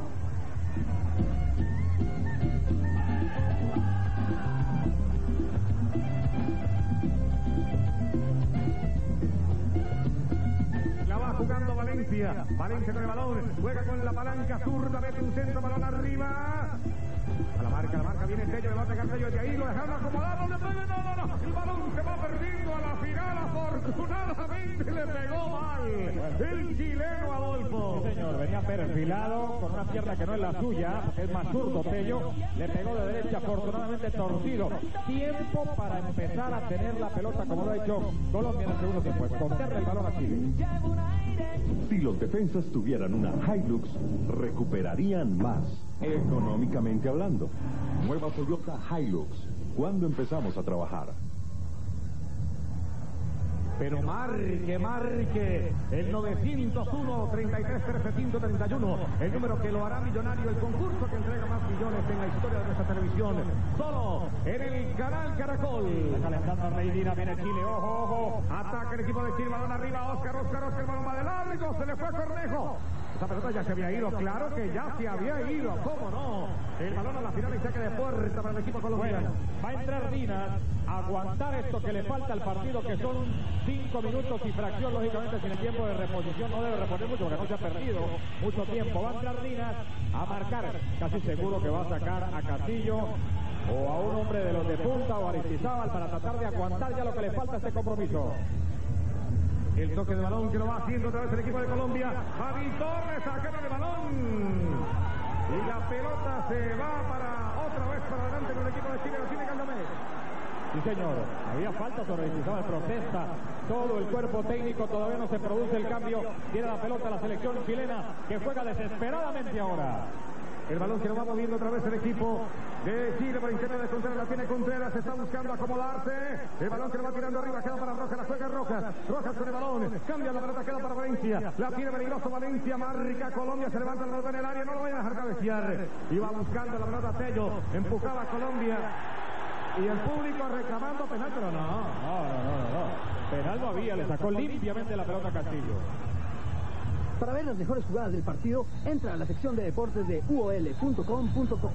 Jugando Valencia con el balón, juega con la palanca zurda, mete un centro, balón arriba. A la marca viene Tello, le va a pegar Tello de ahí, lo dejaron acomodado, le pega, no, el balón se va perdiendo a la final, afortunadamente le pegó mal el chileno Adolfo. Sí, señor, venía perfilado con una pierna que no es la suya, porque es más zurdo Tello, le pegó de derecha, afortunadamente torcido. Tiempo para empezar a tener la pelota como lo ha hecho Colombia en el segundo tiempo, esconderle el balón a Chile. Si los defensas tuvieran una Hilux, recuperarían más, económicamente hablando. Nueva Toyota Hilux. ¿Cuándo empezamos a trabajar? Pero marque el 901-33-131, el número que lo hará millonario, el concurso que entrega más millones en la historia de nuestra televisión, solo en el canal Caracol. Calentando a Reydina, viene Chile, ojo, ataca el equipo de Chile, balón arriba, Oscar, el balón va de largo, se le fue a Cornejo. Esa pelota ya se había ido, claro que ya se había ido, ¿cómo no? El balón a la final y saque de puerta para el equipo colombiano. Bueno, va a entrar Dinas a aguantar esto que le falta al partido, que son 5 minutos y fracción, lógicamente sin el tiempo de reposición, no debe reponer mucho porque no se ha perdido mucho tiempo. Va a entrar Dinas a marcar, casi seguro que va a sacar a Castillo o a un hombre de los de punta o a Aristizábal para tratar de aguantar ya lo que le falta a este compromiso. El toque de balón que lo va haciendo otra vez el equipo de Colombia. Javi Torres sacando el balón. Y la pelota se va otra vez para adelante con el equipo de Chile. Lo tiene Caldamés. Sí, señor. Había falta sobre Aristizábal, protesta todo el cuerpo técnico. Todavía no se produce el cambio. Tiene la pelota la selección chilena que juega desesperadamente ahora. El balón que lo va moviendo otra vez el equipo de Chile para interno de Contreras, la tiene Contreras, está buscando acomodarse. El balón que lo va tirando arriba, queda para Rojas, la juega Rojas con el balón, cambia la pelota, queda para Valencia, la tiene peligroso Valencia, marca Colombia, se levanta el balón en el área, no lo vayan a dejar cabecear. Y va buscando la pelota Tello, empujaba a Colombia. Y el público reclamando penal, pero no. Penal no había, le sacó limpiamente la pelota a Castillo. Para ver las mejores jugadas del partido, entra a la sección de deportes de uol.com.co.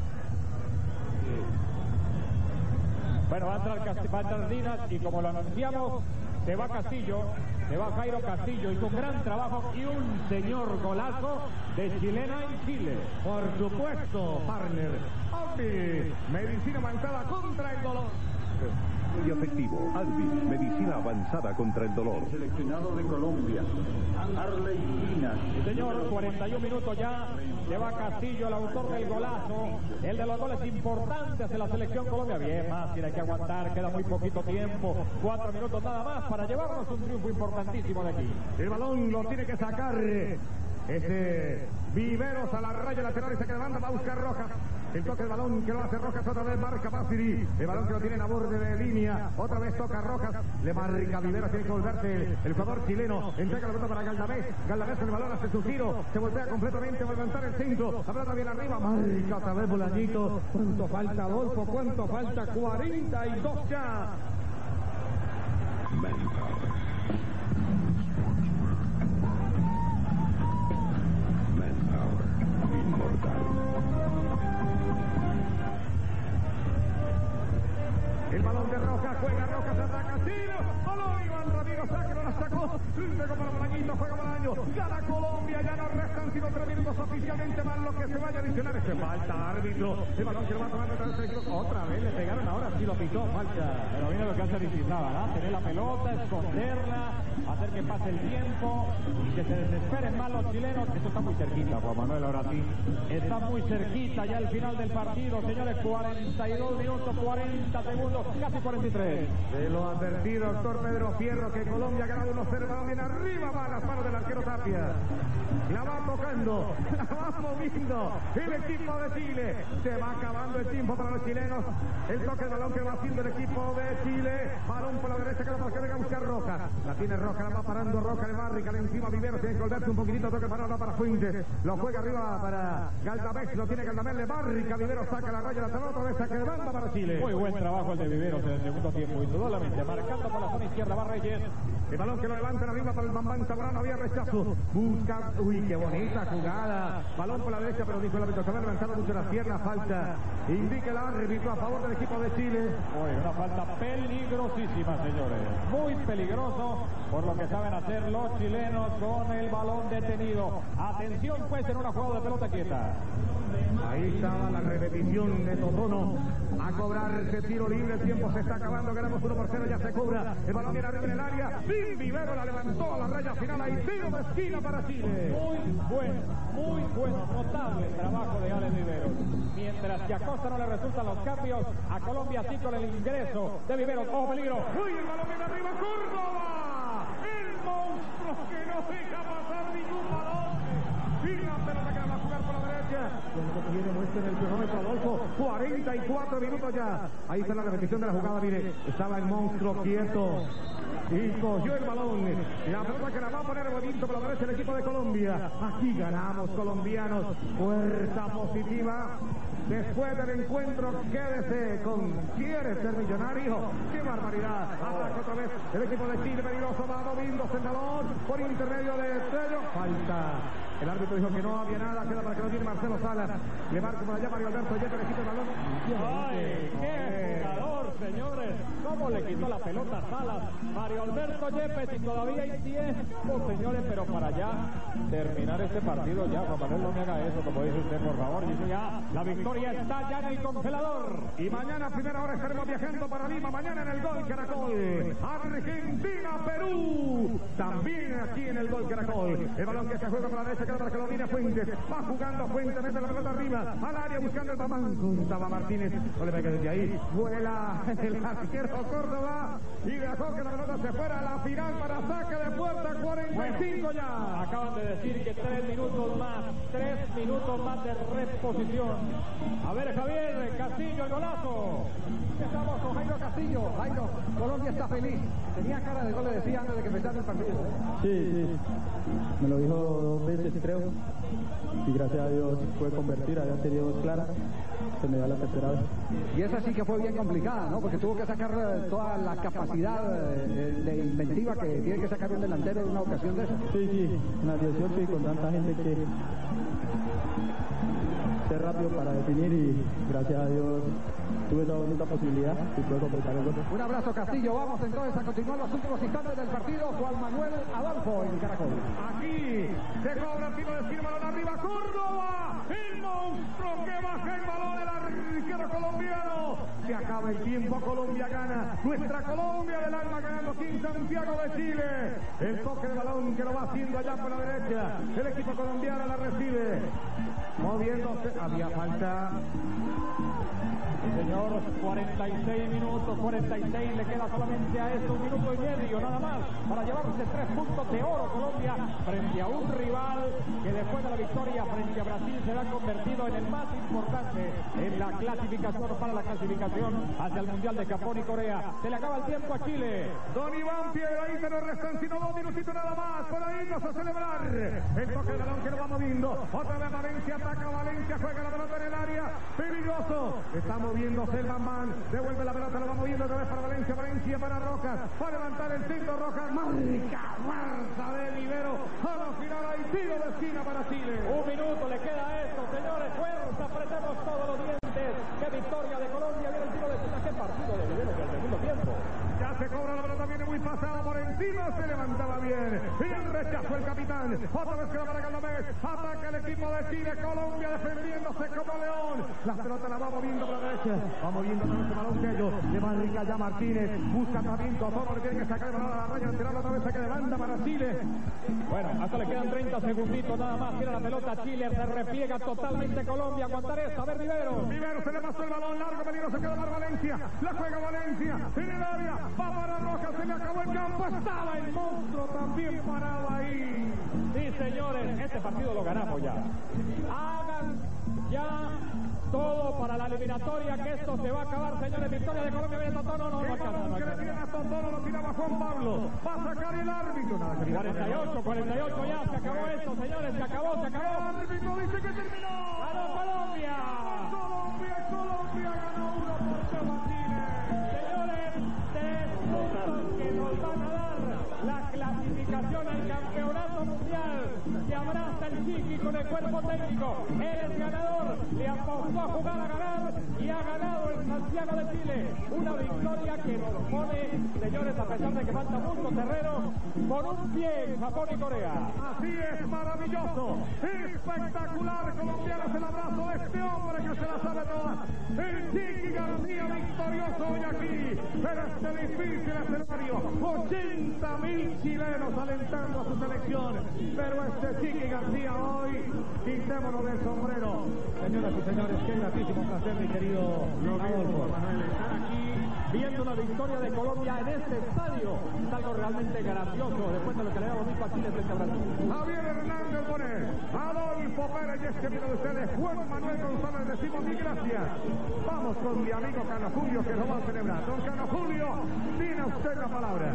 Bueno, va a entrar Dinas y como lo anunciamos, se va Castillo, se va Jairo Castillo. Hizo un gran trabajo y un señor golazo de chilena en Chile. Por supuesto, partner. Medicina avanzada contra el dolor. Muy efectivo. Alvin, medicina avanzada contra el dolor. Seleccionado de Colombia, Arley Dinas. Señor, 41 minutos ya. Lleva Castillo, el autor del golazo. El de los goles importantes de la selección Colombia. Bien fácil, hay que aguantar. Queda muy poquito tiempo. 4 minutos nada más para llevarnos un triunfo importantísimo de aquí. El balón lo tiene que sacar Viveros a la raya lateral y se queda banda, va a buscar Rojas. El toque del balón que lo hace Rojas, otra vez marca Paziri. El balón que lo tiene a borde de línea, otra vez toca Rojas, le marca Viveros, tiene que volverse el jugador chileno. Entrega la pelota para Galdamés. Galdamés con el balón hace su giro, se voltea completamente, va a levantar el centro. La pelota viene arriba, marca otra vez Bolañito. ¿Cuánto falta, Adolfo? ¿Cuánto falta? 42 ya. El balón de Rojas, juega Rojas, ataca Castillo. ¡Hola, Iván Ramiro! ¡Sáquelo, la sacó! Luego para Bolañito, juega Bolaño. Gana Colombia, ya no restan sino 3 minutos oficialmente más lo que se vaya a adicionar. Es que falta, árbitro. El balón que lo va a tomar otra vez le pegaron, ahora sí lo pitó, falta. Pero mira lo que hace Aristizábal, ¿eh? Tener la pelota, esconderla, hacer que pase el tiempo y que se desesperen más los chilenos. Esto está muy cerquita, Juan Manuel, ahora sí. Está muy cerquita ya el final del partido, señores. 42 minutos, 40 segundos, casi 43. Se lo ha advertido doctor Pedro Fierro que Colombia ha ganado 1-0. Va bien arriba, va a las manos del arquero Tapia. La va tocando, la va moviendo el equipo de Chile. Se va acabando el tiempo para los chilenos. El toque de balón que va haciendo el equipo de Chile. Balón por la derecha que la marca a buscar Roca. La tiene Roca, la va parando Roca, le va Rical encima Vivero. Tiene que volverse un poquitito, toque parado para Fuentes. Lo juega arriba para Galdamés, lo tiene Galdamés, le va Rica, Vivero saca la raya, la toma otra vez, saque de banda para Chile. Muy buen trabajo el de Viveros en el segundo tiempo, indudablemente, marcando por la zona izquierda va Reyes. El balón que lo levantan arriba para el Bambán Zambrano, había rechazo. Busca, uy, qué bonita jugada. Balón por la derecha, pero dijo el árbitro, se va levantando mucho las piernas, falta. Indica el árbitro a favor del equipo de Chile. Uy, una falta peligrosísima, señores. Muy peligroso por lo que saben hacer los chilenos con el balón detenido. Atención, pues, en una jugada de pelota quieta. Ahí estaba la repetición de Totono. A cobrarse tiro libre, el tiempo se está acabando, ganamos 1-0, ya se cobra. El balón viene arriba en el área. Vivero la levantó a la raya final. Ahí tiro de esquina para Chile. Muy bueno, notable trabajo de Alex Viveros. Mientras que a Costa no le resultan los cambios, a Colombia sí con el ingreso de Viveros. ¡Ojo, peligro! ¡Uy, el balón viene arriba! ¡Córdoba! El monstruo que no deja pasar ningún balón. Y la pelota que la va a jugar por la derecha. Lo que viene muestra en el cronómetro, Adolfo. 44 minutos ya. Ahí está la repetición de la jugada, mire. Estaba el monstruo quieto. Y cogió el balón. La pelota que la va a poner bonito por la derecha el equipo de Colombia. Aquí ganamos, colombianos. Fuerza positiva. Después del encuentro, quédese con ¿quiere ser millonario? ¡Qué barbaridad! Ataca otra vez el equipo de Chile, peligroso, va moviéndose el balón por intermedio de Estrello. Falta. El árbitro dijo que no había nada, queda para que lo tiene Marcelo Salas. Le marca por allá Mario Alberto, ya que le quita el balón. ¡Ay, qué jugador, señores! ¿Cómo le quitó la pelota a Salas? Mario Alberto Yepes, y todavía hay tiempo, señores, pero para ya terminar este partido, ya, Juan Manuel, no me haga eso, como dice usted, por favor. Dice ya, la victoria está ya en el congelador. Y mañana a primera hora estaremos viajando para Lima, mañana en el Gol Caracol. Argentina, Perú. También aquí en el Gol Caracol. El balón que se juega por la derecha, queda para que lo viene Fuentes. Va jugando Fuentes, mete la pelota arriba, al área buscando el Bamán. Contaba Martínez, no le pega desde ahí. Vuela el arquero Córdoba y dejó que la pelota se fuera a la final para saque de puerta. 45 ya. Acaban de decir que 3 minutos más de reposición. A ver, Javier Castillo, el golazo. Estamos con Jairo Castillo. Jairo, Colombia está feliz. Tenía cara de gol, le decía antes de que empezara el partido. Sí. Me lo dijo 2 veces, creo. Y gracias a Dios pude convertir, había tenido 2 claras. Se me da la tercera vez. Y esa sí que fue bien complicada, ¿no? Porque tuvo que sacar toda la capacidad de inventiva que tiene que sacar un delantero en una ocasión de esa. Sí. En las 18 y con tanta gente que ser rápido para definir y gracias a Dios tuve esa bonita posibilidad y pude completar el gol. Un abrazo, Castillo. Vamos entonces a continuar los últimos instantes del partido. Juan Manuel Adolfo en Caracol. Aquí se cobra el tiro de esquina, balón arriba, Córdoba. El monstruo que baja el balón, el arquero colombiano. Se acaba el tiempo, Colombia gana. Nuestra Colombia del alma ganando aquí en Santiago de Chile. El toque de balón que lo va haciendo allá por la derecha. El equipo colombiano la recibe. Moviéndose, había falta. Señor, 46 minutos, 46, le queda solamente a esto 1 minuto y medio, nada más, para llevarse 3 puntos de oro Colombia frente a un rival que después de la victoria frente a Brasil será convertido en el más importante en la clasificación para la clasificación hacia el Mundial de Japón y Corea. Se le acaba el tiempo a Chile. Don Iván Piedradita, se nos restan sino 2 minutitos nada más para irnos a celebrar. El toque de balón que lo va moviendo. Otra vez Valencia, ataca Valencia, juega la pelota en el área. Peligroso. Está moviéndose el Bambán. Devuelve la pelota, lo va moviendo otra vez para Valencia. Valencia para Rojas. Va a levantar el centro Rojas. Marca de Vivero. A la final hay tiro de esquina para Chile. 1 minuto le queda a esto, señores. Fuerza, apretemos todos los dientes. Qué victoria de Colombia. Viene el tiro de esquina. Qué partido de Vivero en el segundo tiempo. Ya se cobra la pelota, viene muy pasada por encima. encima, se levantaba bien. Y el rechazo el capitán. Otra vez que la marca Gómez. Ataca el equipo de Chile. Colombia defendiéndose como león. La pelota la va moviendo por la derecha. Va moviendo todo este balón que ellos. Le va a arriesgar ya Martínez. Busca tratamiento. Todo tiene que sacar el balón a la raya. Tirarlo otra vez. Que demanda para Chile. Bueno, hasta le quedan 30 segunditos nada más. Tira la pelota Chile. Se repliega totalmente Colombia. Aguantar esta. A ver, Rivero. Rivero se le pasó el balón largo. Peligro. Se queda para Valencia. La juega Valencia. En el área. Va para Rojas. Se le acabó el campo. Estaba el monstruo también parado ahí. Sí, señores. Este partido lo ganamos ya. Hagan ya todo para la eliminatoria, que esto se va a acabar, señores. Victoria de Colombia. Viene Totono, no alcanza. Que le tiran a Totono, lo tiraba Juan Pablo. Va a sacar el árbitro. 48 ya. Se acabó esto, señores. Se acabó. El árbitro dice que terminó. ¡Ganó Colombia! Colombia ganó 1-0 a Chile. Señores, 3 puntos que nos van a dar la clasificación al campeonato mundial. Se abraza el Chiqui con el cuerpo técnico. Él es ganador. Le apostó a jugar a ganar y ha ganado el Santiago de Chile. Una victoria que nos pone, señores, a pesar de que falta mucho terreno, con un pie en Japón y Corea. Así es, maravilloso, espectacular. Colombianos, el abrazo de este hombre que se la sabe todas. El Chiqui García, victorioso hoy aquí en este difícil escenario. 80.000 chilenos alentando a su selección. Pero este Chiqui García hoy, quitémonos del sombrero. Señoras y señores, qué gratísimo placer, mi querido Adolfo. Manuel, estar aquí viendo la victoria de Colombia en este estadio es algo realmente gracioso después de lo que le damos visto a Chile frente a Brasil. Javier Hernández Bonet, Adolfo Pérez, y este video de ustedes, Juan Manuel González, decimos mil gracias. Vamos con mi amigo Cano Julio, que lo va a celebrar. Don Cano Julio, tiene usted la palabra.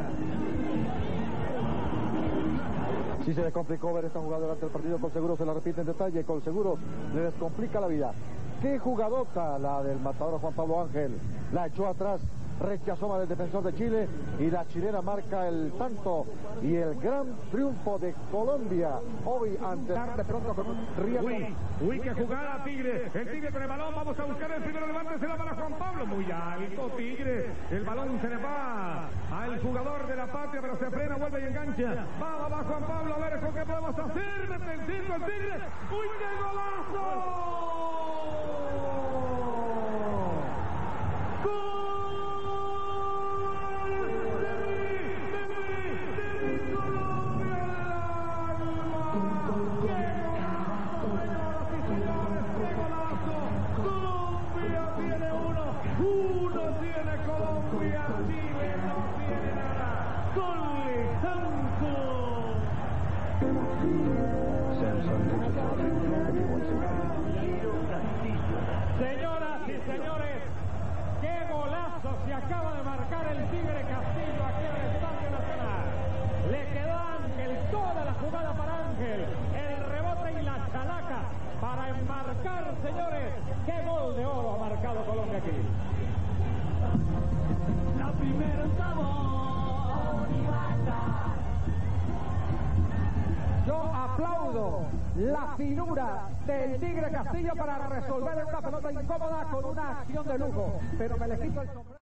Si se les complicó ver esta jugada durante el partido, Colseguro se la repite en detalle. Colseguro le descomplica la vida. Qué jugadota la del matador Juan Pablo Ángel. La echó atrás, rechazó mal el defensor de Chile y la chilena marca el tanto y el gran triunfo de Colombia hoy ante de pronto con un riesgo. Uy, qué jugada Tigre. El Tigre con el balón, vamos a buscar el primero, levántese la para Juan Pablo. Muy alto Tigre. El balón se le va al jugador de la Patria, pero se frena, vuelve y engancha. Va Juan Pablo, a ver con qué podemos hacer. Mete el Tigre. ¡Uy, qué golazo! Señoras y señores, qué golazo se acaba de marcar el Tigre Castillo aquí en el Estadio Nacional. Le quedó a Ángel toda la jugada para Ángel, el rebote y la chalaca para enmarcar, señores. Qué gol de oro ha marcado Colombia aquí. La primera sabor y basta. Yo aplaudo la finura del Tigre Castillo para resolver una pelota incómoda con una acción de lujo, pero me le quito el sombrero.